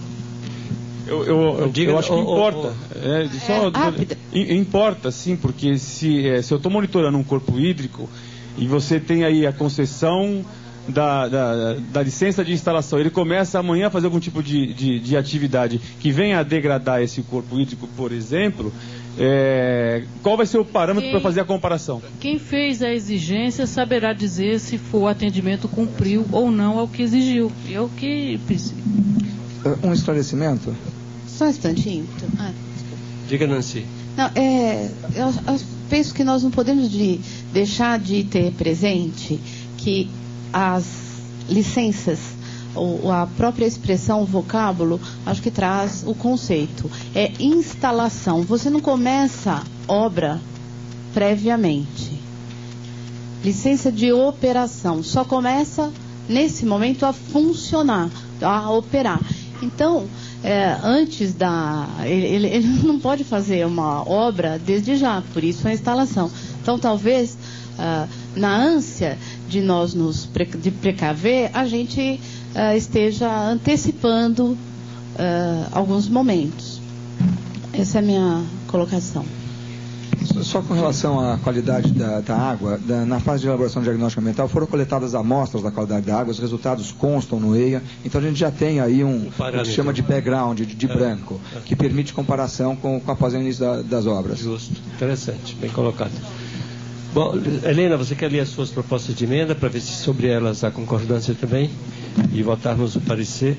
Q: Eu, eu, eu, Diga, eu acho que importa. Oh, oh. É, só, é, importa, sim, porque se, é, se eu estou monitorando um corpo hídrico e você tem aí a concessão da, da, da licença de instalação, ele começa amanhã a fazer algum tipo de, de, de atividade que venha a degradar esse corpo hídrico, por exemplo, é, qual vai ser o parâmetro para fazer a comparação?
C: Quem fez a exigência saberá dizer se for o atendimento cumpriu ou não ao que exigiu. Eu que preciso.
T: Um esclarecimento?
K: Só um instantinho. Ah,
A: Diga, Nancy.
K: Não, é, eu, eu penso que nós não podemos de, deixar de ter presente que as licenças o, a própria expressão, o vocábulo, acho que traz o conceito. É instalação. Você não começa obra previamente. Licença de operação. Só começa, nesse momento, a funcionar, a operar. Então, é, antes da... Ele, ele não pode fazer uma obra desde já, por isso a instalação. Então, talvez, ah, na ânsia de nós nos pre, de precaver, a gente ah, esteja antecipando ah, alguns momentos. Essa é a minha colocação.
T: Só com relação à qualidade da, da água, da, na fase de elaboração de diagnóstico ambiental, foram coletadas amostras da qualidade da água, os resultados constam no E I A, então a gente já tem aí um, um o que se chama de background, de, de é, branco, é. que permite comparação com, com após o início da, das obras.
A: Justo, interessante, bem colocado. Bom, Helena, você quer ler as suas propostas de emenda para ver se sobre elas há concordância também e votarmos o parecer?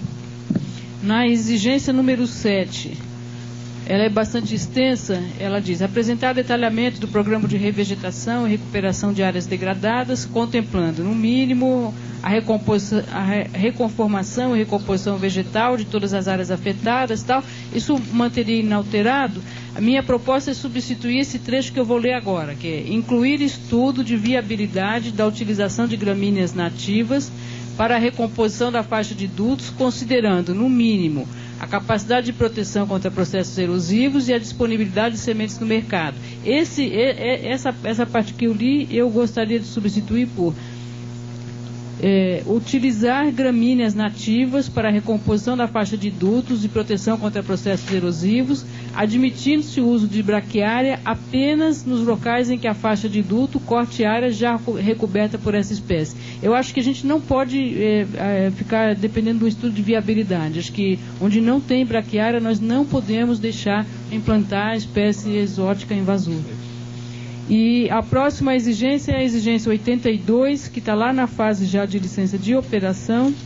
C: Na exigência número sete, ela é bastante extensa, ela diz: apresentar detalhamento do programa de revegetação e recuperação de áreas degradadas, contemplando, no mínimo, a, a re reconformação e recomposição vegetal de todas as áreas afetadas, tal. Isso manteria inalterado. A minha proposta é substituir esse trecho que eu vou ler agora, que é incluir estudo de viabilidade da utilização de gramíneas nativas para a recomposição da faixa de dutos, considerando, no mínimo, a capacidade de proteção contra processos erosivos e a disponibilidade de sementes no mercado. Esse, essa, essa parte que eu li, eu gostaria de substituir por é, utilizar gramíneas nativas para a recomposição da faixa de dutos e proteção contra processos erosivos, admitindo-se o uso de braquiária apenas nos locais em que a faixa de duto corte área já recoberta por essa espécie. Eu acho que a gente não pode é, é, ficar dependendo do estudo de viabilidade. Acho que onde não tem braquiária, nós não podemos deixar implantar espécie exótica invasora. E a próxima exigência é a exigência oitenta e dois, que está lá na fase já de licença de operação,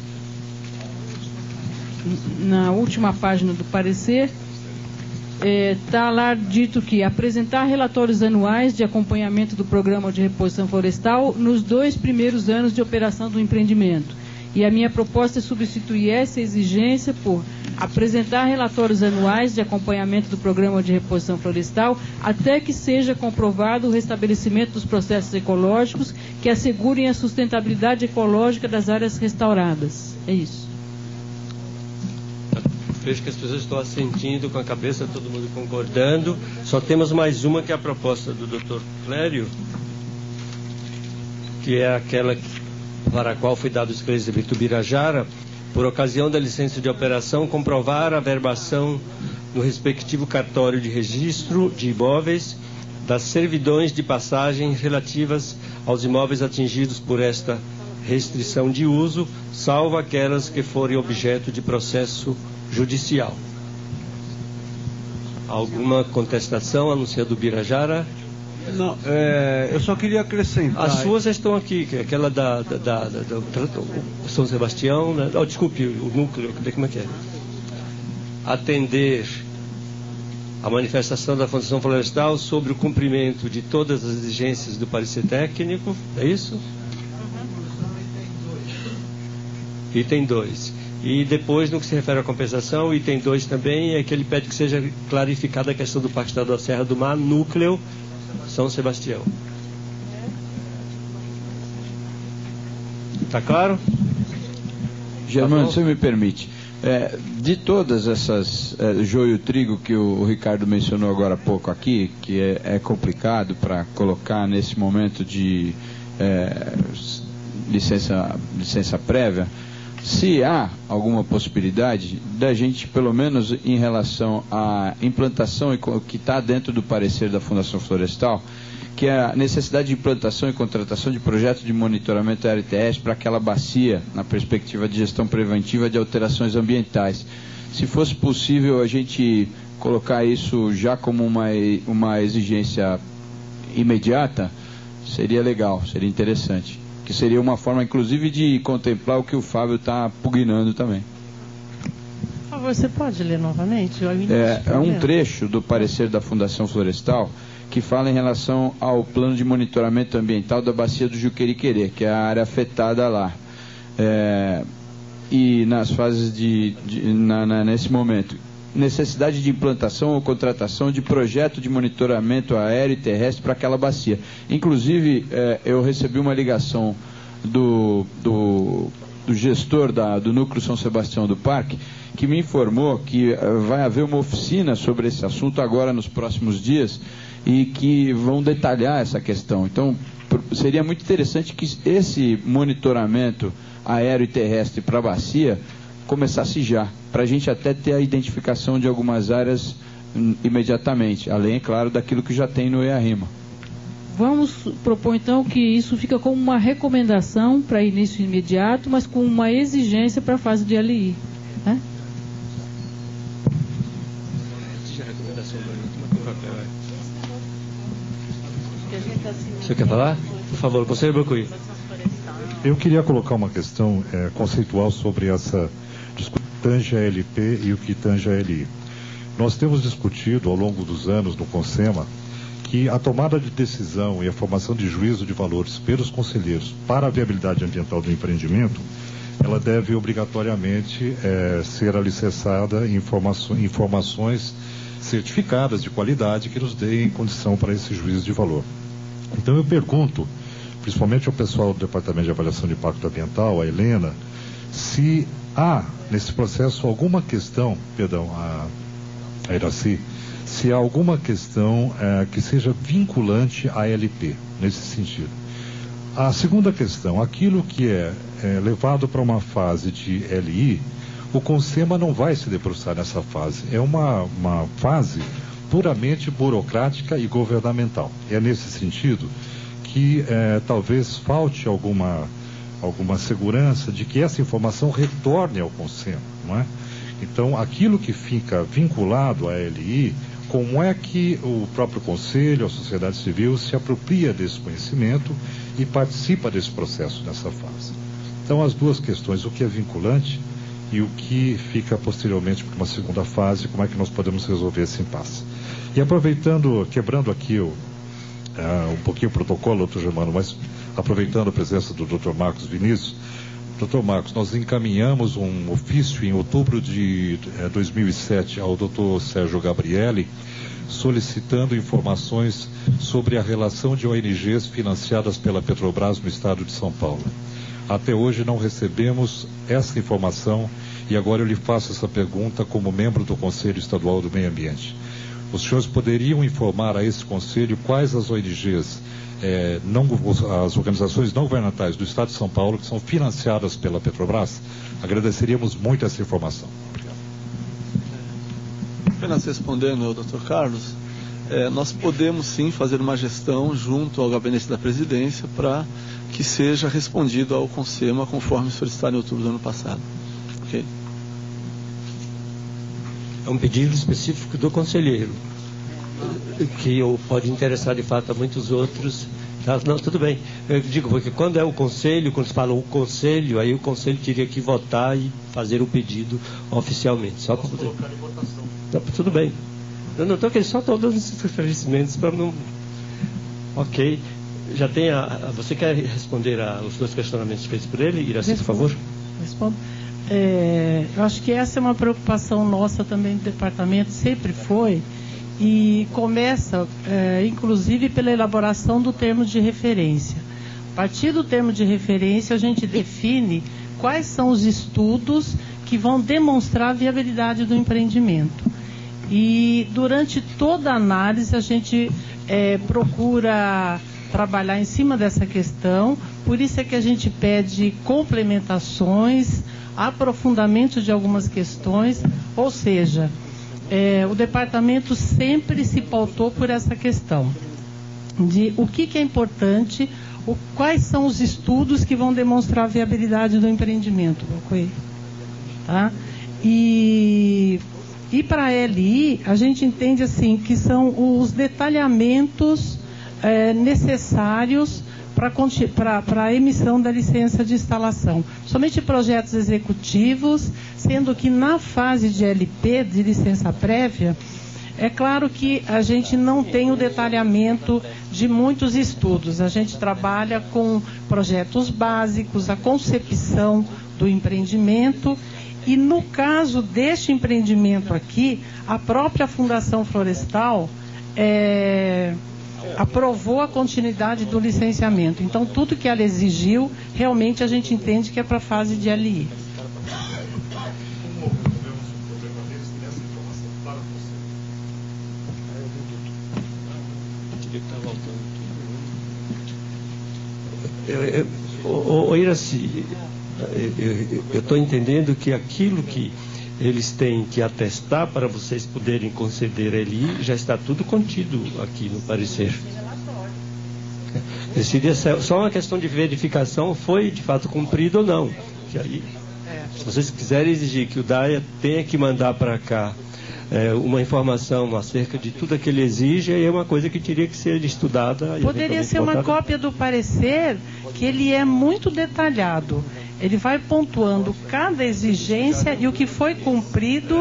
C: na última página do parecer. Está é, lá dito que apresentar relatórios anuais de acompanhamento do programa de reposição florestal nos dois primeiros anos de operação do empreendimento. E a minha proposta é substituir essa exigência por apresentar relatórios anuais de acompanhamento do programa de reposição florestal até que seja comprovado o restabelecimento dos processos ecológicos que assegurem a sustentabilidade ecológica das áreas restauradas. É isso.
A: Vejo que as pessoas estão assentindo com a cabeça, todo mundo concordando. Só temos mais uma, que é a proposta do doutor Clério, que é aquela para a qual foi dado o esclarecimento do Birajara, por ocasião da licença de operação, comprovar a verbação no respectivo cartório de registro de imóveis das servidões de passagem relativas aos imóveis atingidos por esta restrição de uso, salvo aquelas que forem objeto de processo judicial. Alguma contestação anunciada do Birajara?
D: Não, é, eu só queria acrescentar.
A: As suas estão aqui, que é aquela da, da, da, da, da, da São Sebastião, né? Oh, desculpe, o núcleo, como é que é? Atender a manifestação da Fundação Florestal sobre o cumprimento de todas as exigências do parecer técnico, é isso? Item dois. E depois, no que se refere à compensação, o item dois também é que ele pede que seja clarificada a questão do Parque Estadual Serra do Mar, núcleo São Sebastião. Está claro?
G: Germano, tá, se você me permite, é, de todas essas é, joio e trigo que o, o Ricardo mencionou agora há pouco aqui, que é, é complicado para colocar nesse momento de é, licença, licença prévia, se há alguma possibilidade da gente, pelo menos em relação à implantação que está dentro do parecer da Fundação Florestal, que é a necessidade de implantação e contratação de projetos de monitoramento da R T S para aquela bacia, na perspectiva de gestão preventiva de alterações ambientais. Se fosse possível a gente colocar isso já como uma, uma exigência imediata, seria legal, seria interessante. Que seria uma forma, inclusive, de contemplar o que o Fábio está pugnando também.
J: Por favor, você pode ler novamente?
G: É, é um trecho do parecer da Fundação Florestal que fala em relação ao plano de monitoramento ambiental da bacia do Juqueriquerê, que é a área afetada lá. É, e nas fases de, de na, na, nesse momento, necessidade de implantação ou contratação de projeto de monitoramento aéreo e terrestre para aquela bacia. Inclusive, eh, eu recebi uma ligação do, do, do gestor da, do Núcleo São Sebastião do Parque, que me informou que eh, vai haver uma oficina sobre esse assunto agora nos próximos dias e que vão detalhar essa questão. Então, seria muito interessante que esse monitoramento aéreo e terrestre para a bacia começasse já, para a gente até ter a identificação de algumas áreas hum, imediatamente, além, é claro, daquilo que já tem no EARIMA.
C: Vamos propor, então, que isso fica como uma recomendação para início imediato, mas com uma exigência para a fase de L I. Né?
A: Você quer falar? Por favor, conselheiro Brocuí.
N: Eu queria colocar uma questão é, conceitual sobre essa discussão que tange a L P e o que tange a L I. Nós temos discutido ao longo dos anos no CONSEMA que a tomada de decisão e a formação de juízo de valores pelos conselheiros para a viabilidade ambiental do empreendimento, ela deve obrigatoriamente é, ser alicerçada em informações, informações certificadas de qualidade que nos deem condição para esse juízo de valor. Então eu pergunto, principalmente ao pessoal do Departamento de Avaliação de Impacto Ambiental, a Helena, se há nesse processo alguma questão, perdão, a, a Iraci, se há alguma questão é, que seja vinculante à L P, nesse sentido. A segunda questão, aquilo que é, é levado para uma fase de L I, o CONSEMA não vai se debruçar nessa fase. É uma, uma fase puramente burocrática e governamental. É nesse sentido que é, talvez falte alguma, alguma segurança de que essa informação retorne ao CONSEMA, não é? Então, aquilo que fica vinculado à L I, como é que o próprio Conselho, a sociedade civil, se apropria desse conhecimento e participa desse processo nessa fase. Então, as duas questões, o que é vinculante e o que fica posteriormente para uma segunda fase, como é que nós podemos resolver esse impasse. E aproveitando, quebrando aqui o, uh, um pouquinho o protocolo, doutor Germano, mas aproveitando a presença do doutor Marcos Vinícius, doutor Marcos, nós encaminhamos um ofício em outubro de uh, dois mil e sete ao doutor Sérgio Gabrielli, solicitando informações sobre a relação de O N Gs financiadas pela Petrobras no estado de São Paulo. Até hoje não recebemos essa informação e agora eu lhe faço essa pergunta como membro do Conselho Estadual do Meio Ambiente. Os senhores poderiam informar a esse Conselho quais as O N Gs, eh, não, as organizações não governamentais do Estado de São Paulo que são financiadas pela Petrobras? Agradeceríamos muito essa informação. Obrigado.
V: Apenas respondendo ao doutor Carlos, eh, nós podemos sim fazer uma gestão junto ao gabinete da presidência para que seja respondido ao CONSEMA conforme solicitado em outubro do ano passado. Ok?
A: É um pedido específico do conselheiro, que pode interessar de fato a muitos outros. Tá? Não, tudo bem. Eu digo porque quando é o conselho, quando se fala o conselho, aí o conselho teria que votar e fazer o pedido oficialmente. Só para poder... Não, tudo bem. Eu não estou querendo, só estou dando esses esclarecimentos para não... Ok. Já tem a, a, você quer responder aos dois questionamentos feitos por ele, Iraci, por favor?
J: Respondo. É, eu acho que essa é uma preocupação nossa também do departamento, sempre foi, e começa, é, inclusive, pela elaboração do termo de referência. A partir do termo de referência, a gente define quais são os estudos que vão demonstrar a viabilidade do empreendimento. E durante toda a análise, a gente é, procura trabalhar em cima dessa questão, por isso é que a gente pede complementações, aprofundamento de algumas questões, ou seja, é, o departamento sempre se pautou por essa questão, de o que, que é importante, o, quais são os estudos que vão demonstrar a viabilidade do empreendimento. Tá? E, e para a L I, a gente entende assim, que são os detalhamentos É, necessários para a emissão da licença de instalação. Somente projetos executivos, sendo que na fase de L P, de licença prévia, é claro que a gente não tem o detalhamento de muitos estudos. A gente trabalha com projetos básicos, a concepção do empreendimento. E no caso deste empreendimento aqui, a própria Fundação Florestal é, aprovou a continuidade do licenciamento. Então, tudo que ela exigiu, realmente a gente entende que é para a fase de L I.
A: O Iraci, eu estou entendendo que aquilo que eles têm que atestar para vocês poderem conceder L I já está tudo contido aqui no parecer. Seria só uma questão de verificação, foi de fato cumprido ou não. Que aí, se vocês quiserem exigir que o DAIA tenha que mandar para cá é, uma informação acerca de tudo que ele exige, aí é uma coisa que teria que ser estudada.
J: Poderia ser uma botada... cópia do parecer, que ele é muito detalhado. Ele vai pontuando cada exigência e o que foi cumprido.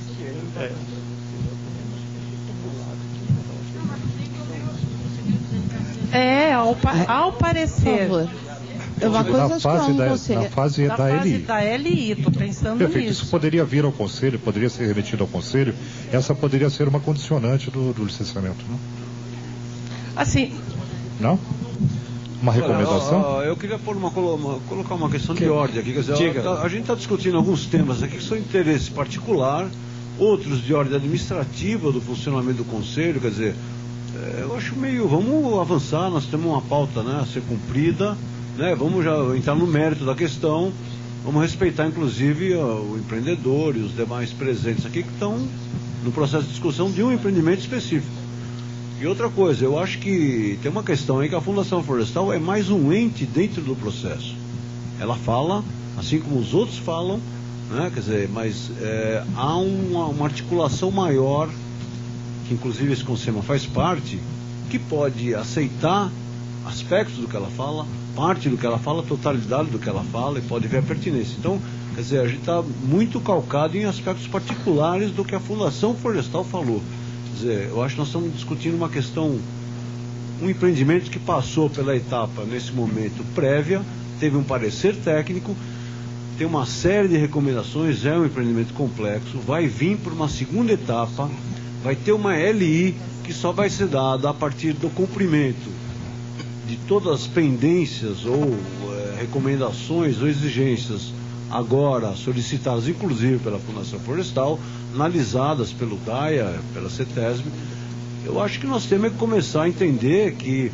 J: É, ao, pa ao parecer.
K: Por favor. É uma coisa
N: na fase da,
K: você...
N: na fase
J: na
N: da
J: fase
N: L I.
J: da L I, estou pensando
N: Perfeito.
J: nisso.
N: Isso poderia vir ao Conselho, poderia ser remetido ao Conselho. Essa poderia ser uma condicionante do, do licenciamento, não?
J: Assim.
N: Não? Uma recomendação?
D: Olha, eu queria pôr uma, uma, colocar uma questão de ordem aqui. Quer dizer, a, a gente está discutindo alguns temas aqui que são de interesse particular, outros de ordem administrativa do funcionamento do Conselho. Quer dizer, é, eu acho meio. Vamos avançar, nós temos uma pauta, né, a ser cumprida, né, vamos já entrar no mérito da questão, vamos respeitar inclusive o empreendedor e os demais presentes aqui que estão no processo de discussão de um empreendimento específico. E outra coisa, eu acho que tem uma questão aí que a Fundação Florestal é mais um ente dentro do processo. Ela fala, assim como os outros falam, né, quer dizer, mas é, há uma, uma articulação maior, que inclusive esse Consema faz parte, que pode aceitar aspectos do que ela fala, parte do que ela fala, totalidade do que ela fala, e pode ver a pertinência. Então, quer dizer, a gente está muito calcado em aspectos particulares do que a Fundação Florestal falou. Quer dizer, eu acho que nós estamos discutindo uma questão, um empreendimento que passou pela etapa, nesse momento, prévia, teve um parecer técnico, tem uma série de recomendações, é um empreendimento complexo, vai vir por uma segunda etapa, vai ter uma L I que só vai ser dada a partir do cumprimento de todas as pendências ou é, recomendações ou exigências agora solicitadas, inclusive pela Fundação Florestal, analisadas pelo DAIA, pela CETESB. Eu acho que nós temos que começar a entender que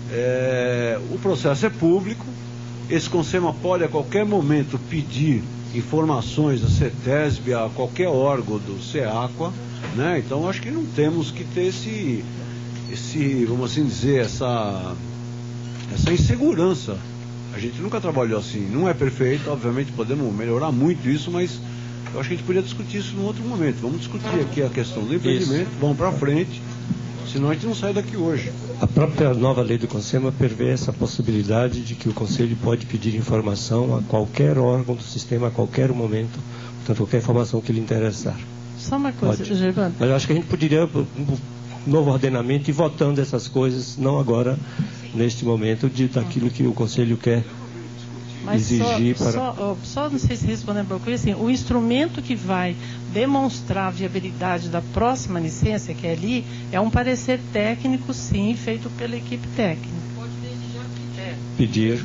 D: é, o processo é público, esse Consema pode a qualquer momento pedir informações da CETESB, a qualquer órgão do SEAQUA, né? Então acho que não temos que ter esse, esse vamos assim dizer, essa, essa insegurança. A gente nunca trabalhou assim, não é perfeito, obviamente podemos melhorar muito isso, mas eu acho que a gente podia discutir isso num outro momento. Vamos discutir aqui a questão do empreendimento, isso. Vamos para frente, senão a gente não sai daqui hoje.
A: A própria nova lei do Consema prevê essa possibilidade de que o Conselho pode pedir informação a qualquer órgão do sistema, a qualquer momento, portanto, qualquer informação que lhe interessar.
J: Só uma coisa, Gervando.
A: Mas eu acho que a gente poderia, um novo ordenamento, ir votando essas coisas, não agora, neste momento, de, daquilo que o Conselho quer
J: Mas
A: exigir
J: só,
A: para...
J: Só, só não sei se respondendo para o assim, o instrumento que vai demonstrar a viabilidade da próxima licença, que é ali, é um parecer técnico, sim, feito pela equipe técnica. Pode
A: é. pedir.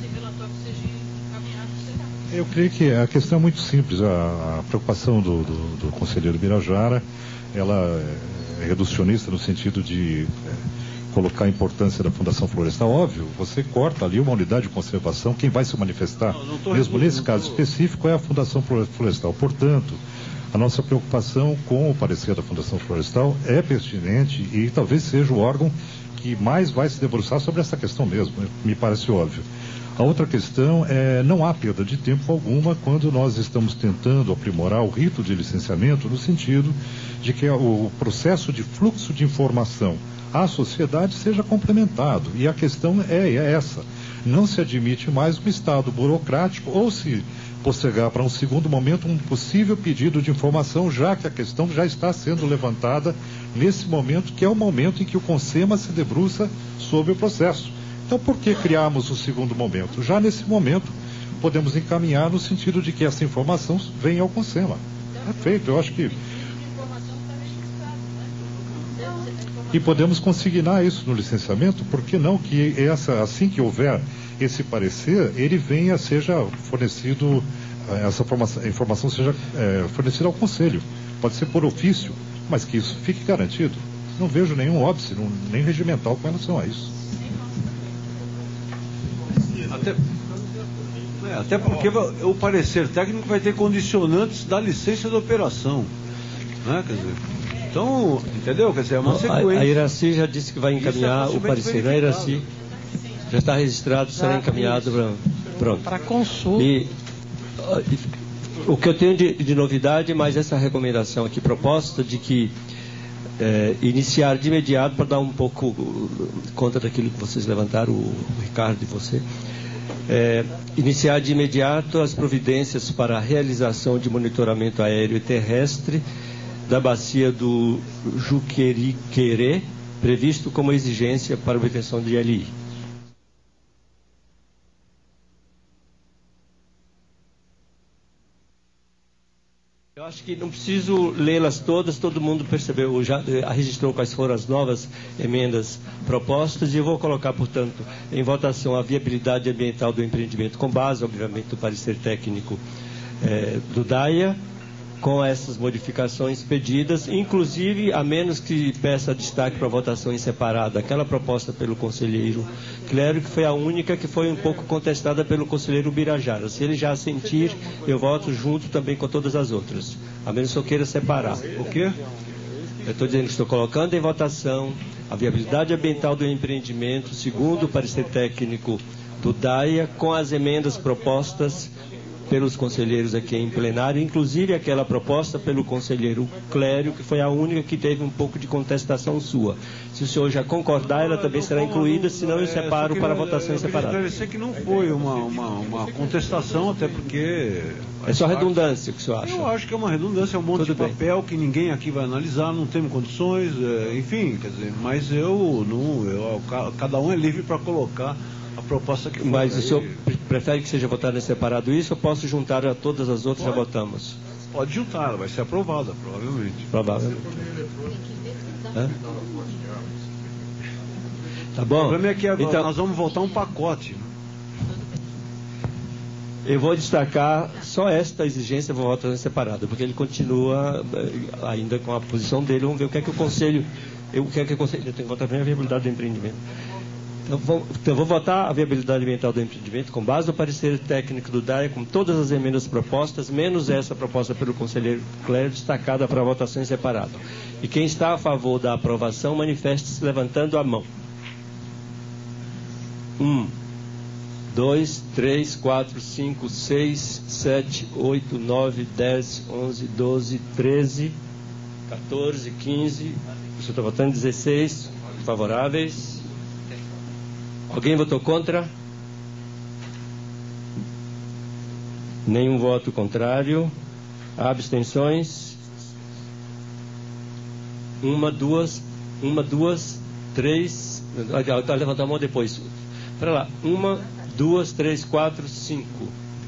N: Eu creio que a questão é muito simples. A, a preocupação do, do, do conselheiro Birajara, ela é reducionista no sentido de é, colocar a importância da Fundação Florestal. Óbvio, você corta ali uma unidade de conservação, quem vai se manifestar, não, não mesmo nesse caso específico, é a Fundação Florestal. Portanto, a nossa preocupação com o parecer da Fundação Florestal é pertinente e talvez seja o órgão que mais vai se debruçar sobre essa questão mesmo, me parece óbvio. A outra questão é, não há perda de tempo alguma quando nós estamos tentando aprimorar o rito de licenciamento no sentido de que o processo de fluxo de informação à sociedade seja complementado. E a questão é, é essa. Não se admite mais um estado burocrático ou se postergar para um segundo momento um possível pedido de informação, já que a questão já está sendo levantada nesse momento, que é o momento em que o Consema se debruça sobre o processo. Então, por que criarmos o segundo momento? Já nesse momento, podemos encaminhar no sentido de que essa informação venha ao CONSEMA. É feito, eu acho que... E podemos consignar isso no licenciamento, por que não que essa, assim que houver esse parecer, ele venha, seja fornecido, essa informação, informação seja é, fornecida ao Conselho. Pode ser por ofício, mas que isso fique garantido. Não vejo nenhum óbice, nem regimental com relação a isso.
D: Até, é, até porque o parecer técnico vai ter condicionantes da licença de operação. Né? Quer dizer, então, entendeu? Quer dizer, é uma sequência.
A: A, a Iraci já disse que vai encaminhar é o parecer. A Iraci já está registrado, será encaminhado para... Pronto.
J: Para consulta.
A: E, o que eu tenho de, de novidade, mais essa recomendação aqui proposta de que é, iniciar de imediato, para dar um pouco conta daquilo que vocês levantaram, o Ricardo e você, é, iniciar de imediato as providências para a realização de monitoramento aéreo e terrestre da bacia do Juqueriquerê, previsto como exigência para obtenção de L I. Eu acho que não preciso lê-las todas, todo mundo percebeu, já registrou quais foram as novas emendas propostas, e eu vou colocar, portanto, em votação a viabilidade ambiental do empreendimento, com base, obviamente, no parecer técnico eh, do DAIA, com essas modificações pedidas, inclusive, a menos que peça destaque para votação em separado, aquela proposta pelo conselheiro Clério, que foi a única que foi um pouco contestada pelo conselheiro Birajara. Se ele já assentir, eu voto junto também com todas as outras, a menos que eu queira separar.
D: O quê?
A: Eu estou dizendo que estou colocando em votação a viabilidade ambiental do empreendimento, segundo o parecer técnico do DAIA, com as emendas propostas pelos conselheiros aqui em plenário, inclusive aquela proposta pelo conselheiro Clério, que foi a única que teve um pouco de contestação sua. Se o senhor já concordar, ela também será incluída, senão eu separo para votação separada.
D: Eu esclarecer que não foi uma, uma, uma contestação, até porque...
A: É só redundância que o senhor acha?
D: Eu acho que é uma redundância, é um monte
A: Tudo
D: de papel
A: bem.
D: Que ninguém aqui vai analisar, não temos condições, é, enfim, quer dizer, mas eu não... Eu, cada um é livre para colocar a proposta que for.
A: Mas o senhor prefere que seja votado em separado isso, ou posso juntar a todas as outras?
D: Pode.
A: Já votamos?
D: Pode juntar, ela vai ser aprovada, provavelmente.
A: Provavelmente. Hã? Tá bom?
D: O problema é que agora
A: então,
D: nós vamos votar um pacote.
A: Eu vou destacar só esta exigência, vou votar em separado, porque ele continua ainda com a posição dele. Vamos ver o que é que o Conselho... Eu, o que é que o Conselho... Eu tenho que votar também a viabilidade do empreendimento. Então, vou, então, vou votar a viabilidade ambiental do empreendimento com base no parecer técnico do DAIA, com todas as emendas propostas, menos essa proposta pelo conselheiro Clério, destacada para votação em separado. E quem está a favor da aprovação, manifeste-se levantando a mão. Um, dois, três, quatro, cinco, seis, sete, oito, nove, dez, onze, doze, treze, quatorze, quinze. O senhor está votando dezesseis favoráveis. Alguém votou contra? Nenhum voto contrário. Abstenções? Uma, duas, uma, duas, três. Tá, levanta a mão depois. Para lá. Uma, duas, três, quatro, cinco.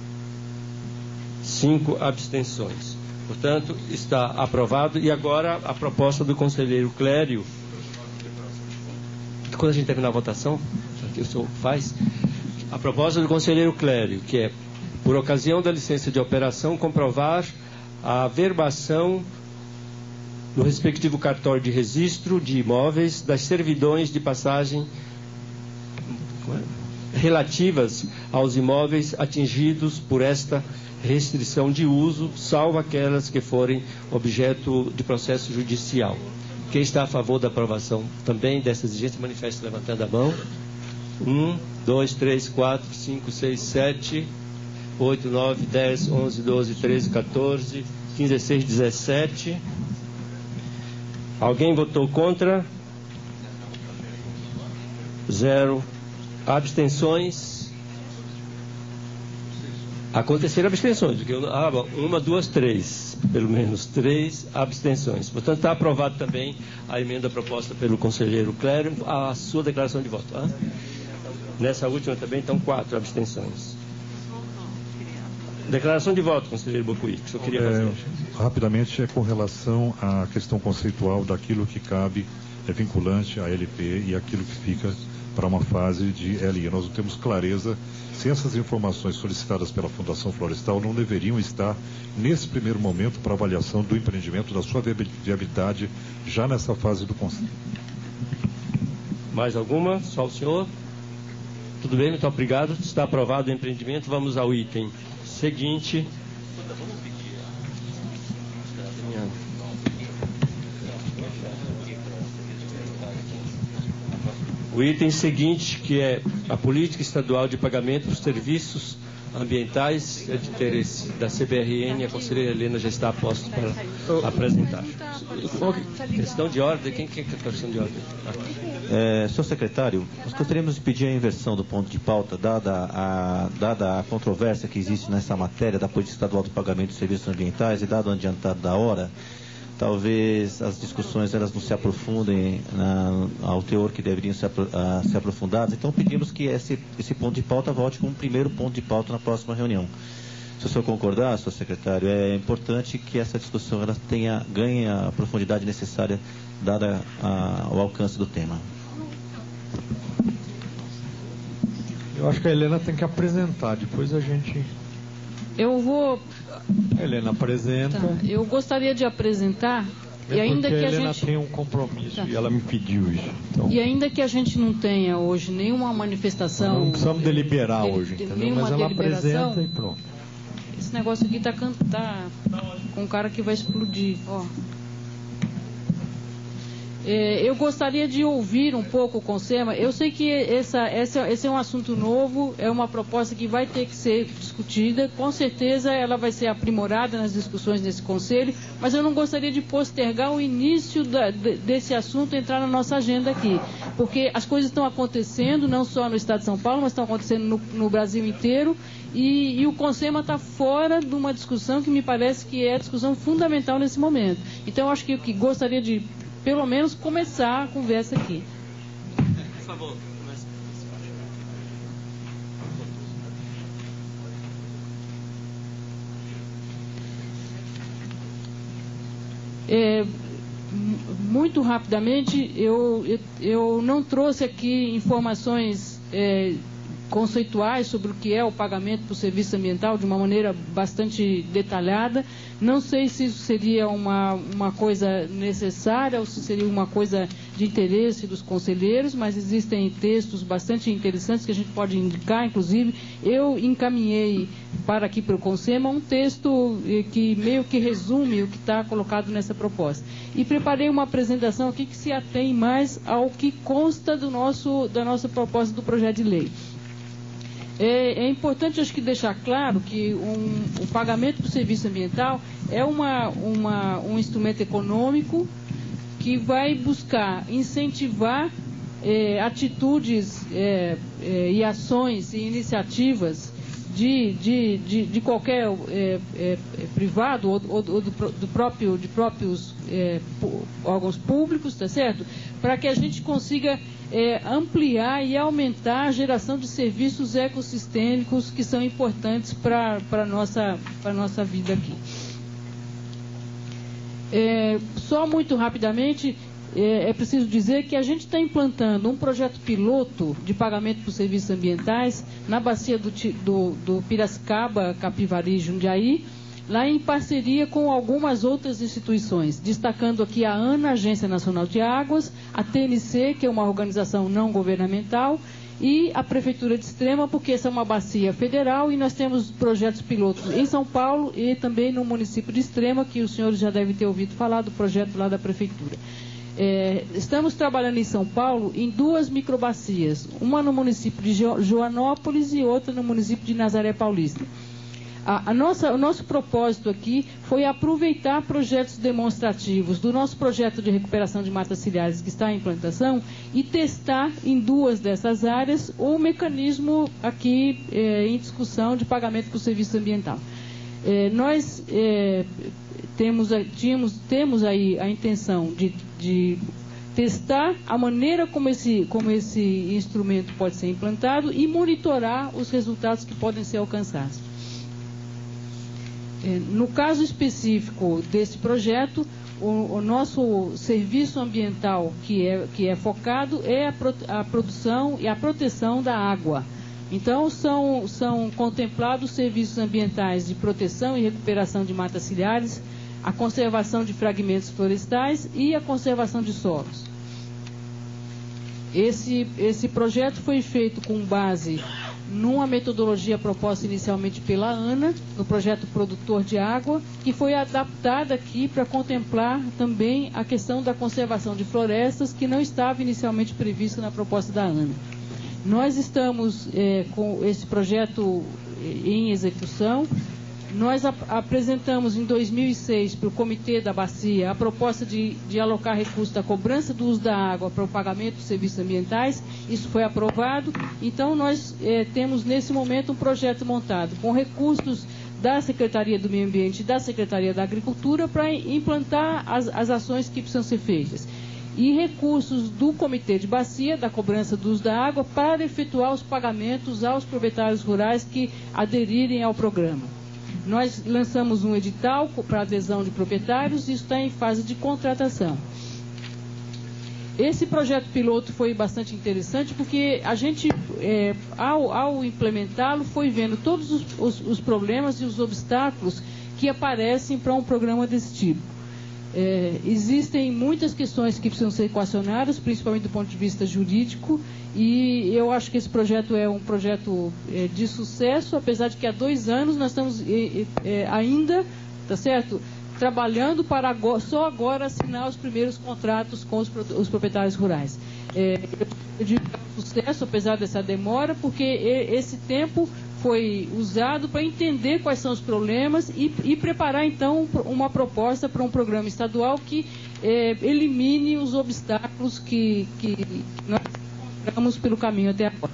A: Cinco abstenções. Portanto, está aprovado. E agora a proposta do conselheiro Clério. Quando a gente terminar a votação, que o senhor faz, a proposta do conselheiro Clério, que é, por ocasião da licença de operação, comprovar a averbação no respectivo cartório de registro de imóveis das servidões de passagem relativas aos imóveis atingidos por esta restrição de uso, salvo aquelas que forem objeto de processo judicial. Quem está a favor da aprovação também dessa exigência, manifeste levantando a mão. um, dois, três, quatro, cinco, seis, sete, oito, nove, dez, onze, doze, treze, quatorze, quinze, dezesseis, dezessete. Alguém votou contra? Zero. Abstenções? Aconteceram abstenções. Porque eu, ah, bom, uma, duas, três. Pelo menos três abstenções. Portanto, está aprovado também a emenda proposta pelo conselheiro Clério, a sua declaração de voto. Ah? Nessa última também estão quatro abstenções. Declaração de voto, conselheiro Bocuí, que o senhor queria fazer.
N: É, rapidamente, é com relação à questão conceitual daquilo que cabe, é vinculante à L P e aquilo que fica para uma fase de L I. Nós não temos clareza se essas informações solicitadas pela Fundação Florestal não deveriam estar, nesse primeiro momento, para avaliação do empreendimento, da sua viabilidade, já nessa fase do Conselho.
A: Mais alguma? Só o senhor? Tudo bem, muito obrigado. Está aprovado o empreendimento. Vamos ao item seguinte. O item seguinte, que é a política estadual de pagamento dos serviços ambientais, é de interesse da C B R N, a conselheira Helena já está a posto para apresentar. Questão de ordem, quem quer a questão de ordem?
M: É, senhor secretário, nós gostaríamos de pedir a inversão do ponto de pauta, dada a, dada a controvérsia que existe nessa matéria da política estadual do pagamento dos serviços ambientais e dado o adiantado da hora. Talvez as discussões elas não se aprofundem na, ao teor que deveriam ser, a, ser aprofundadas. Então pedimos que esse, esse ponto de pauta volte como primeiro ponto de pauta na próxima reunião. Se o senhor concordar, senhor secretário, é importante que essa discussão ela tenha, ganhe a profundidade necessária dada a, o alcance do tema.
B: Eu acho que a Helena tem que apresentar, depois a gente...
C: Eu vou...
B: A Helena apresenta.
C: Tá. Eu gostaria de apresentar,
B: é
C: e ainda que a,
B: a Helena
C: gente
B: tem um compromisso,
C: tá.
B: E ela me pediu isso. Então...
C: E ainda que a gente não tenha hoje nenhuma manifestação...
B: Não precisamos deliberar
C: de,
B: hoje,
C: de,
B: entendeu? Mas ela apresenta e pronto.
C: Esse negócio aqui está tá com um cara que vai explodir, ó. É, eu gostaria de ouvir um pouco o Consema. Eu sei que essa, essa, esse é um assunto novo, é uma proposta que vai ter que ser discutida. Com certeza ela vai ser aprimorada nas discussões desse Conselho, mas eu não gostaria de postergar o início da, de, desse assunto entrar na nossa agenda aqui. Porque as coisas estão acontecendo, não só no Estado de São Paulo, mas estão acontecendo no, no Brasil inteiro. E, e o Consema está fora de uma discussão que me parece que é a discussão fundamental nesse momento. Então eu acho que eu que gostaria de pelo menos começar a conversa aqui.
A: Por favor, comece.
C: É, muito rapidamente, eu, eu, eu não trouxe aqui informações é, conceituais sobre o que é o pagamento por serviço ambiental de uma maneira bastante detalhada. Não sei se isso seria uma, uma coisa necessária ou se seria uma coisa de interesse dos conselheiros, mas existem textos bastante interessantes que a gente pode indicar. Inclusive, eu encaminhei para aqui para o Consema um texto que meio que resume o que está colocado nessa proposta. E preparei uma apresentação aqui que se atém mais ao que consta do nosso, da nossa proposta do projeto de lei. É, é importante, acho que, deixar claro que um, o pagamento do serviço ambiental é uma, uma, um instrumento econômico que vai buscar incentivar é, atitudes é, é, e ações e iniciativas de, de, de, de qualquer é, é, privado ou, ou, ou do, do próprio, de próprios é, órgãos públicos, tá certo? Para que a gente consiga É, ampliar e aumentar a geração de serviços ecossistêmicos que são importantes para a nossa, para nossa vida aqui. É, só muito rapidamente, é, é preciso dizer que a gente está implantando um projeto piloto de pagamento por serviços ambientais na bacia do, do, do Piracicaba, Capivari e Jundiaí, lá em parceria com algumas outras instituições, destacando aqui a ANA, Agência Nacional de Águas, a T N C, que é uma organização não governamental, e a Prefeitura de Extrema, porque essa é uma bacia federal e nós temos projetos pilotos em São Paulo e também no município de Extrema, que os senhores já devem ter ouvido falar do projeto lá da Prefeitura. É, estamos trabalhando em São Paulo em duas microbacias, uma no município de jo Joanópolis e outra no município de Nazaré Paulista. A, a nossa, o nosso propósito aqui foi aproveitar projetos demonstrativos do nosso projeto de recuperação de matas ciliares que está em implantação e testar em duas dessas áreas o mecanismo aqui é, em discussão de pagamento por serviço ambiental. É, nós é, temos, tínhamos, temos aí a intenção de, de testar a maneira como esse, como esse instrumento pode ser implantado e monitorar os resultados que podem ser alcançados. É, no caso específico desse projeto, o, o nosso serviço ambiental que é, que é focado é a, pro, a produção e a proteção da água. Então, são, são contemplados serviços ambientais de proteção e recuperação de matas ciliares, a conservação de fragmentos florestais e a conservação de solos. Esse, esse projeto foi feito com base numa metodologia proposta inicialmente pela ANA, no projeto Produtor de Água, que foi adaptada aqui para contemplar também a questão da conservação de florestas, que não estava inicialmente prevista na proposta da ANA. Nós estamos é, com esse projeto em execução. Nós ap apresentamos em dois mil e seis para o Comitê da Bacia a proposta de, de alocar recursos da cobrança do uso da água para o pagamento dos serviços ambientais. Isso foi aprovado. Então, nós é, temos nesse momento um projeto montado com recursos da Secretaria do Meio Ambiente e da Secretaria da Agricultura para implantar as, as ações que precisam ser feitas. E recursos do Comitê de Bacia, da cobrança do uso da água, para efetuar os pagamentos aos proprietários rurais que aderirem ao programa. Nós lançamos um edital para adesão de proprietários e isso está em fase de contratação. Esse projeto piloto foi bastante interessante porque a gente, é, ao, ao implementá-lo, foi vendo todos os, os, os problemas e os obstáculos que aparecem para um programa desse tipo. É, existem muitas questões que precisam ser equacionadas, principalmente do ponto de vista jurídico, e eu acho que esse projeto é um projeto é, de sucesso, apesar de que há dois anos nós estamos é, é, ainda, tá certo, trabalhando para agora, só agora assinar os primeiros contratos com os, os proprietários rurais. É, eu digo que é um sucesso, apesar dessa demora, porque esse tempo foi usado para entender quais são os problemas e, e preparar, então, uma proposta para um programa estadual que é, elimine os obstáculos que, que nós encontramos pelo caminho até agora.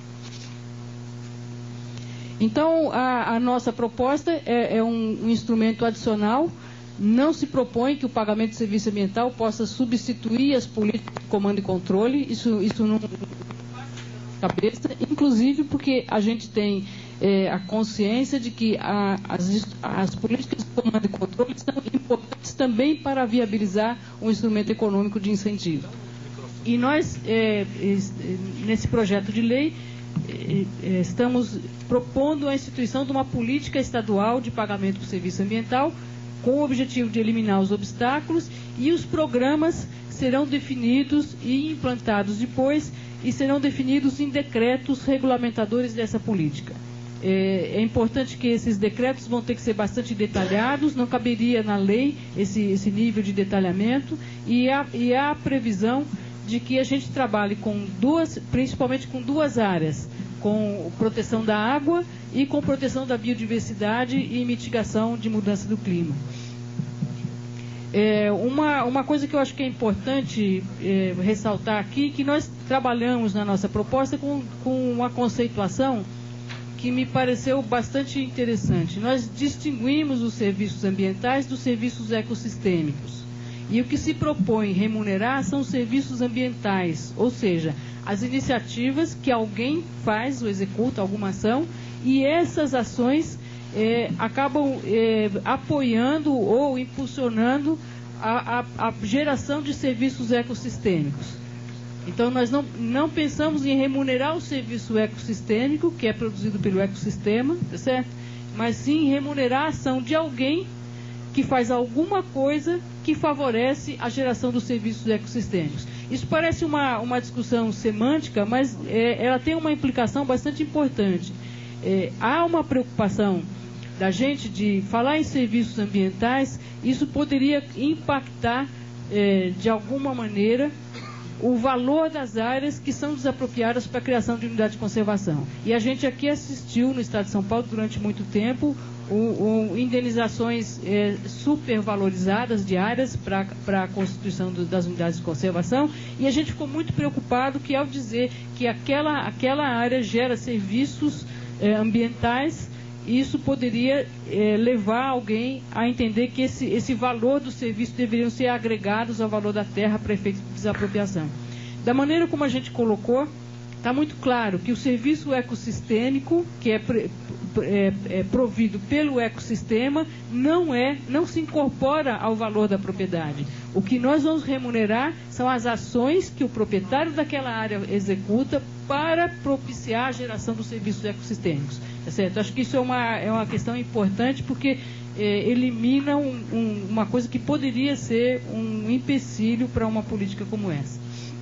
C: Então, a, a nossa proposta é, é um, um instrumento adicional. Não se propõe que o pagamento de serviço ambiental possa substituir as políticas de comando e controle. Isso, isso não faz cabeça, inclusive porque a gente tem É, a consciência de que a, as, as políticas de comando e controle são importantes também para viabilizar um instrumento econômico de incentivo. E nós, é, é, nesse projeto de lei, é, é, estamos propondo a instituição de uma política estadual de pagamento por serviço ambiental com o objetivo de eliminar os obstáculos, e os programas serão definidos e implantados depois e serão definidos em decretos regulamentadores dessa política. É, é importante que esses decretos vão ter que ser bastante detalhados, não caberia na lei esse, esse nível de detalhamento, e há, e há a previsão de que a gente trabalhe com duas, principalmente com duas áreas, com proteção da água e com proteção da biodiversidade e mitigação de mudança do clima. É, uma, uma coisa que eu acho que é importante é, ressaltar aqui, que nós trabalhamos na nossa proposta com, com uma conceituação que me pareceu bastante interessante. Nós distinguimos os serviços ambientais dos serviços ecossistêmicos. E o que se propõe remunerar são os serviços ambientais, ou seja, as iniciativas que alguém faz ou executa alguma ação, e essas ações é, acabam é, apoiando ou impulsionando a, a, a geração de serviços ecossistêmicos. Então, nós não, não pensamos em remunerar o serviço ecossistêmico, que é produzido pelo ecossistema, tá certo? Mas sim remunerar a ação de alguém que faz alguma coisa que favorece a geração dos serviços ecossistêmicos. Isso parece uma, uma discussão semântica, mas é, ela tem uma implicação bastante importante. É, há uma preocupação da gente de falar em serviços ambientais, isso poderia impactar é, de alguma maneira o valor das áreas que são desapropriadas para a criação de unidade de conservação. E a gente aqui assistiu no Estado de São Paulo durante muito tempo o, o, indenizações é, supervalorizadas de áreas para a constituição do, das unidades de conservação, e a gente ficou muito preocupado que, ao dizer que aquela, aquela área gera serviços é, ambientais, isso poderia é, levar alguém a entender que esse, esse valor do serviço deveriam ser agregados ao valor da terra para efeito de desapropriação. Da maneira como a gente colocou, está muito claro que o serviço ecossistêmico, que é pre, é, é, provido pelo ecossistema não é, não se incorpora ao valor da propriedade. O que nós vamos remunerar são as ações que o proprietário daquela área executa para propiciar a geração dos serviços ecossistêmicos. Tá certo? Acho que isso é uma, é uma questão importante, porque é, elimina um, um, uma coisa que poderia ser um empecilho para uma política como essa.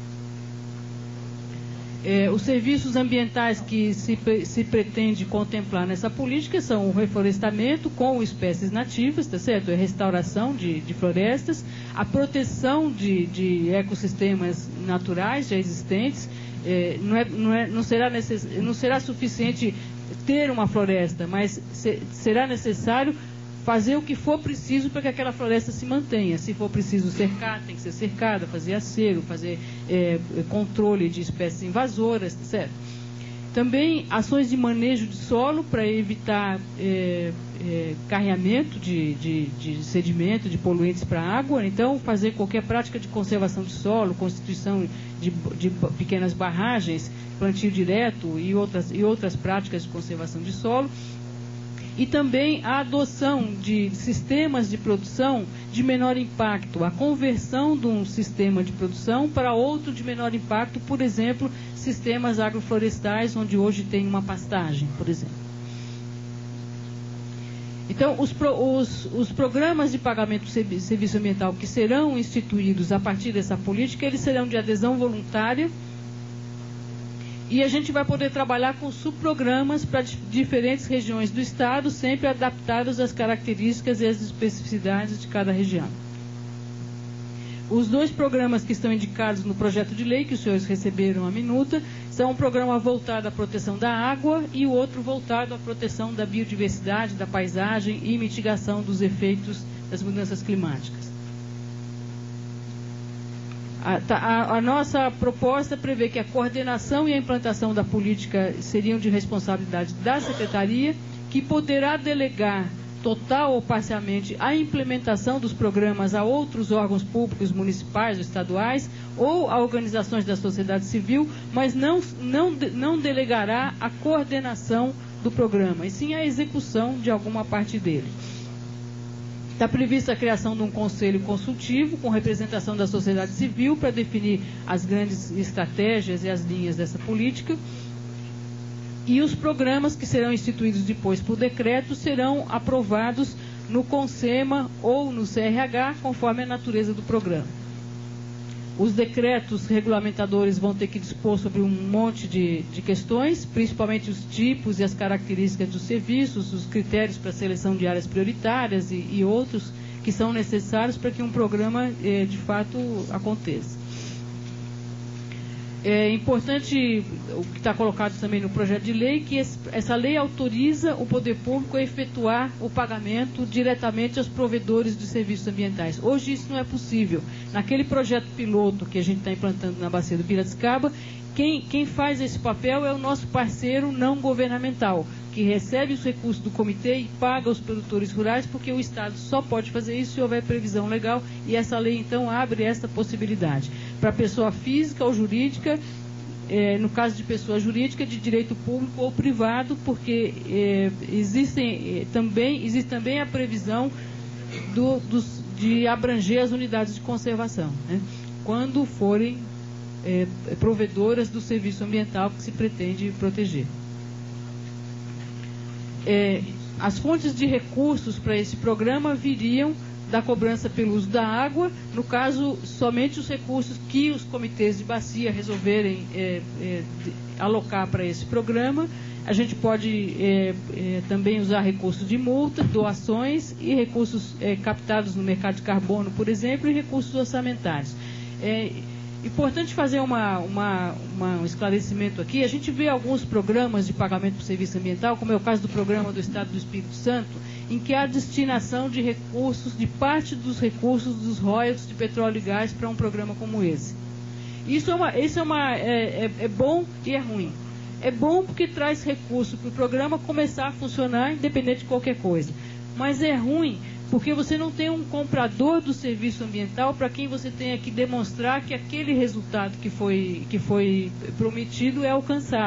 C: É, os serviços ambientais que se, se pretende contemplar nessa política são o reflorestamento com espécies nativas, tá certo? A restauração de, de florestas, a proteção de, de ecossistemas naturais já existentes. É, não, é, não, é, não, será necess, não será suficiente ter uma floresta, mas se, será necessário fazer o que for preciso para que aquela floresta se mantenha. Se for preciso cercar, tem que ser cercada, fazer acero, fazer é, controle de espécies invasoras, certo? Também ações de manejo de solo para evitar é, é, carreamento de, de, de sedimento, de poluentes para a água. Então, fazer qualquer prática de conservação de solo, constituição de, de pequenas barragens, plantio direto e outras, e outras práticas de conservação de solo. E também a adoção de sistemas de produção de menor impacto, a conversão de um sistema de produção para outro de menor impacto, por exemplo, sistemas agroflorestais, onde hoje tem uma pastagem, por exemplo. Então, os, pro, os, os programas de pagamento de serviço ambiental que serão instituídos a partir dessa política, eles serão de adesão voluntária. E a gente vai poder trabalhar com subprogramas para diferentes regiões do Estado, sempre adaptados às características e às especificidades de cada região. Os dois programas que estão indicados no projeto de lei, que os senhores receberam a minuta, são um programa voltado à proteção da água e o outro voltado à proteção da biodiversidade, da paisagem e mitigação dos efeitos das mudanças climáticas. A, a, a nossa proposta prevê que a coordenação e a implantação da política seriam de responsabilidade da Secretaria, que poderá delegar total ou parcialmente a implementação dos programas a outros órgãos públicos municipais ou estaduais ou a organizações da sociedade civil, mas não, não, não delegará a coordenação do programa, e sim a execução de alguma parte dele. Está prevista a criação de um conselho consultivo com representação da sociedade civil para definir as grandes estratégias e as linhas dessa política. E os programas que serão instituídos depois por decreto serão aprovados no CONSEMA ou no C R H, conforme a natureza do programa. Os decretos regulamentadores vão ter que dispor sobre um monte de, de questões, principalmente os tipos e as características dos serviços, os critérios para a seleção de áreas prioritárias e, e outros que são necessários para que um programa, eh, de fato, aconteça. É importante, o que está colocado também no projeto de lei, que esse, essa lei autoriza o poder público a efetuar o pagamento diretamente aos provedores de serviços ambientais. Hoje isso não é possível. Naquele projeto piloto que a gente está implantando na Bacia do Piracicaba, quem, quem faz esse papel é o nosso parceiro não governamental, que recebe os recursos do comitê e paga os produtores rurais, porque o Estado só pode fazer isso se houver previsão legal, e essa lei então abre essa possibilidade para pessoa física ou jurídica, eh, no caso de pessoa jurídica, de direito público ou privado, porque eh, existem, eh, também, existe também a previsão do, dos, de abranger as unidades de conservação, né, quando forem eh, provedoras do serviço ambiental que se pretende proteger. É, as fontes de recursos para esse programa viriam da cobrança pelo uso da água, no caso, somente os recursos que os comitês de bacia resolverem é, é, de, alocar para esse programa. A gente pode é, é, também usar recursos de multa, doações e recursos é, captados no mercado de carbono, por exemplo, e recursos orçamentários. É importante fazer uma, uma, uma, um esclarecimento aqui. A gente vê alguns programas de pagamento por serviço ambiental, como é o caso do programa do Estado do Espírito Santo, em que há destinação de recursos, de parte dos recursos dos royalties de petróleo e gás para um programa como esse. Isso é, uma, isso é, uma, é, é, é bom e é ruim. É bom porque traz recurso para o programa começar a funcionar independente de qualquer coisa. Mas é ruim porque você não tem um comprador do serviço ambiental para quem você tenha que demonstrar que aquele resultado que foi, que foi prometido é alcançado.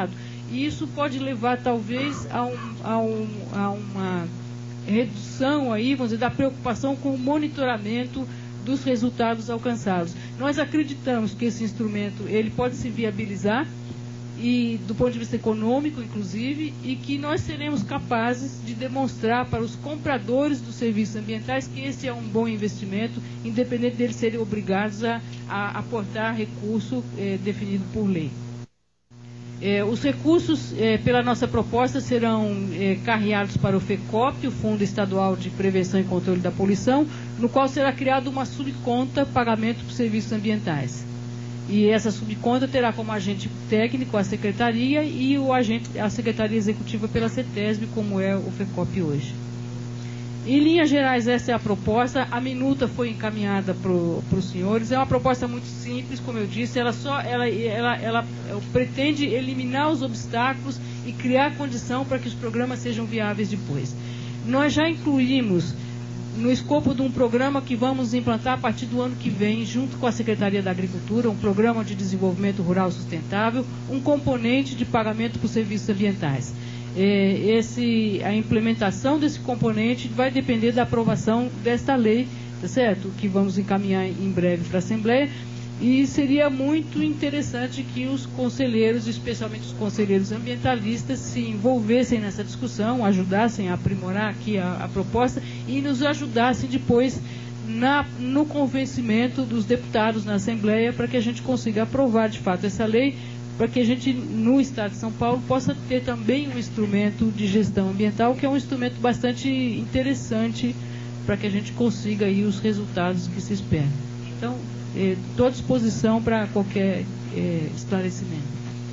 C: E isso pode levar, talvez, a, um, a, um, a uma redução aí, vamos dizer, da preocupação com o monitoramento dos resultados alcançados. Nós acreditamos que esse instrumento ele pode se viabilizar, e do ponto de vista econômico, inclusive, e que nós seremos capazes de demonstrar para os compradores dos serviços ambientais que esse é um bom investimento, independente deles serem obrigados a, a aportar recurso eh, definido por lei. Eh, os recursos, eh, pela nossa proposta, serão eh, carreados para o FECOP, o Fundo Estadual de Prevenção e Controle da Poluição, no qual será criada uma subconta pagamento por serviços ambientais. E essa subconta terá como agente técnico a Secretaria e o agente, a Secretaria Executiva pela CETESB, como é o FECOP hoje. Em linhas gerais, essa é a proposta. A minuta foi encaminhada para os senhores. É uma proposta muito simples, como eu disse. Ela, só, ela, ela, ela pretende eliminar os obstáculos e criar condição para que os programas sejam viáveis depois. Nós já incluímos no escopo de um programa que vamos implantar a partir do ano que vem, junto com a Secretaria da Agricultura, um programa de desenvolvimento rural sustentável, um componente de pagamento por serviços ambientais. É, esse, a implementação desse componente vai depender da aprovação desta lei, tá certo? Que vamos encaminhar em breve para a Assembleia, e seria muito interessante que os conselheiros, especialmente os conselheiros ambientalistas, se envolvessem nessa discussão, ajudassem a aprimorar aqui a, a proposta e nos ajudassem depois na, no convencimento dos deputados na Assembleia para que a gente consiga aprovar de fato essa lei, para que a gente, no Estado de São Paulo, possa ter também um instrumento de gestão ambiental, que é um instrumento bastante interessante para que a gente consiga aí os resultados que se esperam. Então, estou à disposição para qualquer eh, esclarecimento.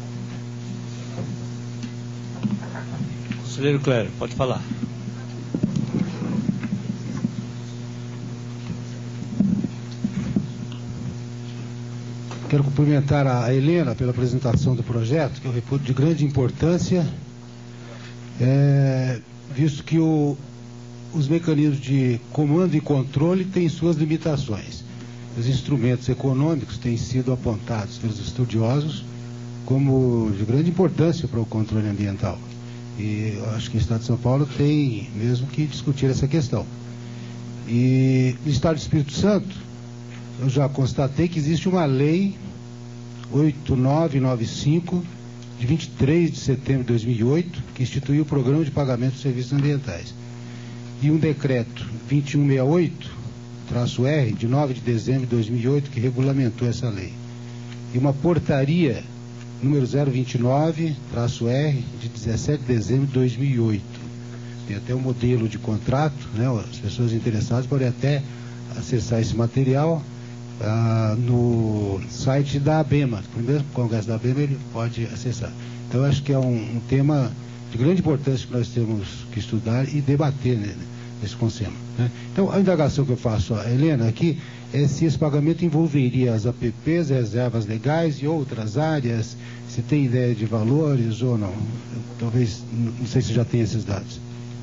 A: Conselheiro Clério, pode falar.
L: Quero cumprimentar a Helena pela apresentação do projeto, que eu reputo de grande importância, é, visto que o, os mecanismos de comando e controle têm suas limitações. Os instrumentos econômicos têm sido apontados pelos estudiosos como de grande importância para o controle ambiental. E eu acho que o Estado de São Paulo tem mesmo que discutir essa questão. E no Estado do Espírito Santo, eu já constatei que existe uma lei oito nove nove cinco, de vinte e três de setembro de dois mil e oito, que instituiu o Programa de Pagamento de Serviços Ambientais. E um decreto vinte e um sessenta e oito, traço R, de nove de dezembro de dois mil e oito, que regulamentou essa lei. E uma portaria número zero vinte e nove, traço R, de dezessete de dezembro de dois mil e oito. Tem até um modelo de contrato, né? As pessoas interessadas podem até acessar esse material ah, no site da ABEMA. No primeiro congresso da ABEMA ele pode acessar. Então, acho que é um, um tema de grande importância que nós temos que estudar e debater, né, nesse conselho, né? Então, a indagação que eu faço a Helena aqui é se esse pagamento envolveria as A P Ps, reservas legais e outras áreas, se tem ideia de valores ou não. Eu, talvez, não sei se já tem esses dados.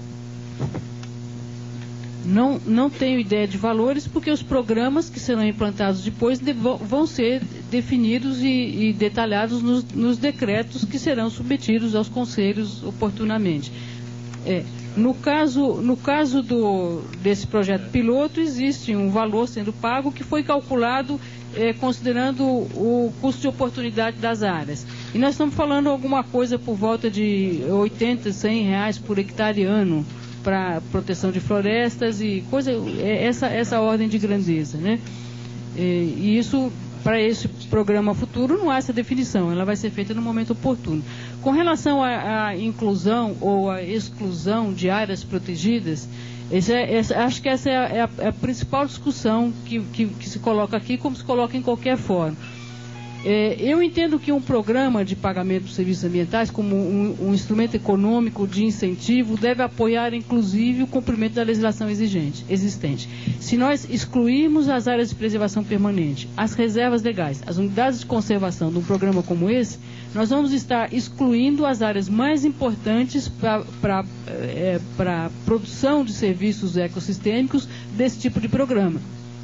C: Não, não tenho ideia de valores, porque os programas que serão implantados depois de, vão ser definidos e, e detalhados nos, nos decretos que serão submetidos aos conselhos oportunamente. É, no caso, no caso do, desse projeto piloto, existe um valor sendo pago que foi calculado é, considerando o custo de oportunidade das áreas. E nós estamos falando alguma coisa por volta de oitenta, cem reais por hectare ano para proteção de florestas e coisa, essa, essa ordem de grandeza, né? E, e isso, para esse programa futuro, não há essa definição, ela vai ser feita no momento oportuno. Com relação à, à inclusão ou à exclusão de áreas protegidas, esse é, esse, acho que essa é a, é a, é a principal discussão que, que, que se coloca aqui, como se coloca em qualquer fórum. É, eu entendo que um programa de pagamento de serviços ambientais, como um, um instrumento econômico de incentivo, deve apoiar, inclusive, o cumprimento da legislação exigente, existente. Se nós excluirmos as áreas de preservação permanente, as reservas legais, as unidades de conservação de um programa como esse, nós vamos estar excluindo as áreas mais importantes para é, para a produção de serviços ecossistêmicos desse tipo de programa.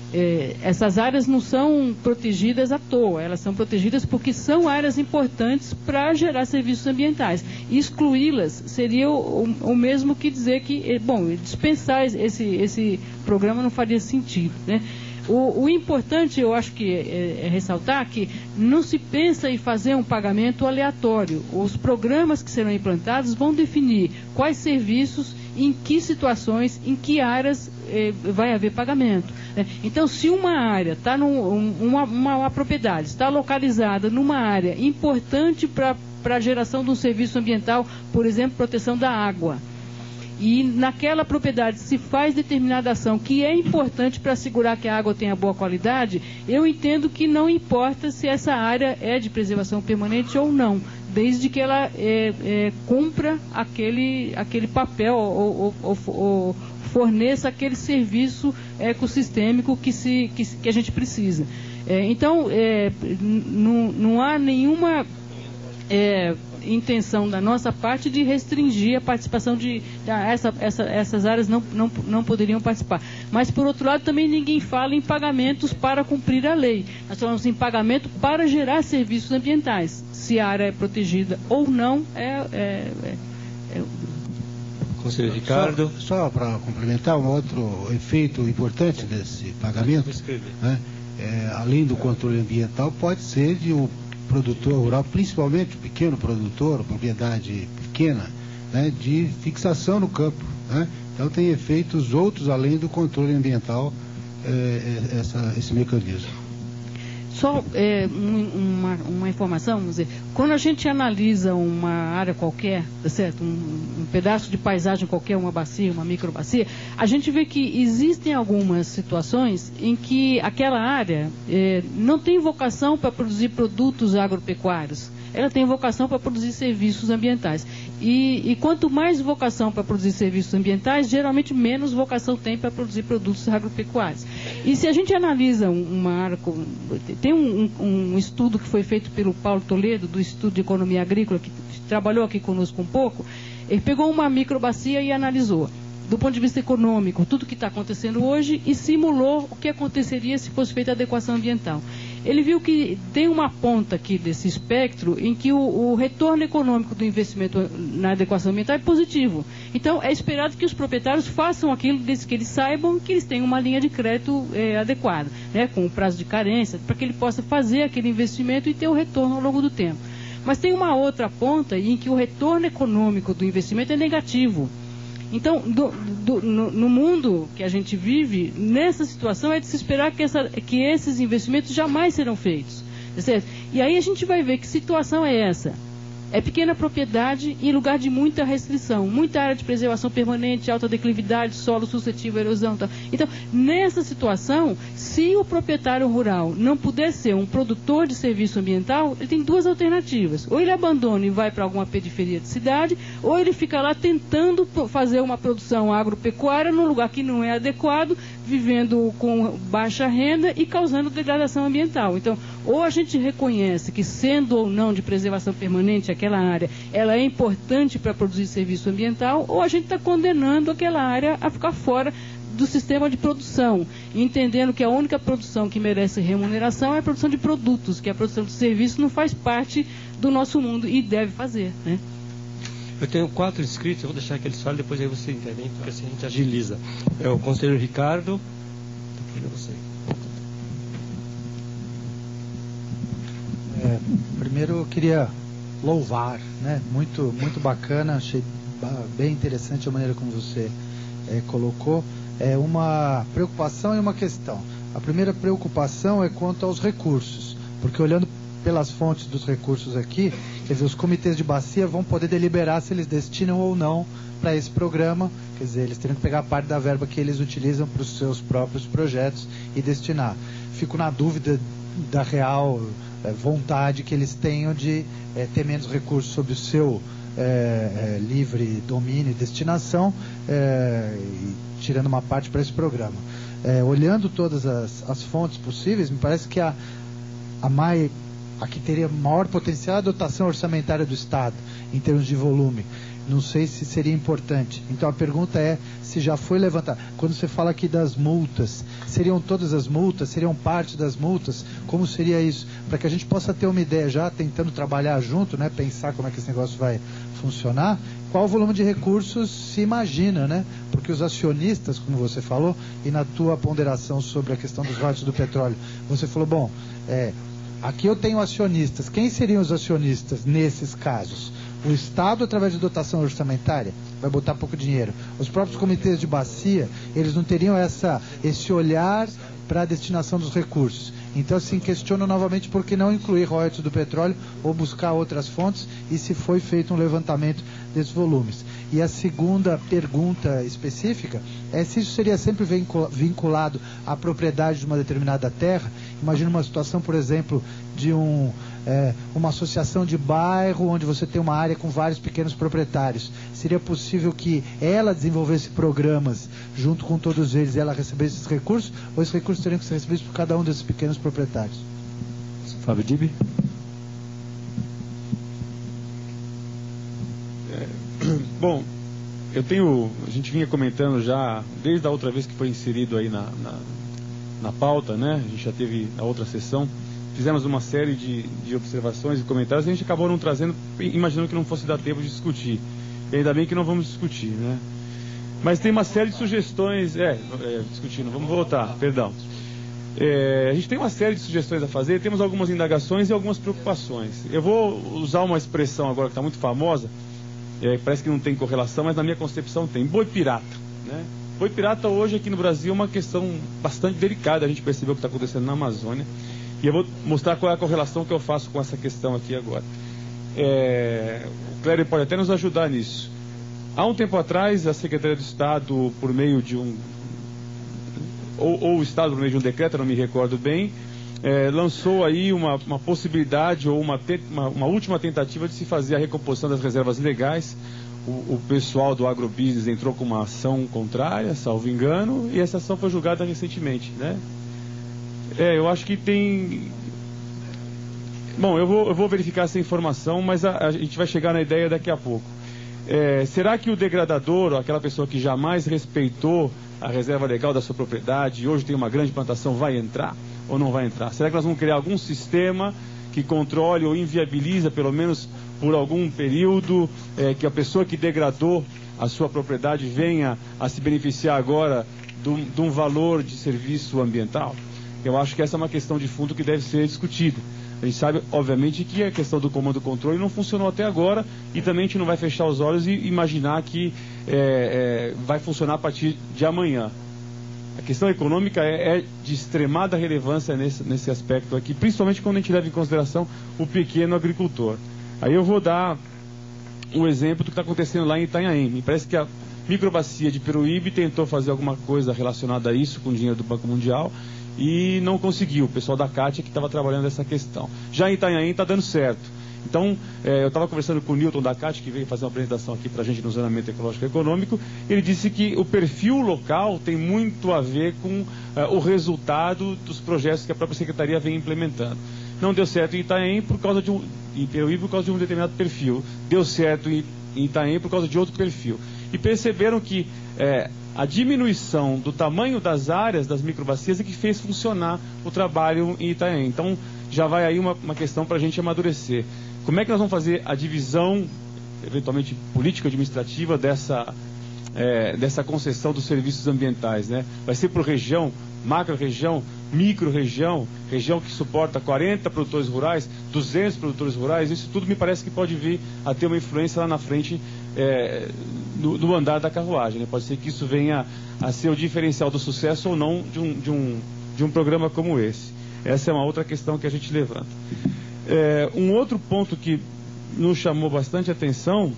C: É, essas áreas não são protegidas à toa, elas são protegidas porque são áreas importantes para gerar serviços ambientais. Excluí-las seria o, o, o mesmo que dizer que, bom, dispensar esse, esse programa não faria sentido, né? O, o importante, eu acho que é, é ressaltar que não se pensa em fazer um pagamento aleatório. Os programas que serão implantados vão definir quais serviços, em que situações, em que áreas eh, vai haver pagamento. Né? Então, se uma área está num, uma, uma, uma propriedade está localizada numa área importante para a geração de um serviço ambiental, por exemplo, proteção da água, e naquela propriedade se faz determinada ação que é importante para assegurar que a água tenha boa qualidade, eu entendo que não importa se essa área é de preservação permanente ou não, desde que ela é, é, cumpra aquele, aquele papel ou, ou, ou, ou forneça aquele serviço ecossistêmico que, se, que, que a gente precisa. É, então, é, não, não há nenhuma... É, intenção da nossa parte de restringir a participação de, de essa, essa, essas áreas não, não, não poderiam participar. Mas, por outro lado, também ninguém fala em pagamentos para cumprir a lei. Nós falamos em pagamento para gerar serviços ambientais. Se a área é protegida ou não, é... é, é, é...
A: Conselheiro Ricardo.
L: Só, só para complementar, um outro efeito importante desse pagamento, né, é, além do controle ambiental, pode ser de um produtor rural, principalmente o pequeno produtor, propriedade pequena, né, de fixação no campo. Né? Então tem efeitos outros além do controle ambiental, é, é, essa, esse mecanismo.
C: Só é, um, uma, uma informação, vamos dizer, quando a gente analisa uma área qualquer, tá certo? Um, um pedaço de paisagem qualquer, uma bacia, uma microbacia, a gente vê que existem algumas situações em que aquela área é, não tem vocação para produzir produtos agropecuários. Ela tem vocação para produzir serviços ambientais. E, e quanto mais vocação para produzir serviços ambientais, geralmente menos vocação tem para produzir produtos agropecuários. E se a gente analisa uma área, tem um, um, um estudo que foi feito pelo Paulo Toledo, do Instituto de Economia Agrícola, que trabalhou aqui conosco um pouco, ele pegou uma microbacia e analisou, do ponto de vista econômico, tudo que está acontecendo hoje e simulou o que aconteceria se fosse feita a adequação ambiental. Ele viu que tem uma ponta aqui desse espectro em que o, o retorno econômico do investimento na adequação ambiental é positivo. Então, é esperado que os proprietários façam aquilo desde que eles saibam que eles têm uma linha de crédito é, adequada, né, com o prazo de carência, para que ele possa fazer aquele investimento e ter o retorno ao longo do tempo. Mas tem uma outra ponta em que o retorno econômico do investimento é negativo. Então, do, do, no, no mundo que a gente vive, nessa situação é de se esperar que, essa, que esses investimentos jamais serão feitos. Certo? E aí a gente vai ver que situação é essa. É pequena propriedade em lugar de muita restrição, muita área de preservação permanente, alta declividade, solo suscetível à erosão. Tal. Então, nessa situação, se o proprietário rural não puder ser um produtor de serviço ambiental, ele tem duas alternativas. Ou ele abandona e vai para alguma periferia de cidade, ou ele fica lá tentando fazer uma produção agropecuária num lugar que não é adequado, vivendo com baixa renda e causando degradação ambiental. Então, ou a gente reconhece que, sendo ou não de preservação permanente aquela área, ela é importante para produzir serviço ambiental, ou a gente está condenando aquela área a ficar fora do sistema de produção, entendendo que a única produção que merece remuneração é a produção de produtos, que a produção de serviços não faz parte do nosso mundo e deve fazer, né?
A: Eu tenho quatro inscritos, eu vou deixar que eles falem, depois aí você intervém, porque assim a gente agiliza. É o conselheiro Ricardo. Você.
I: É, primeiro eu queria louvar, né? Muito, muito bacana, achei bem interessante a maneira como você é, colocou. É uma preocupação e uma questão. A primeira preocupação é quanto aos recursos, porque olhando pelas fontes dos recursos aqui, quer dizer, os comitês de bacia vão poder deliberar se eles destinam ou não para esse programa, quer dizer, eles teriam que pegar parte da verba que eles utilizam para os seus próprios projetos e destinar. Fico na dúvida da real é, vontade que eles tenham de é, ter menos recursos sobre o seu é, é, livre domínio e destinação, é, e tirando uma parte para esse programa. É, olhando todas as, as fontes possíveis, me parece que a, a mais... a que teria maior potencial é a dotação orçamentária do Estado, em termos de volume. Não sei se seria importante. Então a pergunta é se já foi levantado. Quando você fala aqui das multas, seriam todas as multas? Seriam parte das multas? Como seria isso? Para que a gente possa ter uma ideia já, tentando trabalhar junto, né? Pensar como é que esse negócio vai funcionar. Qual o volume de recursos se imagina, né? Porque os acionistas, como você falou, e na tua ponderação sobre a questão dos royalties do petróleo, você falou, bom, é, aqui eu tenho acionistas. Quem seriam os acionistas nesses casos? O Estado, através de dotação orçamentária, vai botar pouco dinheiro. Os próprios comitês de bacia, eles não teriam essa, esse olhar para a destinação dos recursos. Então, assim, questiono novamente por que não incluir royalties do petróleo ou buscar outras fontes e se foi feito um levantamento desses volumes. E a segunda pergunta específica é se isso seria sempre vinculado à propriedade de uma determinada terra. Imagina uma situação, por exemplo, de um, é, uma associação de bairro onde você tem uma área com vários pequenos proprietários. Seria possível que ela desenvolvesse programas junto com todos eles e ela recebesse esses recursos? Ou esses recursos teriam que ser recebidos por cada um desses pequenos proprietários?
B: Fábio Dibi.
Q: Bom, eu tenho, a gente vinha comentando já, desde a outra vez que foi inserido aí na, na, na pauta, né? A gente já teve na outra sessão, fizemos uma série de, de observações e comentários, e a gente acabou não trazendo, imaginando que não fosse dar tempo de discutir. E ainda bem que não vamos discutir, né? Mas tem uma série de sugestões, é, é discutindo, vamos voltar, perdão. É, a gente tem uma série de sugestões a fazer, temos algumas indagações e algumas preocupações. Eu vou usar uma expressão agora que está muito famosa, É, parece que não tem correlação, mas na minha concepção tem. Boi pirata, né? Boi pirata hoje aqui no Brasil é uma questão bastante delicada. A gente percebeu o que está acontecendo na Amazônia. E eu vou mostrar qual é a correlação que eu faço com essa questão aqui agora. É, o Clério pode até nos ajudar nisso. Há um tempo atrás, a Secretaria do Estado, por meio de um... Ou, ou o Estado, por meio de um decreto, não me recordo bem, É, lançou aí uma, uma possibilidade ou uma, te, uma, uma última tentativa de se fazer a recomposição das reservas legais. O, o pessoal do agrobusiness entrou com uma ação contrária, salvo engano, e essa ação foi julgada recentemente, né? É, eu acho que tem... Bom, eu vou, eu vou verificar essa informação, mas a, a gente vai chegar na ideia daqui a pouco. É, será que o degradador, aquela pessoa que jamais respeitou a reserva legal da sua propriedade e hoje tem uma grande plantação, vai entrar? Ou não vai entrar? Será que nós vamos criar algum sistema que controle ou inviabiliza, pelo menos por algum período, é, que a pessoa que degradou a sua propriedade venha a se beneficiar agora de um valor de serviço ambiental? Eu acho que essa é uma questão de fundo que deve ser discutida. A gente sabe, obviamente, que a questão do comando e controle não funcionou até agora e também a gente não vai fechar os olhos e imaginar que é, é, vai funcionar a partir de amanhã. A questão econômica é, é de extremada relevância nesse, nesse aspecto aqui, principalmente quando a gente leva em consideração o pequeno agricultor. Aí eu vou dar um exemplo do que está acontecendo lá em Itanhaém. Me parece que a microbacia de Peruíbe tentou fazer alguma coisa relacionada a isso com o dinheiro do Banco Mundial e não conseguiu. O pessoal da Cátia que estava trabalhando essa questão. Já em Itanhaém está dando certo. Então, é, eu estava conversando com o Newton da Cátia, que veio fazer uma apresentação aqui para a gente no Zonamento Ecológico e Econômico. Ele disse que o perfil local tem muito a ver com é, o resultado dos projetos que a própria Secretaria vem implementando. Não deu certo em Itanhaém por causa de um, em Peruíbe por causa de um determinado perfil. Deu certo em, em Itanhaém por causa de outro perfil. E perceberam que é, a diminuição do tamanho das áreas das microbacias é que fez funcionar o trabalho em Itanhaém. Então, já vai aí uma, uma questão para a gente amadurecer. Como é que nós vamos fazer a divisão, eventualmente político-administrativa, dessa, é, dessa concessão dos serviços ambientais, né? Vai ser por região, macro-região, micro-região, região que suporta quarenta produtores rurais, duzentos produtores rurais, isso tudo me parece que pode vir a ter uma influência lá na frente é, no, no andar da carruagem, né? Pode ser que isso venha a ser o diferencial do sucesso ou não de um, de um, de um programa como esse. Essa é uma outra questão que a gente levanta. É, um outro ponto que nos chamou bastante atenção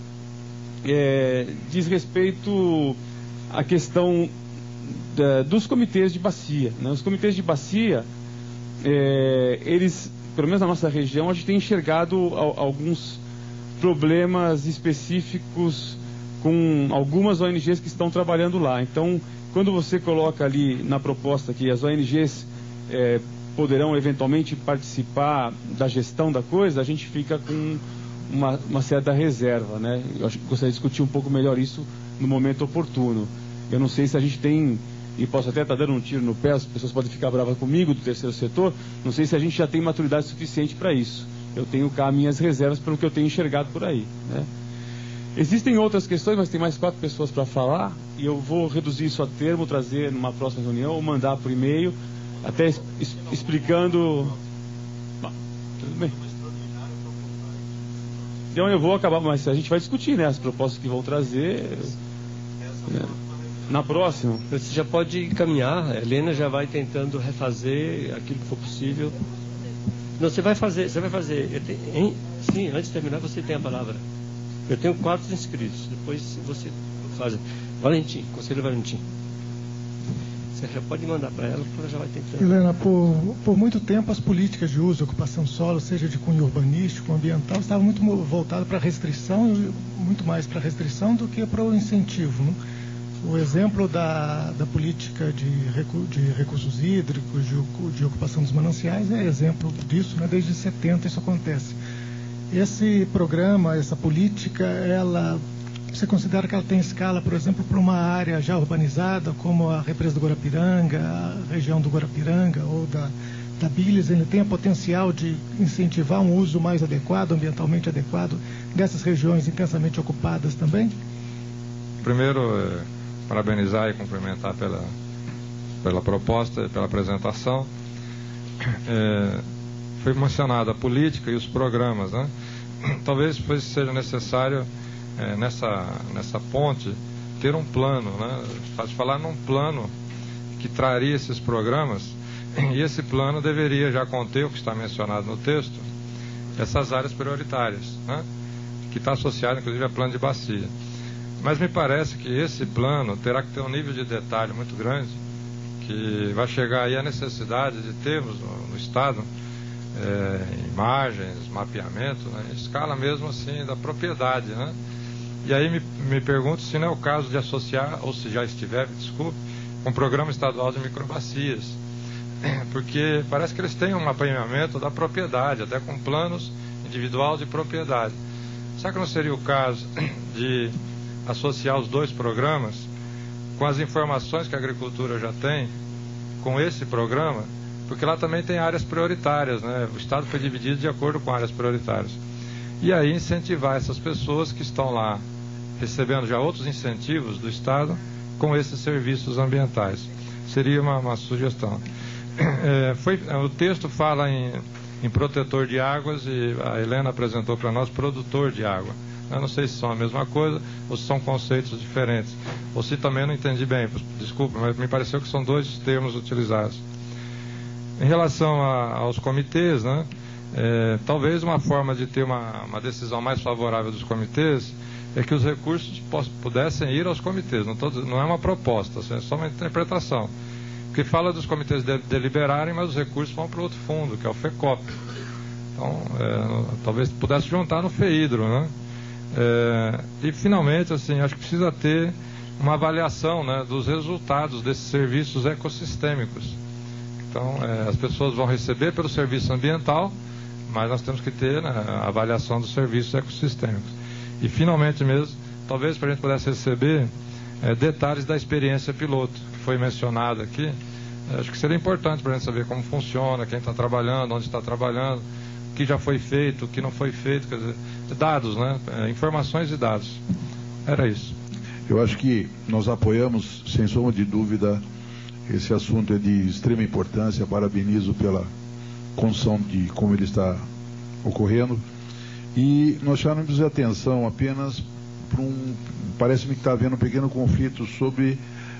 Q: é, diz respeito à questão da, dos comitês de bacia, né? Os comitês de bacia, é, eles, pelo menos na nossa região, a gente tem enxergado a, alguns problemas específicos com algumas O N Gs que estão trabalhando lá. Então, quando você coloca ali na proposta que as O N Gs é, poderão eventualmente participar da gestão da coisa, a gente fica com uma, uma certa reserva, né? Eu acho que gostaria de discutir um pouco melhor isso no momento oportuno. Eu não sei se a gente tem, e posso até estar dando um tiro no pé, as pessoas podem ficar bravas comigo do terceiro setor, não sei se a gente já tem maturidade suficiente para isso. Eu tenho cá minhas reservas pelo que eu tenho enxergado por aí, né? Existem outras questões, mas tem mais quatro pessoas para falar, e eu vou reduzir isso a termo, trazer numa próxima reunião, ou mandar por e-mail, até es explicando... Bom, tudo bem. Então eu vou acabar, mas a gente vai discutir, né, as propostas que vão trazer, né, na próxima.
A: Você já pode encaminhar, a Helena já vai tentando refazer aquilo que for possível. Não, você vai fazer, você vai fazer, eu tenho, hein? Sim, antes de terminar você tem a palavra. Eu tenho quatro inscritos, depois você faz. Valentim, conselheiro Valentim. Você já pode mandar para ela, porque ela já vai tentando.
O: Helena, por, por muito tempo as políticas de uso e ocupação do solo, seja de cunho urbanístico, ambiental, estavam muito voltadas para a restrição, muito mais para a restrição do que para o incentivo, né? O exemplo da, da política de, recu, de recursos hídricos, de, de ocupação dos mananciais, é exemplo disso, né? Desde setenta isso acontece. Esse programa, essa política, ela, você considera que ela tem escala, por exemplo, para uma área já urbanizada, como a represa do Guarapiranga, a região do Guarapiranga ou da, da Bilis, ele tem a potencial de incentivar um uso mais adequado, ambientalmente adequado, dessas regiões intensamente ocupadas também?
P: Primeiro, é, parabenizar e cumprimentar pela, pela proposta, pela apresentação. É, foi mencionada a política e os programas, né? Talvez depois seja necessário, é, nessa, nessa ponte, ter um plano, né? Faz falar num plano que traria esses programas, e esse plano deveria já conter o que está mencionado no texto, essas áreas prioritárias, né? Que está associado, inclusive, a plano de bacia. Mas me parece que esse plano terá que ter um nível de detalhe muito grande, que vai chegar aí a necessidade de termos no, no Estado é, imagens, mapeamento, né, em escala mesmo assim da propriedade, né? E aí me, me pergunto se não é o caso de associar, ou se já estiver, desculpe, com o Programa Estadual de Microbacias, porque parece que eles têm um mapeamento da propriedade, até com planos individual de propriedade. Será que não seria o caso de associar os dois programas com as informações que a agricultura já tem com esse programa, porque lá também tem áreas prioritárias, né? O Estado foi dividido de acordo com áreas prioritárias. E aí incentivar essas pessoas que estão lá recebendo já outros incentivos do Estado com esses serviços ambientais. Seria uma, uma sugestão. É, foi, o texto fala em, em protetor de águas e a Helena apresentou para nós produtor de água. Eu não sei se são a mesma coisa ou se são conceitos diferentes. Ou se também não entendi bem, desculpa, mas me pareceu que são dois termos utilizados. Em relação a, aos comitês, né, é, talvez uma forma de ter uma, uma decisão mais favorável dos comitês é que os recursos pudessem ir aos comitês. Não, tô, não é uma proposta, é só uma interpretação. Porque fala dos comitês de, deliberarem, mas os recursos vão para outro fundo, que é o FECOP. Então, é, talvez pudesse juntar no FEIDRO, né? É, e finalmente, assim, acho que precisa ter uma avaliação, né, dos resultados desses serviços ecossistêmicos. Então, é, as pessoas vão receber pelo serviço ambiental, mas nós temos que ter, né, a avaliação dos serviços ecossistêmicos. E finalmente mesmo, talvez para a gente pudesse receber é, detalhes da experiência piloto, que foi mencionada aqui. É, acho que seria importante para a gente saber como funciona, quem está trabalhando, onde está trabalhando, o que já foi feito, o que não foi feito, quer dizer, dados, né? É, informações e dados. Era isso.
W: Eu acho que nós apoiamos, sem sombra de dúvida, esse assunto é de extrema importância. Parabenizo pela condição de como ele está ocorrendo. E nós chamamos a atenção apenas para um... Parece-me que está havendo um pequeno conflito sobre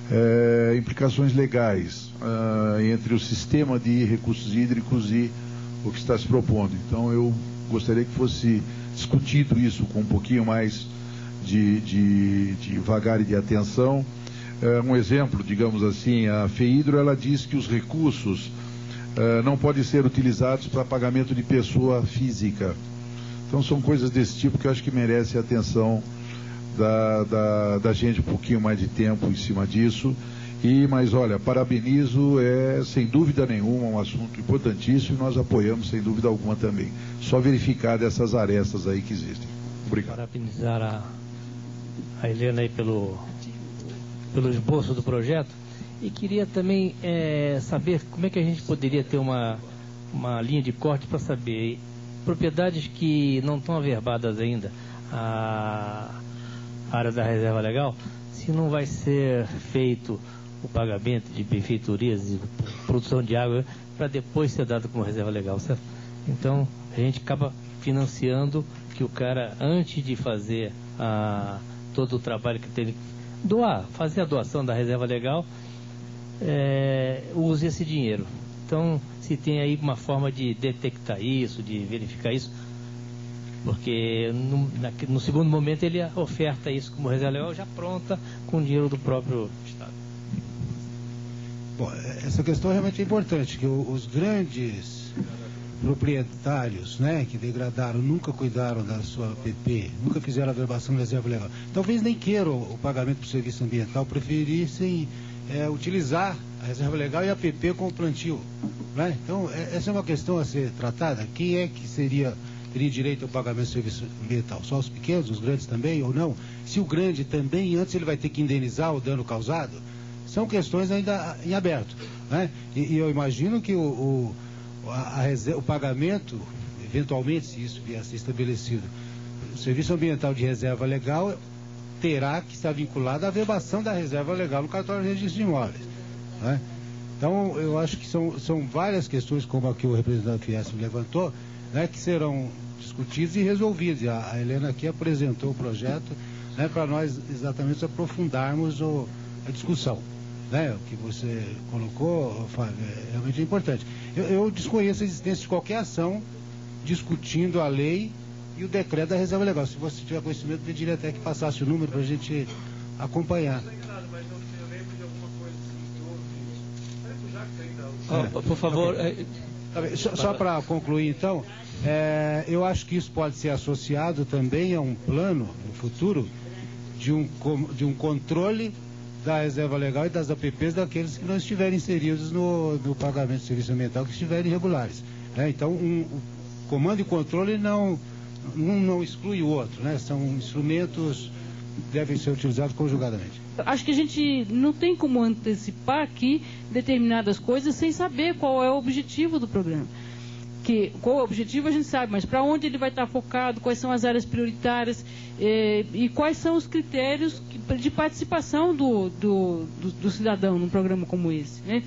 W: é, implicações legais é, entre o sistema de recursos hídricos e o que está se propondo. Então eu gostaria que fosse discutido isso com um pouquinho mais de, de, de vagar e de atenção. É, um exemplo, digamos assim, a FEIDRO, ela diz que os recursos é, não podem ser utilizados para pagamento de pessoa física. Então são coisas desse tipo que eu acho que merecem a atenção da, da, da gente, um pouquinho mais de tempo em cima disso. E, mas olha, parabenizo, é sem dúvida nenhuma um assunto importantíssimo e nós apoiamos sem dúvida alguma também. Só verificar dessas arestas aí que existem. Obrigado.
E: Parabenizar a, a Helena aí pelo, pelo esboço do projeto e queria também é, saber como é que a gente poderia ter uma, uma linha de corte para saber propriedades que não estão averbadas ainda, a área da reserva legal, se não vai ser feito o pagamento de benfeitorias e produção de água para depois ser dado como reserva legal, certo? Então, a gente acaba financiando que o cara, antes de fazer a, todo o trabalho que tem que doar, fazer a doação da reserva legal, é, use esse dinheiro. Então, se tem aí uma forma de detectar isso, de verificar isso, porque no, na, no segundo momento ele oferta isso como reserva legal já pronta com o dinheiro do próprio Estado.
L: Bom, essa questão é realmente importante, que os grandes proprietários, né, que degradaram, nunca cuidaram da sua P P, nunca fizeram a verbação da reserva legal, talvez nem queiram o pagamento do serviço ambiental, preferissem é, utilizar a reserva legal e a P P como plantio, né? Então, é, essa é uma questão a ser tratada. Quem é que seria, teria direito ao pagamento do serviço ambiental? Só os pequenos, os grandes também, ou não? Se o grande também, antes ele vai ter que indenizar o dano causado? São questões ainda em aberto, né? E, e eu imagino que o, o, a, a reserva, o pagamento, eventualmente, se isso vier a ser estabelecido, o serviço ambiental de reserva legal terá que estar vinculado à verbação da reserva legal no cartório de registro de imóveis, né? Então, eu acho que são, são várias questões, como a que o representante Fiesp levantou, né, que serão discutidas e resolvidas. A, a Helena aqui apresentou o projeto, né, para nós exatamente aprofundarmos o, a discussão. Né, o que você colocou, Fábio, é realmente importante. Eu, eu desconheço a existência de qualquer ação discutindo a lei e o decreto da reserva legal. Se você tiver conhecimento, pediria até que passasse o número para a gente acompanhar.
E: É. Oh, por favor.
L: Okay. É... Só, só para concluir, então, é, eu acho que isso pode ser associado também a um plano no futuro de um, de um controle da reserva legal e das A P Ps daqueles que não estiverem inseridos no, no pagamento de serviço ambiental, que estiverem irregulares. É, então, um, o comando e controle não, um não exclui o outro, né? São instrumentos que devem ser utilizados conjugadamente.
C: Acho que a gente não tem como antecipar aqui determinadas coisas sem saber qual é o objetivo do programa. Que, qual é o objetivo a gente sabe, mas para onde ele vai estar focado, quais são as áreas prioritárias eh, e quais são os critérios de participação do, do, do, do cidadão num programa como esse, né?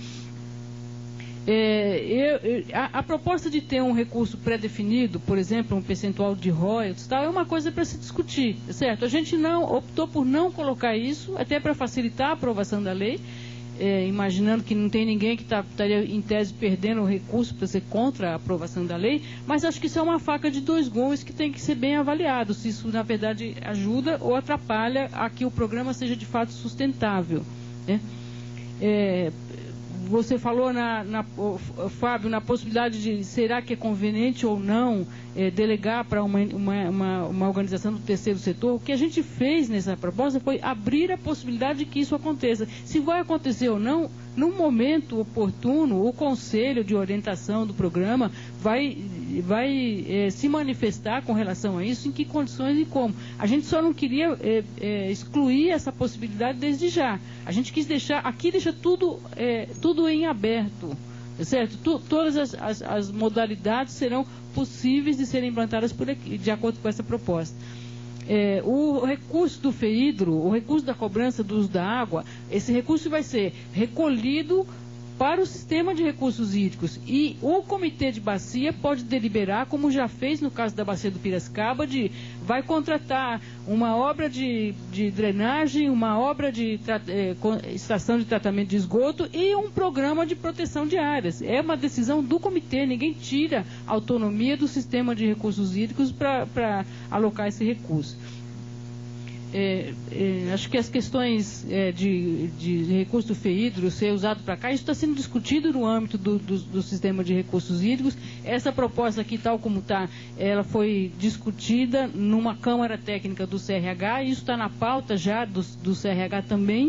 C: É, eu, eu, a, a proposta de ter um recurso pré-definido, por exemplo, um percentual de royalties, tal, é uma coisa para se discutir, certo? A gente não optou por não colocar isso, até para facilitar a aprovação da lei, é, imaginando que não tem ninguém que tá, estaria em tese perdendo o recurso para ser contra a aprovação da lei, mas acho que isso é uma faca de dois gumes que tem que ser bem avaliado, se isso na verdade ajuda ou atrapalha a que o programa seja de fato sustentável, né? É, você falou, na, na, Fábio, na possibilidade de será que é conveniente ou não é, delegar para uma, uma, uma, uma organização do terceiro setor. O que a gente fez nessa proposta foi abrir a possibilidade de que isso aconteça. Se vai acontecer ou não, num momento oportuno, o Conselho de Orientação do Programa vai, vai é, se manifestar com relação a isso, em que condições e como. A gente só não queria é, é, excluir essa possibilidade desde já. A gente quis deixar, aqui deixa tudo, é, tudo em aberto, certo? Tu, todas as, as, as modalidades serão possíveis de serem implantadas por aqui, de acordo com essa proposta. É, o recurso do FEIDRO, o recurso da cobrança do uso da água, esse recurso vai ser recolhido para o sistema de recursos hídricos e o comitê de bacia pode deliberar, como já fez no caso da bacia do Piracicaba, de vai contratar uma obra de, de drenagem, uma obra de eh, estação de tratamento de esgoto e um programa de proteção de áreas. É uma decisão do comitê, ninguém tira a autonomia do sistema de recursos hídricos para alocar esse recurso. É, é, acho que as questões é, de, de recurso do FEIDRO ser usado para cá, isso está sendo discutido no âmbito do, do, do sistema de recursos hídricos. Essa proposta aqui, tal como está, ela foi discutida numa Câmara Técnica do C R H, e isso está na pauta já do, do C R H também,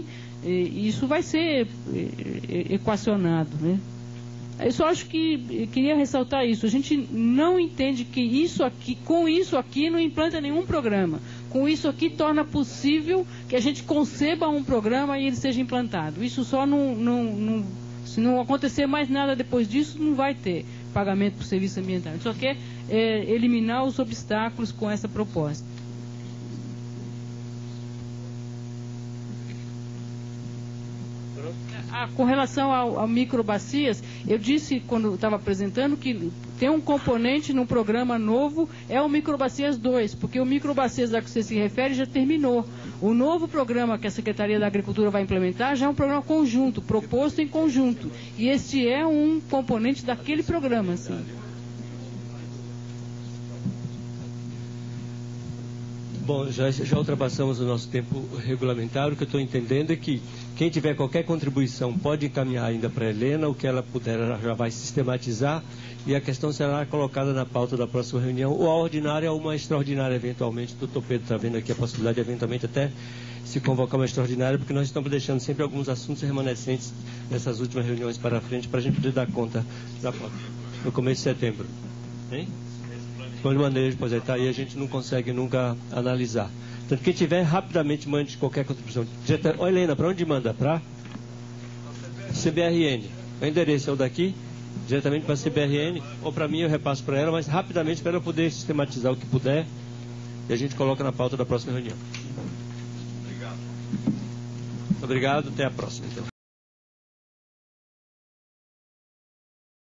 C: E isso vai ser equacionado, né? Eu só acho que eu queria ressaltar isso. A gente não entende que isso aqui, com isso aqui, não implanta nenhum programa. Com isso aqui torna possível que a gente conceba um programa e ele seja implantado. Isso só não, não, não se não acontecer mais nada depois disso, não vai ter pagamento por serviço ambiental. A gente só quer é, eliminar os obstáculos com essa proposta. Ah, com relação ao, ao microbacias, eu disse quando estava apresentando que tem um componente no programa novo, é o Microbacias dois, porque o Microbacias a que você se refere já terminou. O novo programa que a Secretaria da Agricultura vai implementar já é um programa conjunto, proposto em conjunto. E este é um componente daquele programa, sim.
A: Bom, já, já ultrapassamos o nosso tempo regulamentar. O que eu estou entendendo é que quem tiver qualquer contribuição pode encaminhar ainda para a Helena, o que ela puder ela já vai sistematizar e a questão será colocada na pauta da próxima reunião, ou a ordinária ou uma extraordinária eventualmente. O doutor Pedro está vendo aqui a possibilidade de eventualmente até se convocar uma extraordinária, porque nós estamos deixando sempre alguns assuntos remanescentes nessas últimas reuniões para frente, para a gente poder dar conta da pauta no começo de setembro. Hein? Plano de manejo, pois é, tá aí, a gente não consegue nunca analisar. Portanto, quem tiver, rapidamente mande qualquer contribuição. Ô, Helena, para onde manda? Para C B R N. O endereço é o daqui, diretamente para a C B R N, ou para mim eu repasso para ela, mas rapidamente para ela poder sistematizar o que puder e a gente coloca na pauta da próxima reunião. Obrigado. Obrigado, até a próxima, então.